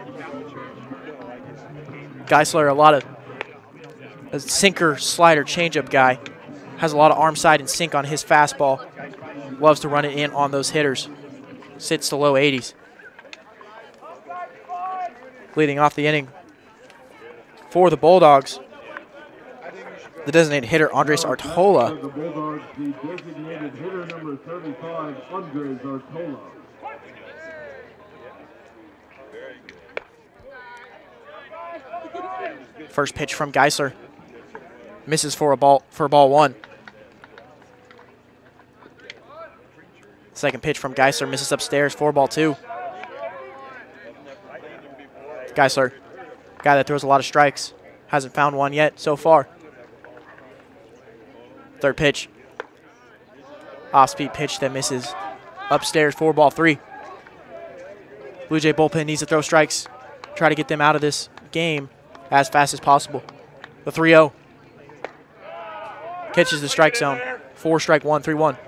Geisler, a lot of a sinker, slider, changeup guy. Has a lot of arm side and sink on his fastball. Loves to run it in on those hitters. Sits to low eighties. Leading off the inning for the Bulldogs, the designated hitter, Andres Artola. The Bulldogs, the designated hitter number thirty-five, Andres Artola. First pitch from Geisler. Misses for a ball for ball one. Second pitch from Geisler misses upstairs for ball two. Geisler, guy that throws a lot of strikes, hasn't found one yet so far. Third pitch. Off-speed pitch that misses upstairs for ball three. Blue Jay bullpen needs to throw strikes, try to get them out of this game as fast as possible. The three oh. Catches the strike zone. Four strike one, three one.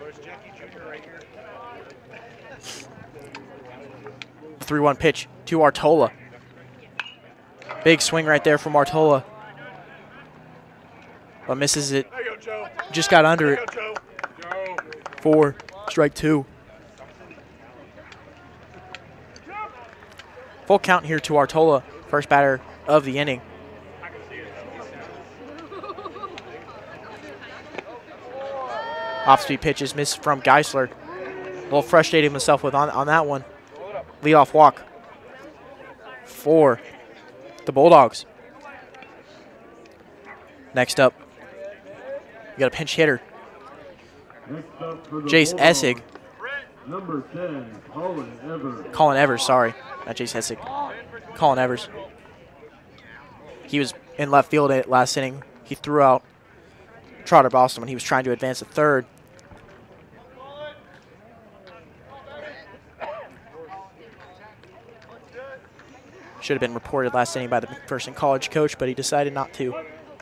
three one pitch to Artola. Big swing right there from Artola. But misses it. Just got under it. Four, strike two. Full count here to Artola, first batter of the inning. Off-speed pitches missed from Geisler. A little frustrated himself with on, on that one. Leadoff walk for the Bulldogs. Next up, we got a pinch hitter. Jace Essig. Number ten, Colin Evers. Colin Evers, sorry. Not Jace Essig. Colin Evers. He was in left field at last inning. He threw out Trotter Boston when he was trying to advance to third. Should have been reported last inning by the McPherson College coach, but he decided not to.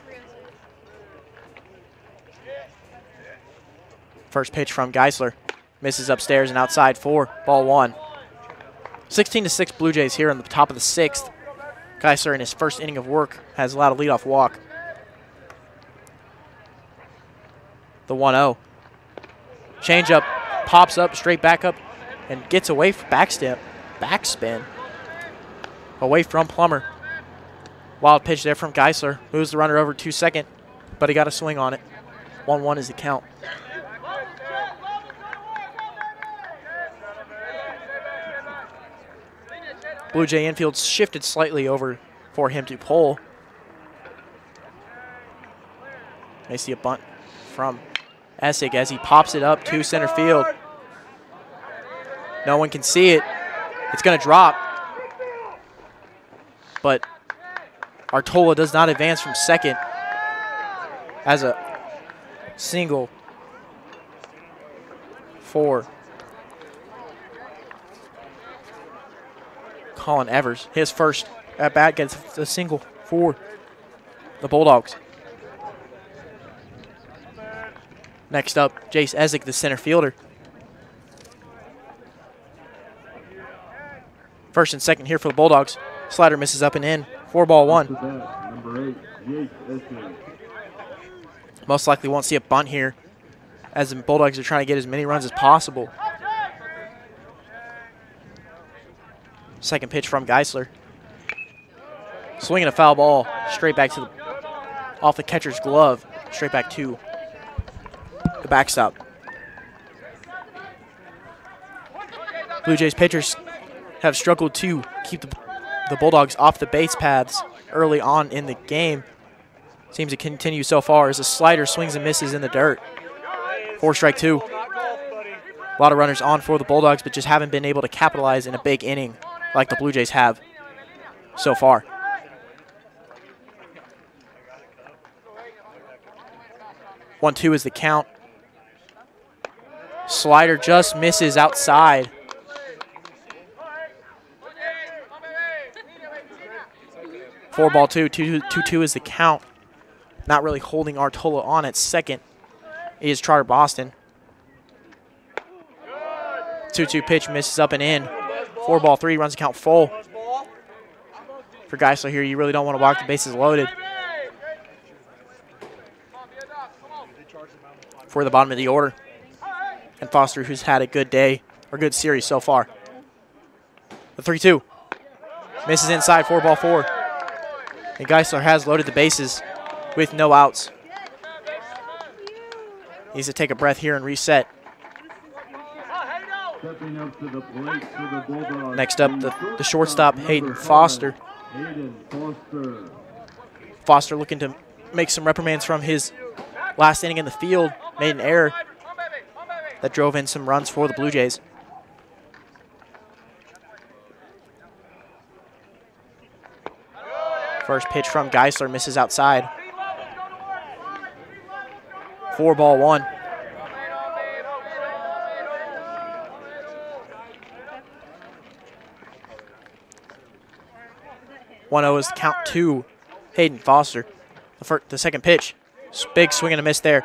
First pitch from Geisler. Misses upstairs and outside for ball one. sixteen to six Blue Jays here on the top of the sixth. Geisler in his first inning of work has allowed a leadoff walk. The one oh. Changeup pops up, straight back up, and gets away from backstep, backspin. Away from Plummer. Wild pitch there from Geisler. Moves the runner over to second, but he got a swing on it. one one is the count. Blue Jay infield shifted slightly over for him to pull. I see a bunt from Essig as he pops it up to center field. No one can see it. It's going to drop. But Artola does not advance from second as a single for Colin Evers. His first at bat gets a single for the Bulldogs. Next up, Jace Essig, the center fielder. First and second here for the Bulldogs. Slider misses up and in. Four ball one. Number eight, Jace Essig. Most likely won't see a bunt here as the Bulldogs are trying to get as many runs as possible. Second pitch from Geisler. Swinging a foul ball straight back to the, off the catcher's glove, straight back to the backstop. Blue Jays pitchers have struggled to keep the the Bulldogs off the base paths early on in the game. Seems to continue so far as the slider swings and misses in the dirt. Four strike two. A lot of runners on for the Bulldogs, but just haven't been able to capitalize in a big inning like the Blue Jays have so far. one two is the count. Slider just misses outside. Four ball two, two, two, two is the count. Not really holding Artola on at second is Trotter Boston. two two pitch misses up and in. Four ball three, runs the count full. For Geisler here, you really don't want to walk the bases loaded. For the bottom of the order. And Foster, who's had a good day, or good series so far. The three two. Misses inside, four ball four. And Geisler has loaded the bases with no outs. Needs to take a breath here and reset. Next up, the, the shortstop, Hayden Foster. Foster looking to make some reprimands from his last inning in the field. Made an error that drove in some runs for the Blue Jays. First pitch from Geisler misses outside. Four ball one. one oh is the count to Hayden Foster. The, first, the second pitch. Big swing and a miss there.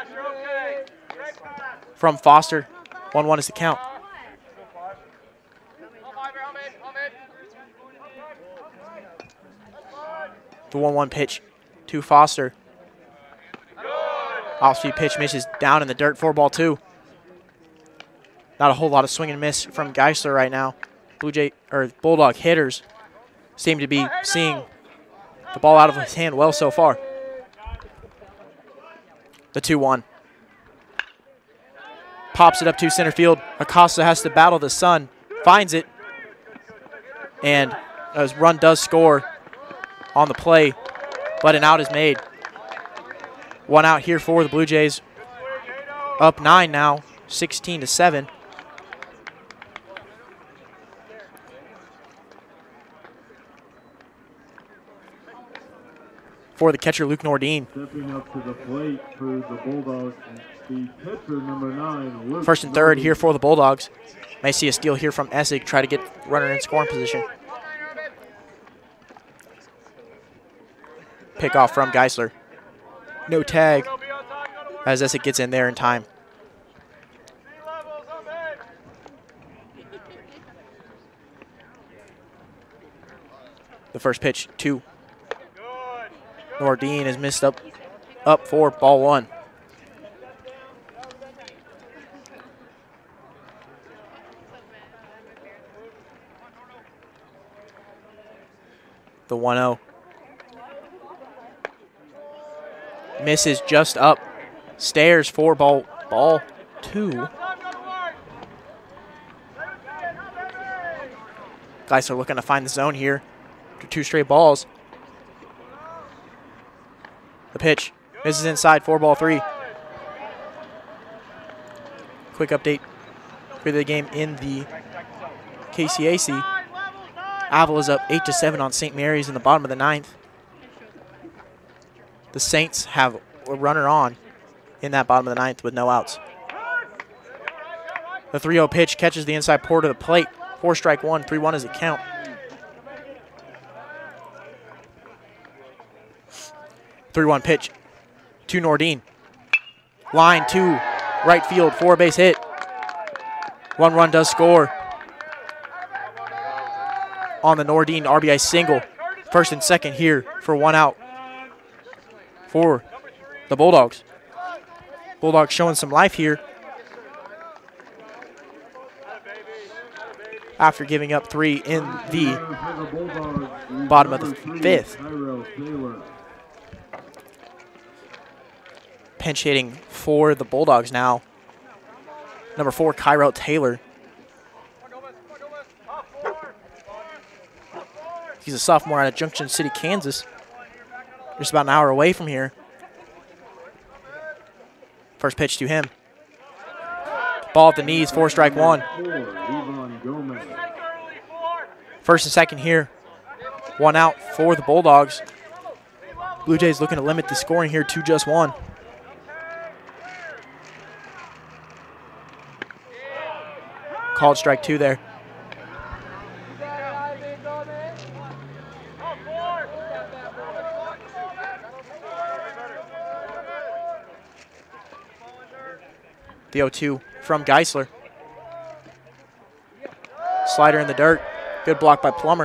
From Foster. one one is the count. The one one pitch to Foster. Off-speed pitch misses down in the dirt. Four ball two. Not a whole lot of swing and miss from Geisler right now. Blue Jay or Bulldog hitters seem to be seeing the ball out of his hand well so far. The two one. Pops it up to center field. Acosta has to battle the sun. Finds it. And a run does score on the play, but an out is made. One out here for the Blue Jays. Up nine now, sixteen to seven. For the catcher, Luke Nordine. Stepping up to the plate for the Bulldogs, the catcher, number nine. Luke First and third Nordine. here for the Bulldogs. May see a steal here from Essig, try to get runner in scoring position. Pick off from Geisler. No tag as Essig gets in there in time. The first pitch, two. Nordine is missed up, up for ball one. The one oh. Misses just up. Stairs for ball, ball two. Geisler looking to find the zone here. Two straight balls. The pitch misses inside, four ball three. Quick update for the game in the K C A C. Avila's up eight to seven on Saint Mary's in the bottom of the ninth. The Saints have a runner on in that bottom of the ninth with no outs. The three oh pitch catches the inside port of the plate. Four strike one, three one is a count. three one pitch to Nordine. Line two, right field, four base hit. One run does score on the Nordine R B I single. First and second here for one out for the Bulldogs. Bulldogs showing some life here after giving up three in the bottom of the fifth. Pinch hitting for the Bulldogs now. Number four, Kyrell Taylor. He's a sophomore out of Junction City, Kansas. Just about an hour away from here. First pitch to him. Ball at the knees, four strike one. First and second here. One out for the Bulldogs. Blue Jays looking to limit the scoring here to just one. Called strike two there. The oh two from Geisler. Slider in the dirt. Good block by Plummer.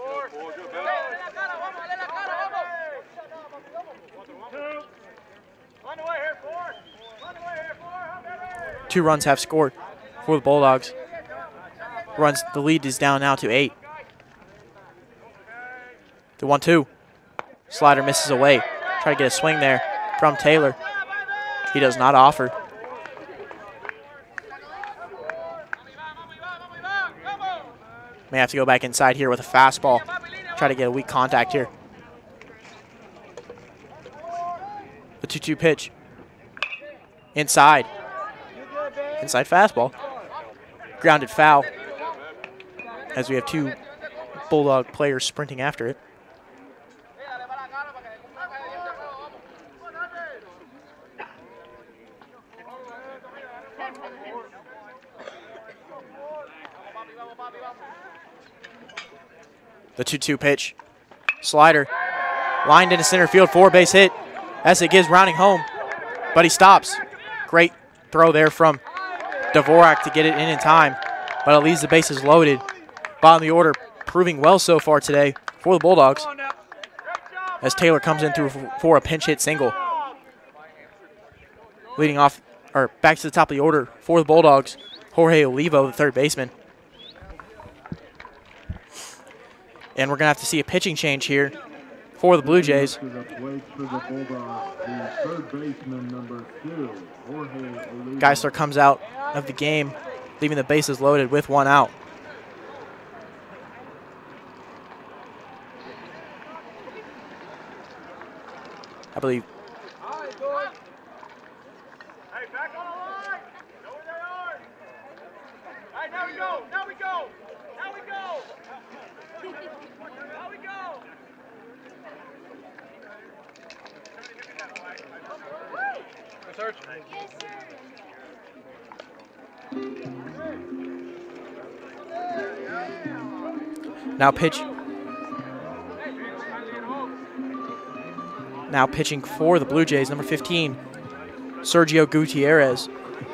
Two runs have scored for the Bulldogs. Runs, the lead is down now to eight. The one two. Slider misses away. Try to get a swing there from Taylor. He does not offer. May have to go back inside here with a fastball. Try to get a weak contact here. The two two pitch. Inside. Inside fastball. Grounded foul. As we have two Bulldog players sprinting after it. The two two pitch. Slider. Lined into center field, four base hit. Essig is rounding home, but he stops. Great throw there from Dvorak to get it in in time, but it leaves the bases loaded. Bottom of the order, proving well so far today for the Bulldogs, as Taylor comes in through for a pinch hit single. Leading off, or back to the top of the order for the Bulldogs, Jorge Olivo, the third baseman. And we're going to have to see a pitching change here for the Blue Jays. To the plate for the Bulldogs, the third baseman, number two, Jorge Oliva. Geisler comes out of the game, leaving the bases loaded with one out. I believe. Hey, back on the line. Know where they are. All right, now we go. Now we go. Now we go. Now we go. Search. Yes, sir. Now pitch. Now pitching for the Blue Jays, number fifteen, Sergio Gutierrez.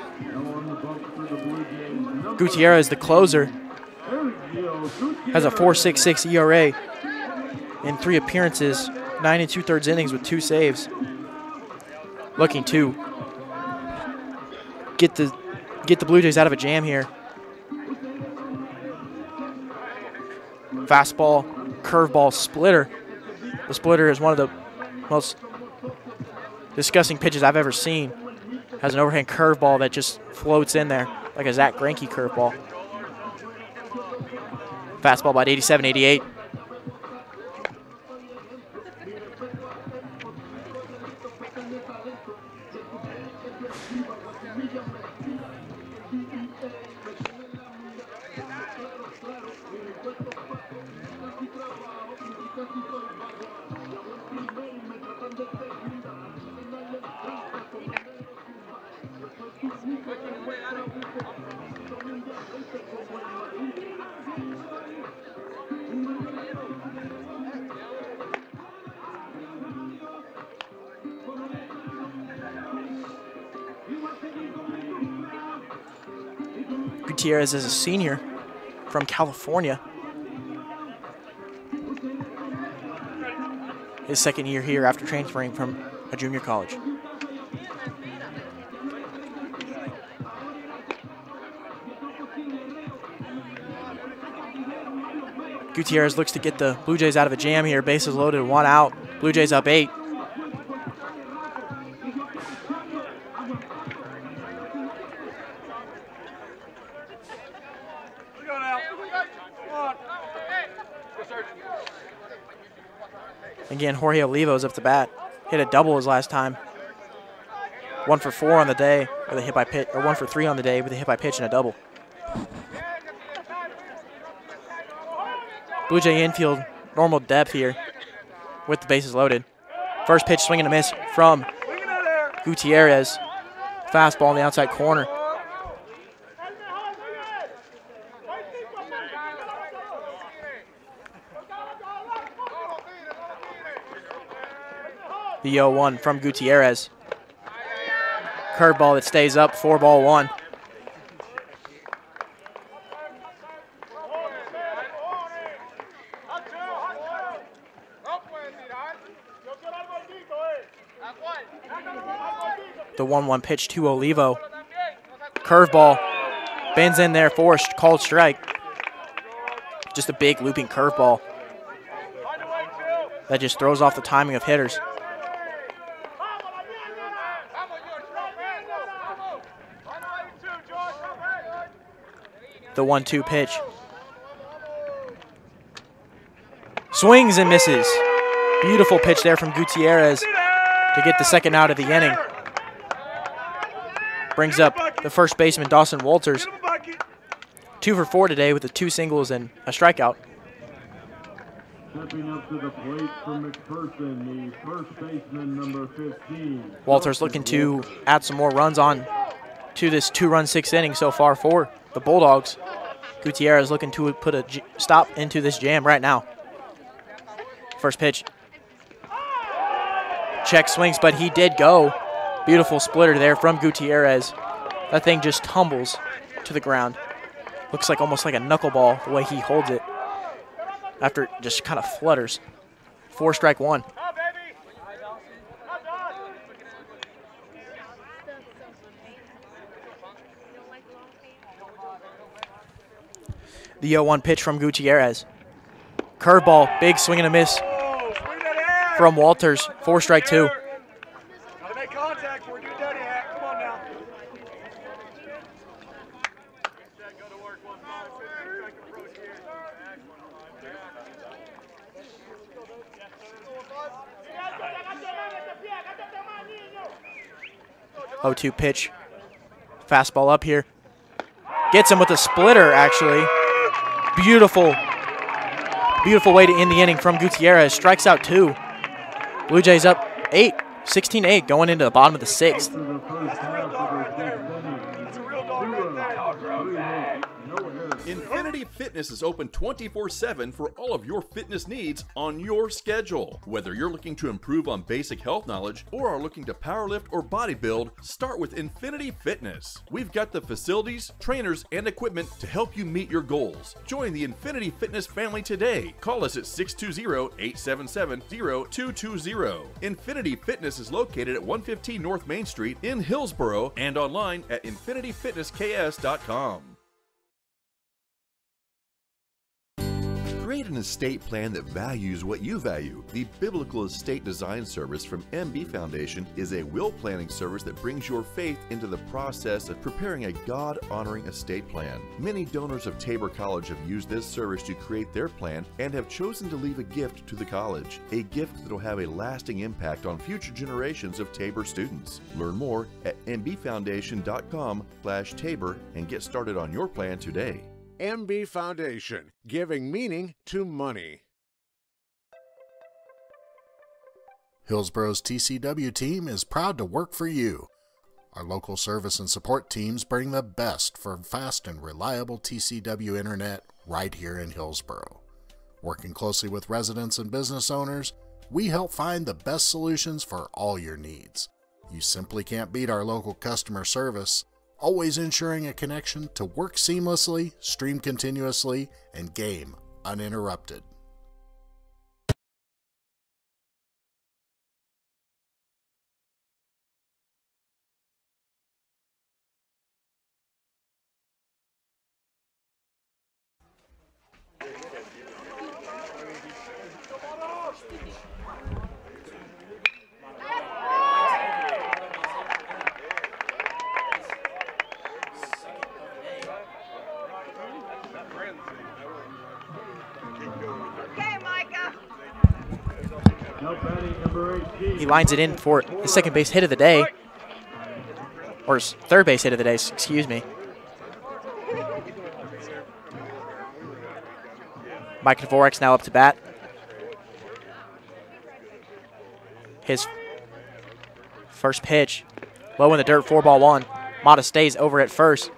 Gutierrez, the closer, has a four point six six E R A in three appearances, nine and two-thirds innings with two saves. Looking to get the get the Blue Jays out of a jam here. Fastball, curveball, splitter. The splitter is one of the most disgusting pitches I've ever seen. Has an overhand curveball that just floats in there like a Zach Greinke curveball. Fastball about eighty-seven, eighty-eight. Gutierrez is a senior from California. His second year here after transferring from a junior college. Gutierrez looks to get the Blue Jays out of a jam here. Bases loaded, one out. Blue Jays up eight. Again, Jorge Oliva's up to bat. Hit a double his last time. One for four on the day with a hit by pitch, or one for three on the day with a hit by pitch and a double. Blue Jay infield, normal depth here with the bases loaded. First pitch, swing and a miss from Gutierrez. Fastball in the outside corner. The oh one from Gutierrez. Curveball that stays up, four ball one. The one one pitch to Olivo. Curveball. Bends in there, forced, called strike. Just a big looping curveball that just throws off the timing of hitters. The one two pitch. Swings and misses. Beautiful pitch there from Gutierrez to get the second out of the inning. Brings up the first baseman, Dawson Walters. Two for four today with the two singles and a strikeout. Stepping up to the plate from McPherson, the first baseman, number fifteen. Walters looking to add some more runs on to this two-run sixth inning so far for the Bulldogs. Gutierrez looking to put a stop into this jam right now. First pitch. Check swings, but he did go. Beautiful splitter there from Gutierrez. That thing just tumbles to the ground. Looks like almost like a knuckleball the way he holds it after it just kind of flutters. Four strike one. The oh one pitch from Gutierrez. Curveball, big swing and a miss from Walters. Four strike two. Gotta make contact before we do dirty hack. Come on now. oh two pitch. Fastball up here. Gets him with a splitter, actually. Beautiful, beautiful way to end the inning from Gutierrez. Strikes out two. Blue Jays up eight, sixteen eight, going into the bottom of the sixth. Infinity Fitness is open twenty-four seven for all of your fitness needs on your schedule. Whether you're looking to improve on basic health knowledge or are looking to powerlift or bodybuild, start with Infinity Fitness. We've got the facilities, trainers, and equipment to help you meet your goals. Join the Infinity Fitness family today. Call us at six two zero, eight seven seven, zero two two zero. Infinity Fitness is located at one fifteen North Main Street in Hillsboro and online at infinity fitness k s dot com. Create an estate plan that values what you value. The Biblical Estate Design Service from M B Foundation is a will planning service that brings your faith into the process of preparing a God-honoring estate plan. Many donors of Tabor College have used this service to create their plan and have chosen to leave a gift to the college, a gift that will have a lasting impact on future generations of Tabor students. Learn more at m b foundation dot com slash Tabor and get started on your plan today. M B Foundation, giving meaning to money. Hillsboro's T C W team is proud to work for you. Our local service and support teams bring the best for fast and reliable T C W internet right here in Hillsboro. Working closely with residents and business owners, we help find the best solutions for all your needs. You simply can't beat our local customer service, always ensuring a connection to work seamlessly, stream continuously, and game uninterrupted. He lines it in for his second base hit of the day, or his third base hit of the day, excuse me. Mike Dvorak's now up to bat. His first pitch, low in the dirt, four ball one. Mata stays over at first.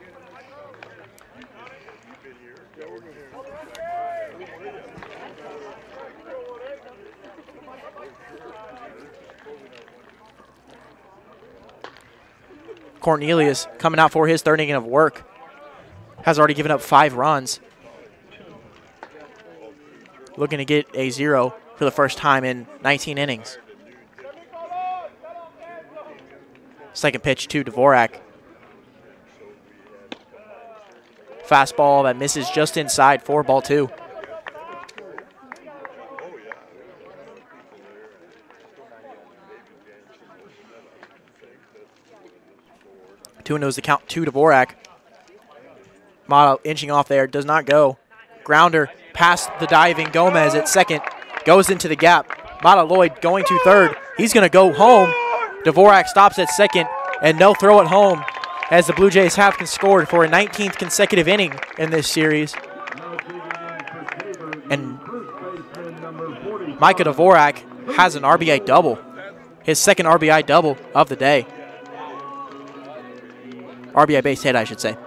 Cornelius coming out for his third inning of work. Has already given up five runs. Looking to get a zero for the first time in nineteen innings. Second pitch to Dvorak. Fastball that misses just inside, four ball two. Two and knows the count to Dvorak. Mata inching off there, does not go. Grounder past the diving Gomez at second, goes into the gap. Mata Lloyd going to third. He's going to go home. Dvorak stops at second, and no throw at home as the Blue Jays have scored for a nineteenth consecutive inning in this series. And Micah Dvorak has an R B I double, his second R B I double of the day. R B I base hit, I should say.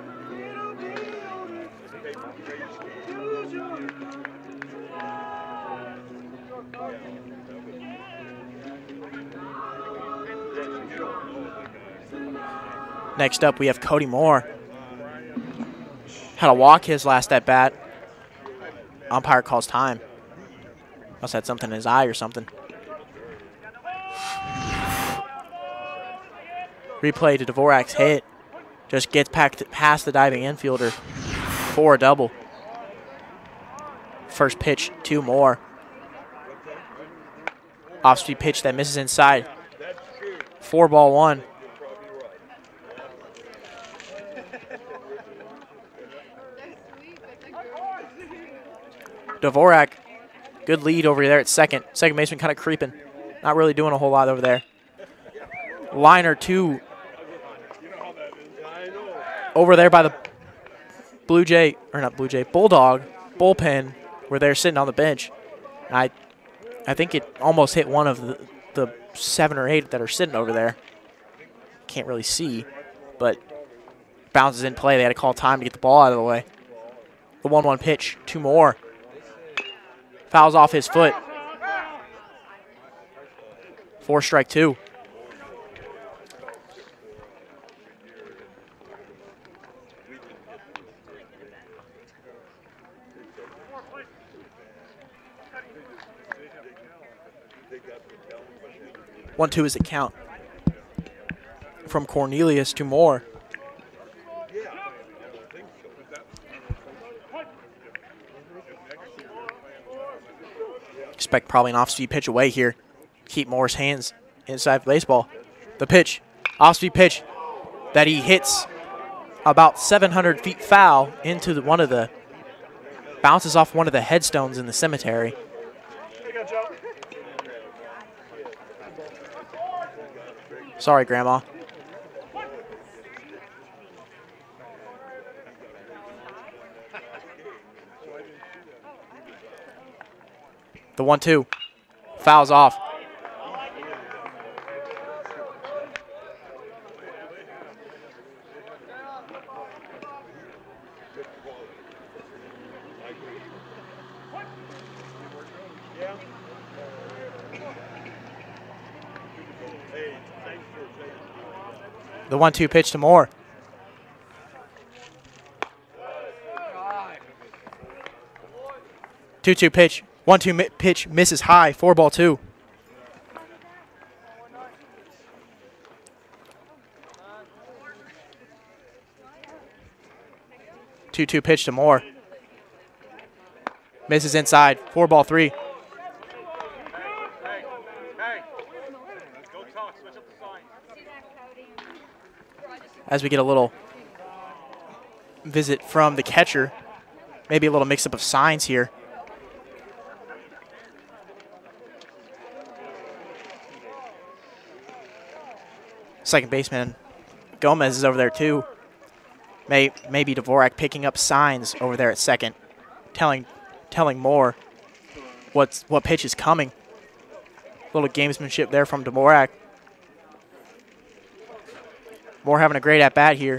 Next up, we have Cody Moore. Had to walk his last at bat. Umpire calls time. Must have had something in his eye or something. Replay to Dvorak's hit. Just gets past the diving infielder for a double. First pitch, two more. Off-speed pitch that misses inside. Four ball one. Dvorak, good lead over there at second. Second baseman kind of creeping. Not really doing a whole lot over there. Liner two. Over there by the Blue Jay, or not Blue Jay, Bulldog bullpen where they're sitting on the bench. I I think it almost hit one of the, the seven or eight that are sitting over there. Can't really see, but bounces in play. They had to call time to get the ball out of the way. The one one pitch, two more. Fouls off his foot. Four strike two. One two is a count. From Cornelius to Moore. Expect probably an off-speed pitch away here. Keep Moore's hands inside the baseball. The pitch, off-speed pitch that he hits about seven hundred feet foul into the, one of the, bounces off one of the headstones in the cemetery. Sorry, Grandma. The one two. Fouls off. The one two pitch to Moore. two two pitch. one two mi pitch misses high. Four ball two. two two pitch to Moore. Misses inside. Four ball three. As we get a little visit from the catcher. Maybe a little mix-up of signs here. Second baseman Gomez is over there too. May, maybe Dvorak picking up signs over there at second, telling telling Moore what's, what pitch is coming. A little gamesmanship there from Dvorak. Moore having a great at-bat here.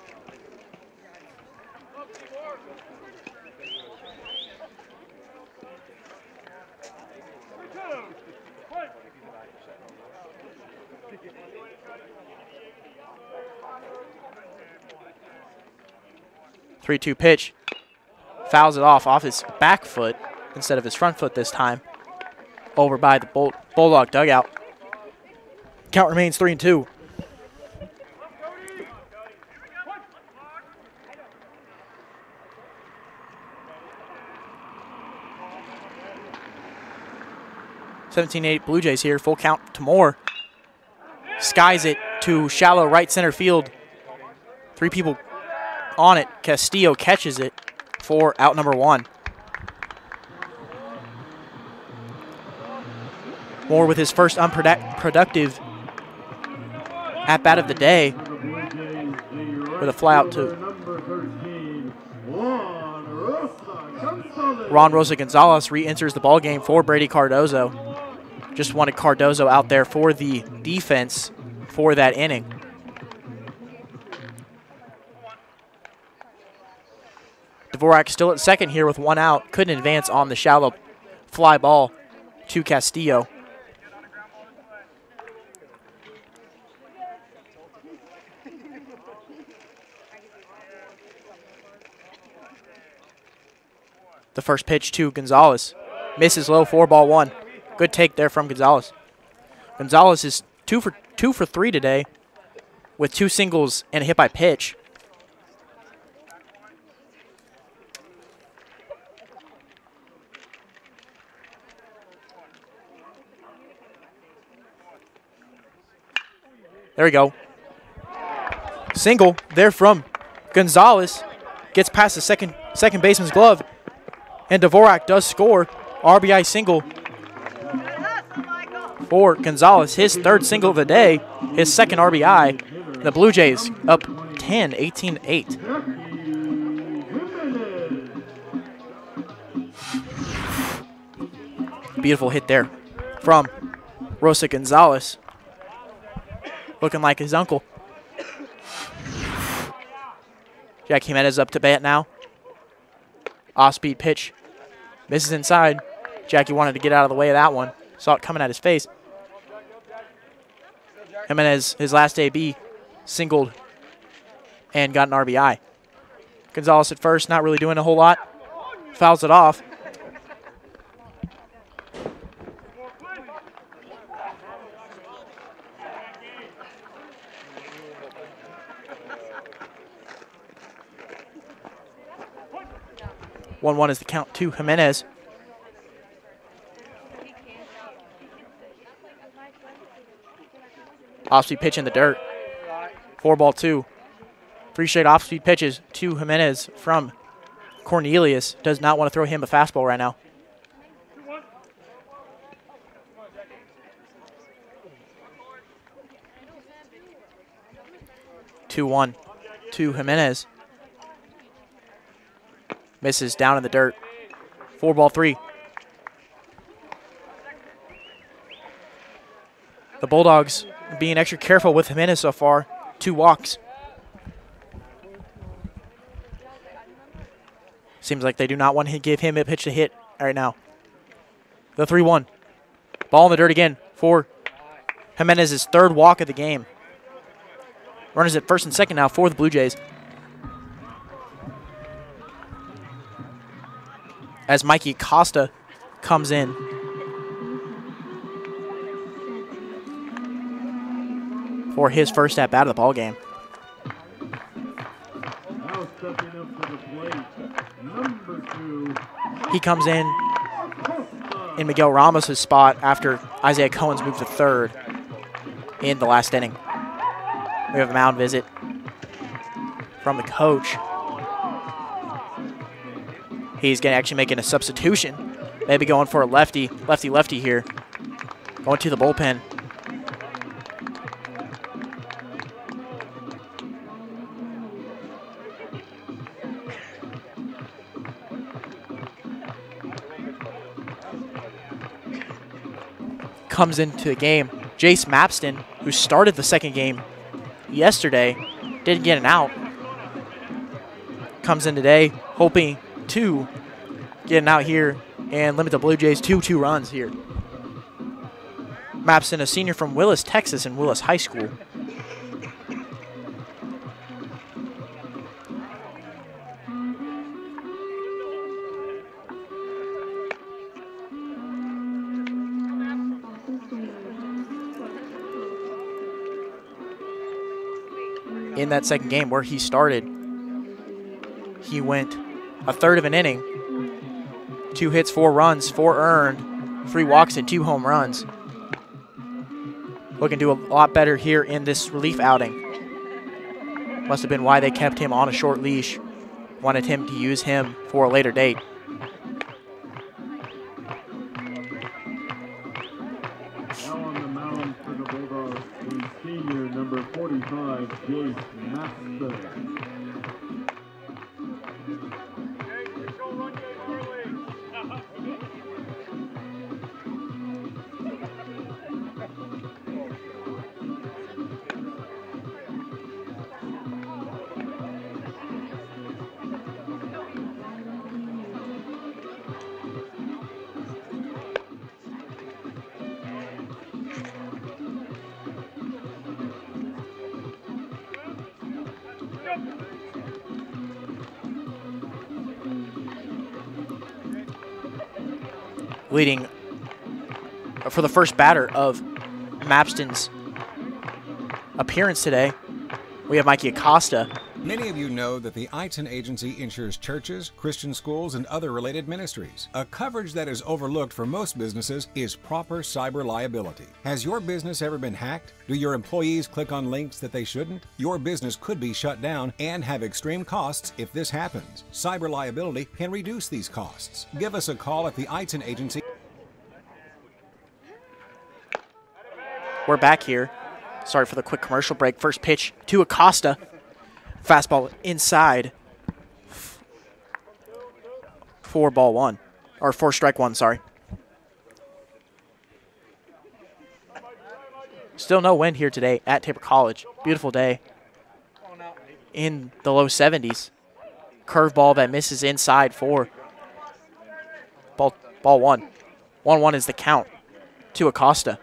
three two pitch. Fouls it off, off his back foot instead of his front foot this time. Over by the Bull Bulldog dugout. Count remains three and two. seventeen eight Blue Jays here, full count to Moore. Skies it to shallow right center field. Three people on it. Castillo catches it for out number one. Moore with his first unproductive at-bat of the day with a fly out to Ron Rosa Gonzalez re-enters the ballgame for Brady Cardozo. Just wanted Cardozo out there for the defense for that inning. Dvorak still at second here with one out. Couldn't advance on the shallow fly ball to Castillo. The first pitch to Gonzalez. Misses low, four ball one. Good take there from Gonzalez. Gonzalez is two for two for three today with two singles and a hit by pitch. There we go. Single there from Gonzalez. Gets past the second second baseman's glove. And Dvorak does score. R B I single for Gonzalez. His third single of the day. His second R B I. The Blue Jays up ten, eighteen eight. Beautiful hit there from Rosa Gonzalez. Looking like his uncle. Jack Jimenez up to bat now. Off-speed pitch. Misses inside. Jackie wanted to get out of the way of that one. Saw it coming at his face. Jimenez, his last A B, singled and got an R B I. Gonzalez at first, not really doing a whole lot. Fouls it off. one one is the count to Jimenez. Off-speed pitch in the dirt. Four ball two. Three straight off-speed pitches to Jimenez from Cornelius. Does not want to throw him a fastball right now. two one to Jimenez. Misses down in the dirt. Four ball three. The Bulldogs being extra careful with Jimenez so far. Two walks. Seems like they do not want to give him a pitch to hit right now. The three one. Ball in the dirt again for Jimenez's third walk of the game. Runners at first and second now for the Blue Jays. As Mikey Costa comes in. For his first at bat of the ball game. Now stepping up to the plate, number two. He comes in in Miguel Ramos' spot after Isaiah Cohen's moved to third in the last inning. We have a mound visit from the coach. He's gonna actually making a substitution. Maybe going for a lefty, lefty, lefty here. Going to the bullpen. Comes into the game. Jace Mapston, who started the second game yesterday, didn't get an out. Comes in today hoping to get an out here and limit the Blue Jays to two runs here. Mapston, a senior from Willis, Texas, and Willis High School. In that second game where he started, he went a third of an inning. Two hits, four runs, four earned, three walks, and two home runs. Looking to do a lot better here in this relief outing. Must have been why they kept him on a short leash. Wanted him to use him for a later date. Now on the mound for the Bulldogs, the senior number forty-five, Jace Maxton. Leading for the first batter of Mapston's appearance today, we have Mikey Acosta. Many of you know that the Eitzen Agency insures churches, Christian schools, and other related ministries. A coverage that is overlooked for most businesses is proper cyber liability. Has your business ever been hacked? Do your employees click on links that they shouldn't? Your business could be shut down and have extreme costs if this happens. Cyber liability can reduce these costs. Give us a call at the Eitzen Agency. We're back here. Sorry for the quick commercial break. First pitch to Acosta. Fastball inside. Four ball one. Or four strike one, sorry. Still no wind here today at Tabor College. Beautiful day. In the low seventies. Curveball that misses inside for ball, ball one. one one is the count to Acosta.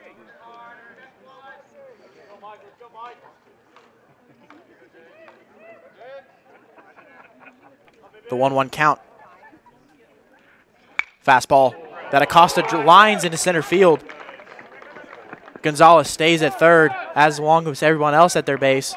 The one one count. Fastball that Acosta lines into center field. Gonzalez stays at third as long as everyone else at their base.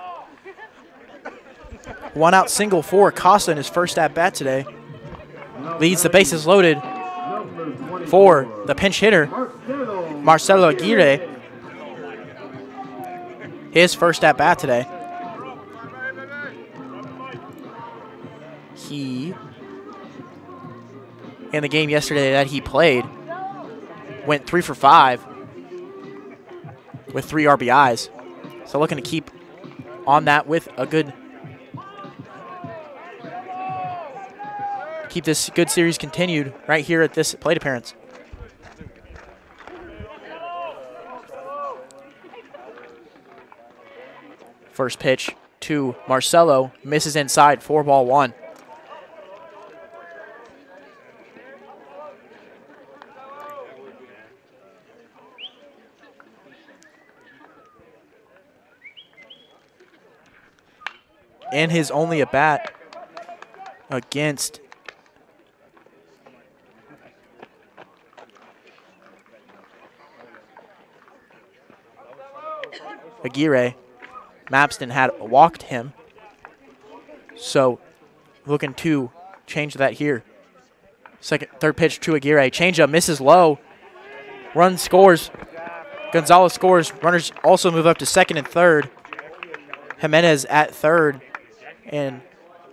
One out single for Acosta in his first at-bat today. Leads the bases loaded for the pinch hitter, Marcelo Aguirre. His first at-bat today. He, in the game yesterday that he played, went three for five with three R B Is. So looking to keep on that with a good, keep this good series continued right here at this plate appearance. First pitch to Marcelo, misses inside, four ball one. And his only at bat against Aguirre. Mapston had walked him, so looking to change that here. Second, third pitch to Aguirre. Changeup misses low. Run scores. Gonzalez scores. Runners also move up to second and third. Jimenez at third. And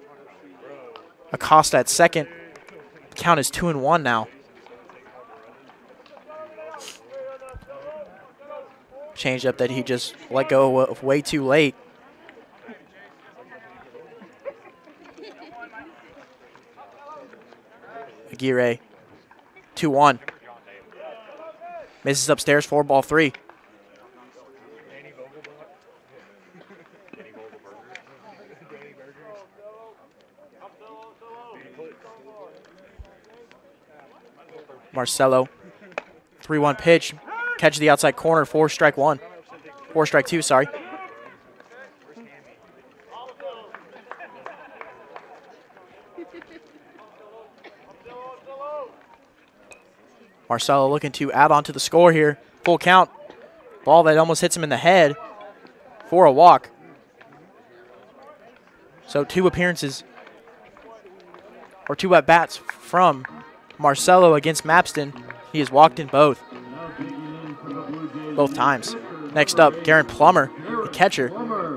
Acosta at second. Count is two and one now. Changeup that he just let go of way too late. Aguirre, two one. Misses upstairs, four ball three. Marcelo, three one pitch. Catch the outside corner, four strike one. Four strike two, sorry. Marcelo looking to add on to the score here. Full count. Ball that almost hits him in the head for a walk. So two appearances, or two at-bats from Marcelo against Mapston. He has walked in both. Both times. Next up, Garen Plummer, the catcher.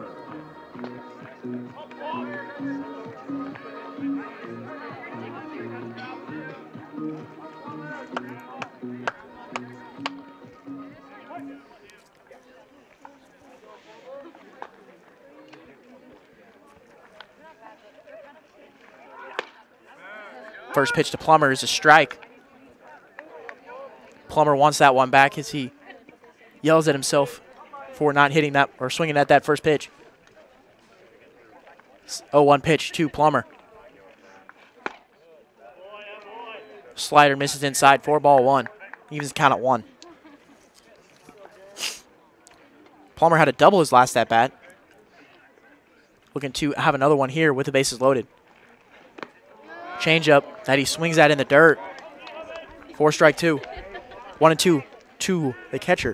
First pitch to Plummer is a strike. Plummer wants that one back as he yells at himself for not hitting that or swinging at that first pitch. oh one pitch to Plummer. Slider misses inside, four ball one. Evens count at one. Plummer had a double his last at bat. Looking to have another one here with the bases loaded. Changeup that he swings at in the dirt. Four strike two. One and two to the catcher.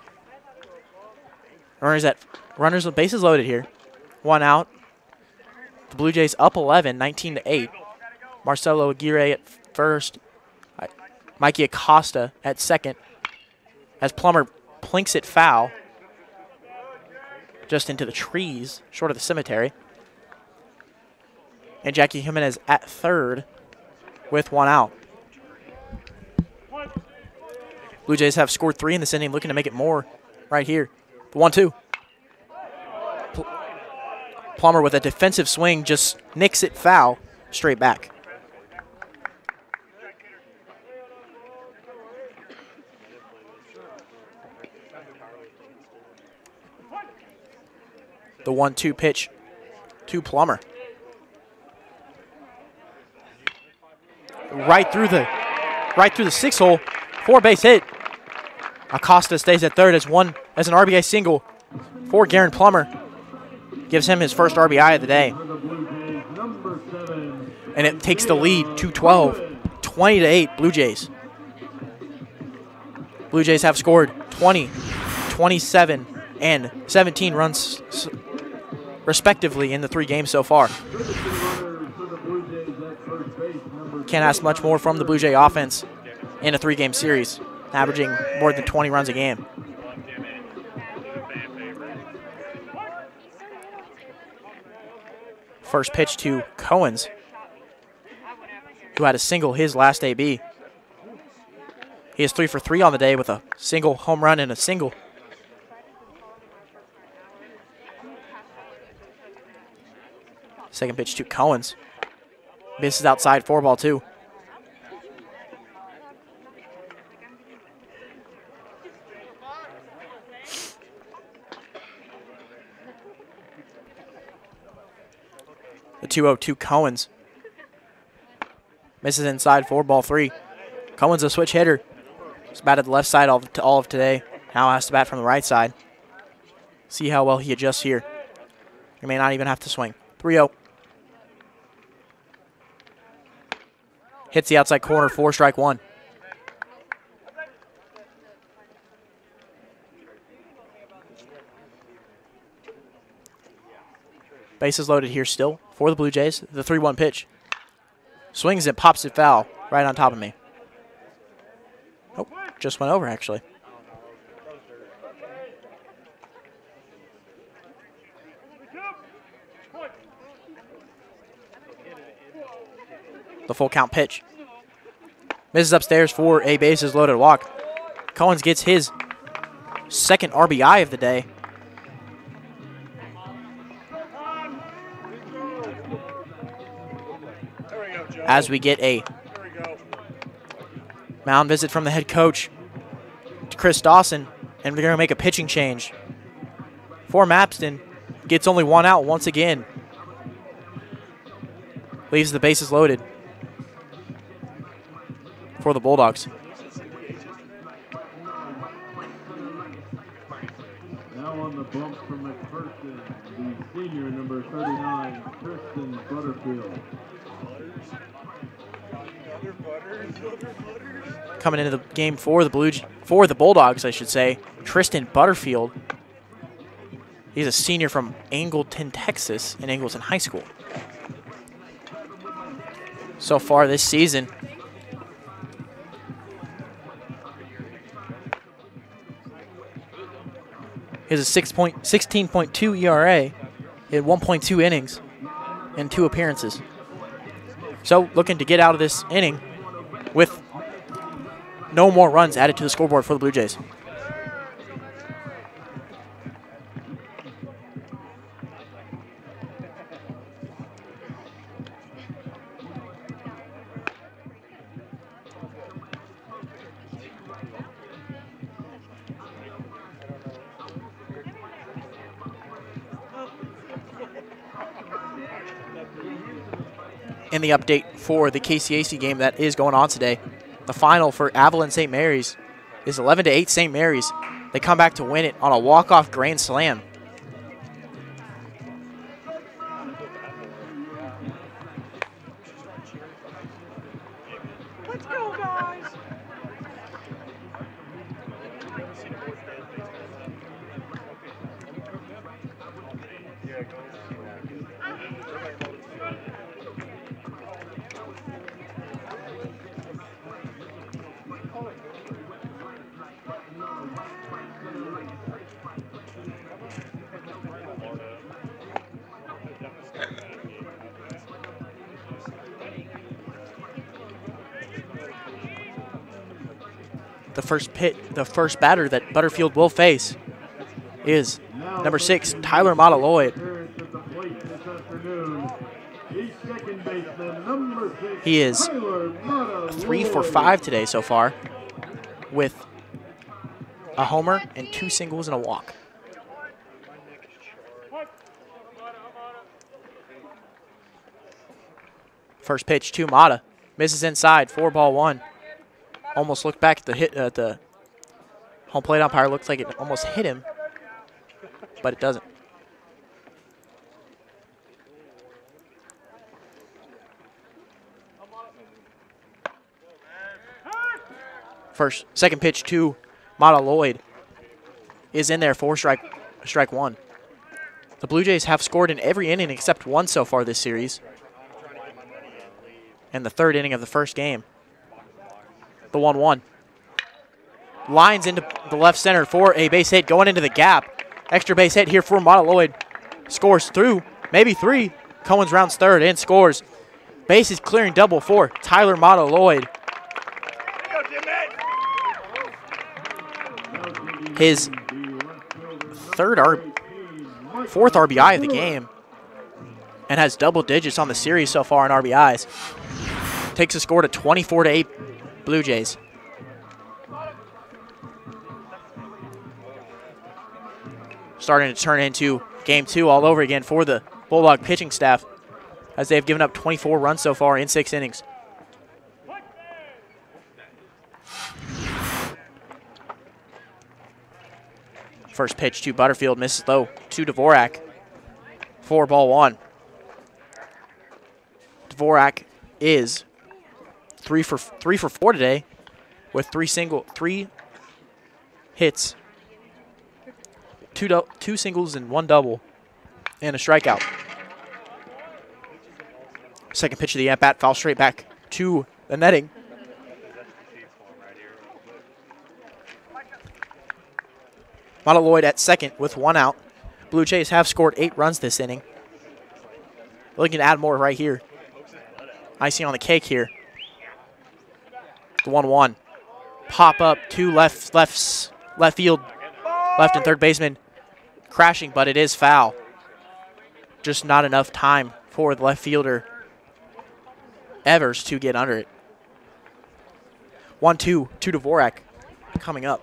Runners at runners with bases loaded here. One out. The Blue Jays up eleven, nineteen to eight. Marcelo Aguirre at first. Mikey Acosta at second. As Plummer plinks it foul. Just into the trees, short of the cemetery. And Jackie Jimenez at third with one out. Blue Jays have scored three in this inning, looking to make it more right here. The one two. Pl Plummer with a defensive swing just nicks it foul straight back. The one two pitch to Plummer. Right through the right through the six hole. Four base hit. Acosta stays at third as one as an R B I single for Garen Plummer. Gives him his first R B I of the day. And it takes the lead to twelve. twenty to eight Blue Jays. Blue Jays have scored twenty, twenty-seven, and seventeen runs respectively in the three games so far. Can't ask much more from the Blue Jay offense in a three-game series, averaging more than twenty runs a game. First pitch to Cohens, who had a single his last A B. He is three for three on the day with a single home run and a single. Second pitch to Cohens. Misses outside, four ball two. The two oh two Cohens. Misses inside, four ball three. Cohen's a switch hitter. He's batted the left side all of, all of today. Now has to bat from the right side. See how well he adjusts here. He may not even have to swing. three oh. Hits the outside corner, four strike one. Bases loaded here still for the Blue Jays. The three one pitch. Swings it, pops it foul right on top of me. Oh, just went over actually. The full count pitch. Misses upstairs for a bases loaded walk. Cohens gets his second R B I of the day. As we get a mound visit from the head coach to Chris Dawson, and we're going to make a pitching change. For Mapston, gets only one out once again. Leaves the bases loaded for the Bulldogs. Now on the bump from McPherson, the senior number thirty-nine, Tristan Butterfield. Coming into the game for the Blue for the Bulldogs, I should say, Tristan Butterfield. He's a senior from Angleton, Texas, in Angleton High School. So far this season, he has a sixteen point two E R A. He had one point two innings and two appearances. So looking to get out of this inning with no more runs added to the scoreboard for the Blue Jays. In the update for the K C A C game that is going on today, the final for Avalon Saint Mary's is eleven to eight Saint Mary's. They come back to win it on a walk-off grand slam. Let's go, guys. the first pit, the first batter that Butterfield will face is number six, Tyler Mata-Lloyd. He is three for five today so far with a homer and two singles and a walk. First pitch to Mata. Misses inside, four ball one. Almost looked back at the hit at the home plate umpire. Looks like it almost hit him, but it doesn't. First, second pitch to Mata-Lloyd is in there for strike, strike one. The Blue Jays have scored in every inning except one so far this series. And the third inning of the first game. The one one. Lines into the left center for a base hit going into the gap. Extra base hit here for Mata-Lloyd. Scores through, maybe three. Cohen's rounds third and scores. Base is clearing double for Tyler Mata-Lloyd. His third R, fourth R B I of the game, and has double digits on the series so far in R B Is. Takes the score to twenty-four to eight Blue Jays. Starting to turn into game two all over again for the Bulldog pitching staff, as they've given up twenty-four runs so far in six innings. First pitch to Butterfield, misses low to Dvorak. Four ball one. Dvorak is three for three for four today, with three single three hits, two do, two singles and one double, and a strikeout. Second pitch of the at bat, foul straight back to the netting. Mata-Lloyd at second with one out. Blue Jays have scored eight runs this inning. Looking to add more right here. Icing on the cake here. The one one. Pop up to left, left, left field. Left and third baseman crashing, but it is foul. Just not enough time for the left fielder Evers to get under it. one two to Dvorak coming up.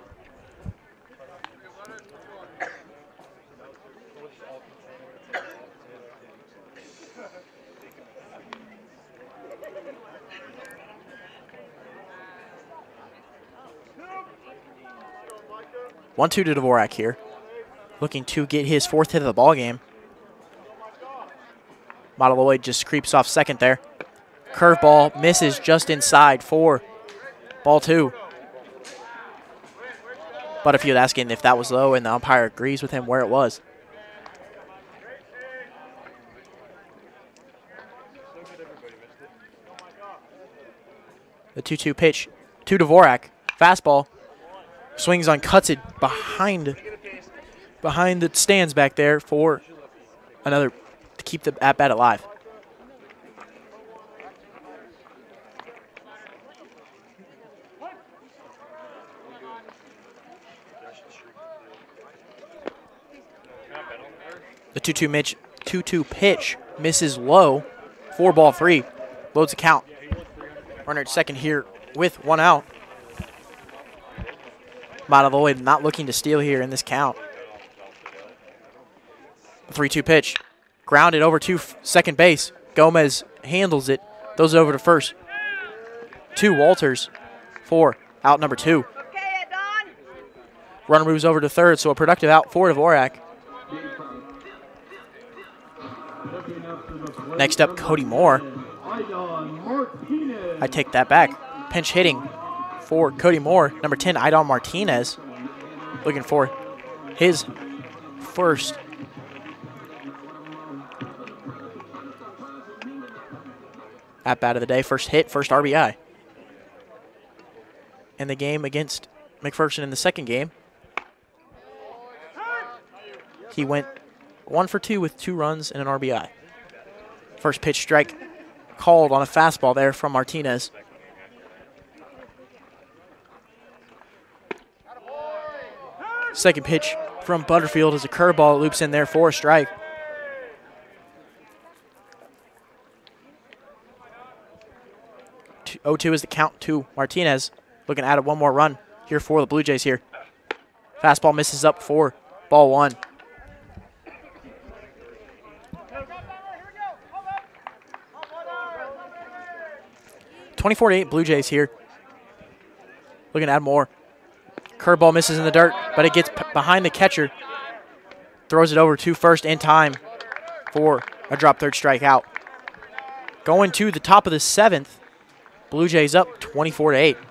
one two to Dvorak here. Looking to get his fourth hit of the ball game. Mata-Lloyd just creeps off second there. Curveball misses just inside for ball two. Butterfield asking if that was low, and the umpire agrees with him where it was. The two two pitch to Dvorak. Fastball. Swings on, cuts it behind, behind the stands back there for another, to keep the at-bat alive. The two two Mitch, two two pitch misses low, four ball three, loads the count. Runner at second here with one out. Mata-Lloyd not looking to steal here in this count. three two pitch. Grounded over to second base. Gomez handles it. Throws it over to first. Two Walters for out number two. Runner moves over to third, so a productive out for Dvorak. Next up, Cody Moore. I take that back. Pinch hitting for Cody Moore. Number ten, Idon Martinez. Looking for his first at-bat of the day. First hit, first R B I. In the game against McPherson in the second game, he went one for two with two runs and an R B I. First pitch strike called on a fastball there from Martinez. Second pitch from Butterfield is a curveball that loops in there for a strike. oh two is the count to Martinez. Looking to add one more run here for the Blue Jays here. Fastball misses up for ball one. twenty-four to eight Blue Jays here. Looking to add more. Curveball misses in the dirt, but it gets behind the catcher. Throws it over to first in time for a drop third strikeout. Going to the top of the seventh. Blue Jays up twenty-four to eight.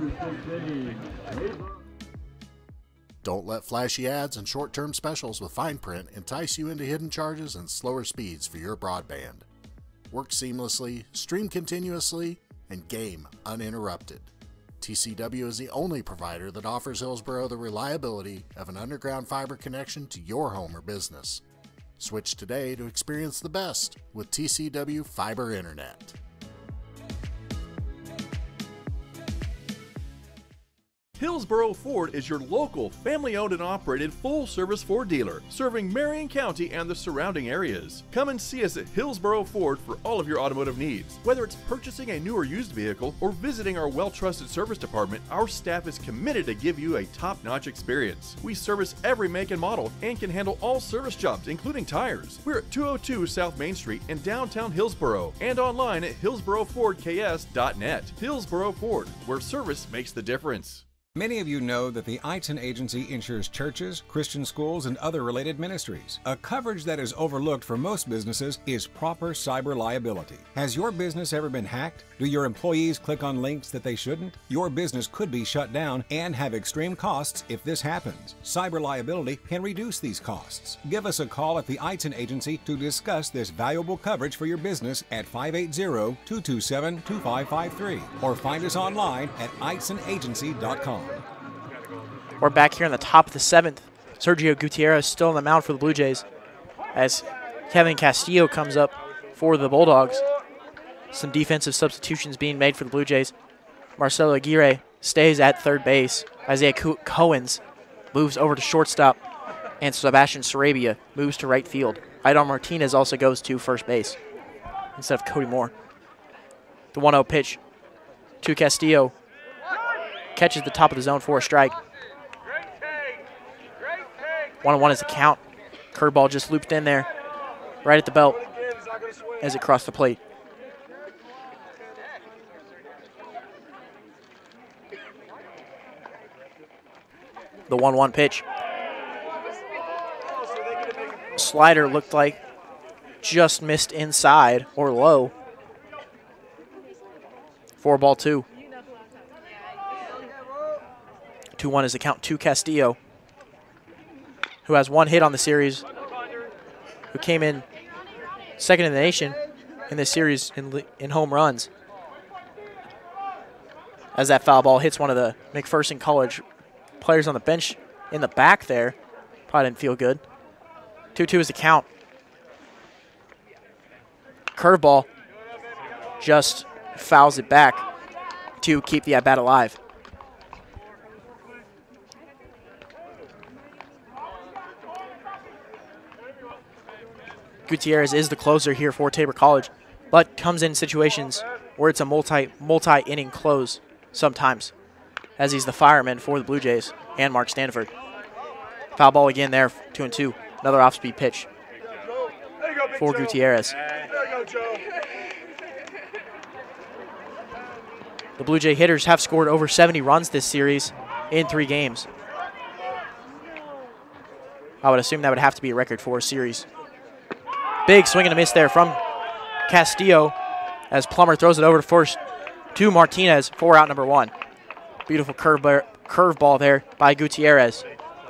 Don't let flashy ads and short-term specials with fine print entice you into hidden charges and slower speeds for your broadband. Work seamlessly, stream continuously, and game uninterrupted. T C W is the only provider that offers Hillsboro the reliability of an underground fiber connection to your home or business. Switch today to experience the best with T C W Fiber Internet. Hillsboro Ford is your local, family-owned and operated full-service Ford dealer, serving Marion County and the surrounding areas. Come and see us at Hillsboro Ford for all of your automotive needs. Whether it's purchasing a new or used vehicle or visiting our well-trusted service department, our staff is committed to give you a top-notch experience. We service every make and model and can handle all service jobs, including tires. We're at two oh two South Main Street in downtown Hillsboro and online at hillsboro ford k s dot net. Hillsboro Ford, where service makes the difference. Many of you know that the Eitzen Agency insures churches, Christian schools, and other related ministries. A coverage that is overlooked for most businesses is proper cyber liability. Has your business ever been hacked? Do your employees click on links that they shouldn't? Your business could be shut down and have extreme costs if this happens. Cyber liability can reduce these costs. Give us a call at the Eitzen Agency to discuss this valuable coverage for your business at five eight zero, two two seven, two five five three or find us online at eitzen agency dot com. We're back here in the top of the seventh. Sergio Gutierrez still on the mound for the Blue Jays as Kevin Castillo comes up for the Bulldogs. Some defensive substitutions being made for the Blue Jays. Marcelo Aguirre stays at third base. Isaiah Cohens moves over to shortstop, and Sebastian Sarabia moves to right field. Aidar Martinez also goes to first base instead of Cody Moore. The one oh pitch to Castillo. Catches the top of the zone for a strike. one oh one is the count. Curveball just looped in there, right at the belt as it crossed the plate. The one one pitch. Slider looked like just missed inside or low. Four ball two. two one is the count to Castillo, who has one hit on the series, who came in second in the nation in this series in, in home runs. As that foul ball hits one of the McPherson College players on the bench in the back there. Probably didn't feel good. two two is the count. Curveball just fouls it back to keep the at-bat alive. Gutierrez is the closer here for Tabor College, but comes in situations where it's a multi, multi-inning close sometimes, as he's the fireman for the Blue Jays and Mark Stanford. Foul ball again there, two and two. Another off-speed pitch for Gutierrez. The Blue Jay hitters have scored over seventy runs this series in three games. I would assume that would have to be a record for a series. Big swing and a miss there from Castillo as Plummer throws it over to first to Martinez for out number one. Beautiful curve, curve ball there by Gutierrez.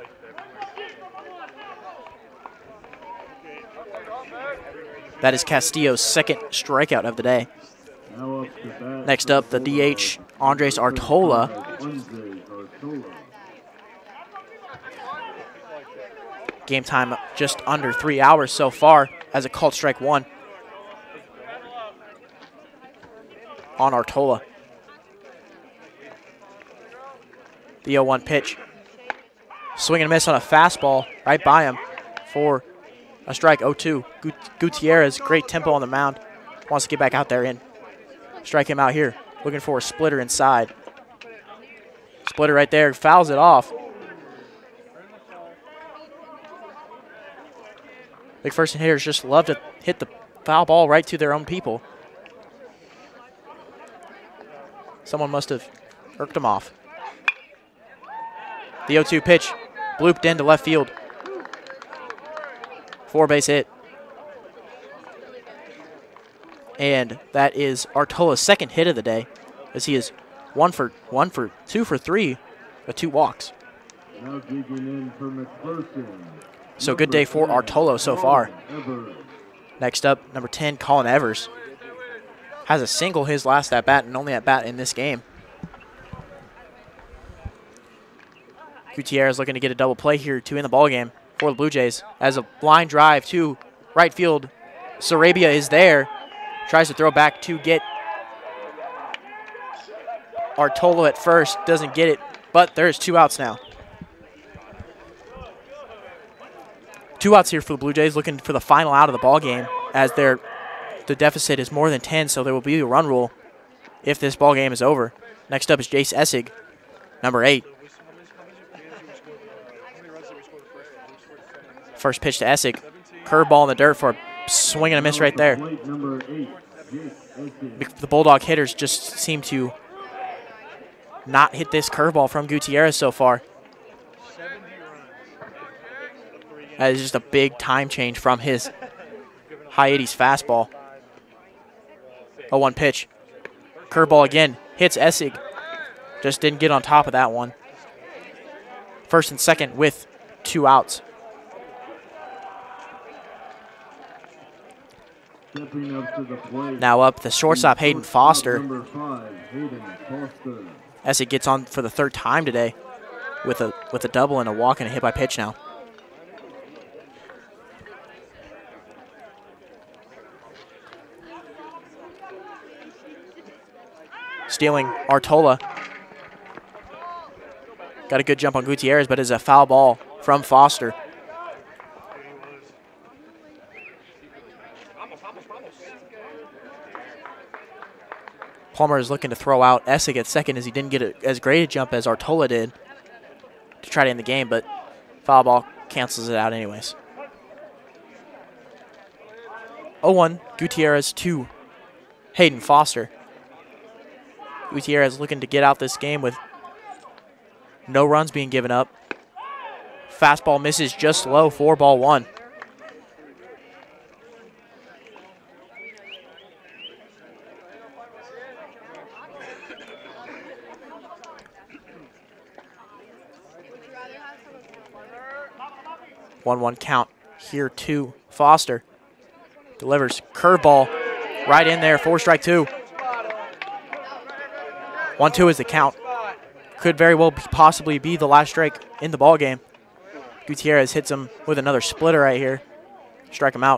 That is Castillo's second strikeout of the day. Next up, the D H, Andres Artola. Game time just under three hours so far as a called strike one on Artola. The oh one pitch. Swing and a miss on a fastball right by him for a strike. oh two. Gutierrez, great tempo on the mound. Wants to get back out there and strike him out here. Looking for a splitter inside. Splitter right there, fouls it off. McPherson hitters just love to hit the foul ball right to their own people. Someone must have irked them off. The oh two pitch, blooped into left field. Four base hit. And that is Artola's second hit of the day, as he is one for one for two for three with two walks. Now digging in for McPherson. So good day for Artolo so far. Next up, number ten, Colin Evers. Has a single his last at bat and only at bat in this game. Gutierrez looking to get a double play here to end the ball game for the Blue Jays. As a line drive to right field, Sarabia is there. Tries to throw back to get Artolo at first. Doesn't get it, but there's two outs now. Two outs here for the Blue Jays, looking for the final out of the ball game, as their the deficit is more than ten, so there will be a run rule if this ball game is over. Next up is Jace Essig, number eight. First pitch to Essig. Curveball in the dirt for a swing and a miss right there. The Bulldog hitters just seem to not hit this curveball from Gutierrez so far. That is just a big time change from his high eighties fastball. oh one pitch. Curveball again. Hits Essig. Just didn't get on top of that one. First and second with two outs. Now up the shortstop, Hayden Foster. Essig gets on for the third time today with a with a double and a walk and a hit by pitch now. Stealing Artola. Got a good jump on Gutierrez, but it's a foul ball from Foster. Palmer is looking to throw out Essig at second, as he didn't get a, as great a jump as Artola did to try to end the game, but foul ball cancels it out anyways. oh one, Gutierrez to Hayden Foster. Gutierrez looking to get out this game with no runs being given up. Fastball misses just low, four ball one. one one count here to Foster. Delivers curveball right in there, four strike two. one two is the count. Could very well be, possibly be the last strike in the ball game. Gutierrez hits him with another splitter right here. Strike him out.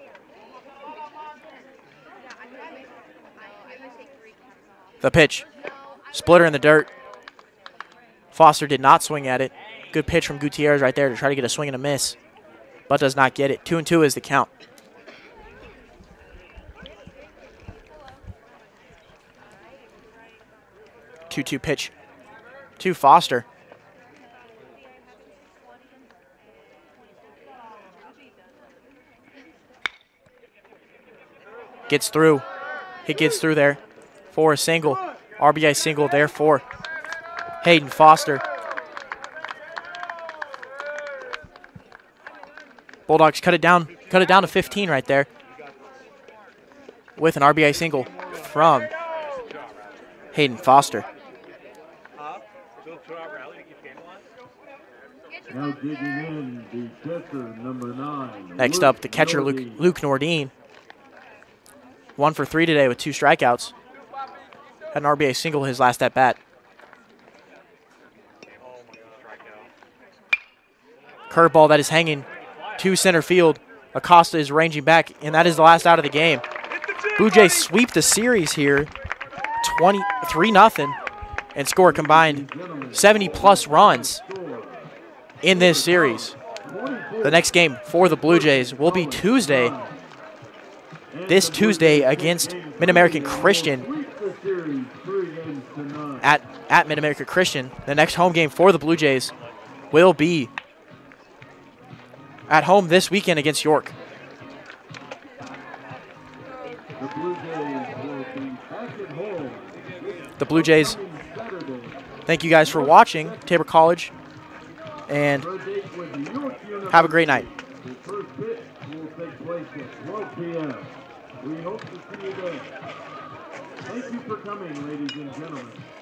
The pitch. Splitter in the dirt. Foster did not swing at it. Good pitch from Gutierrez right there to try to get a swing and a miss, but does not get it. Two and two is the count. two two pitch to Foster. Gets through. He gets through there for a single. R B I single there for Hayden Foster. Bulldogs cut it down, cut it down to fifteen right there with an R B I single from Hayden Foster. Now digging in, the catcher, number nine. Next up, the catcher, Luke, Luke Nordine. One for three today with two strikeouts. Had an R B I single his last at bat. Curveball that is hanging to center field. Acosta is ranging back, and that is the last out of the game. Blue Jays sweep the series here, twenty-three nothing, and score a combined seventy plus runs. in this series. The next game for the Blue Jays will be Tuesday. This Tuesday against Mid-American Christian at, at Mid-American Christian. The next home game for the Blue Jays will be at home this weekend against York. The Blue Jays, thank you guys for watching Tabor College, and have a great night. The first pitch will take place at twelve p m We hope to see you there. Thank you for coming, ladies and gentlemen.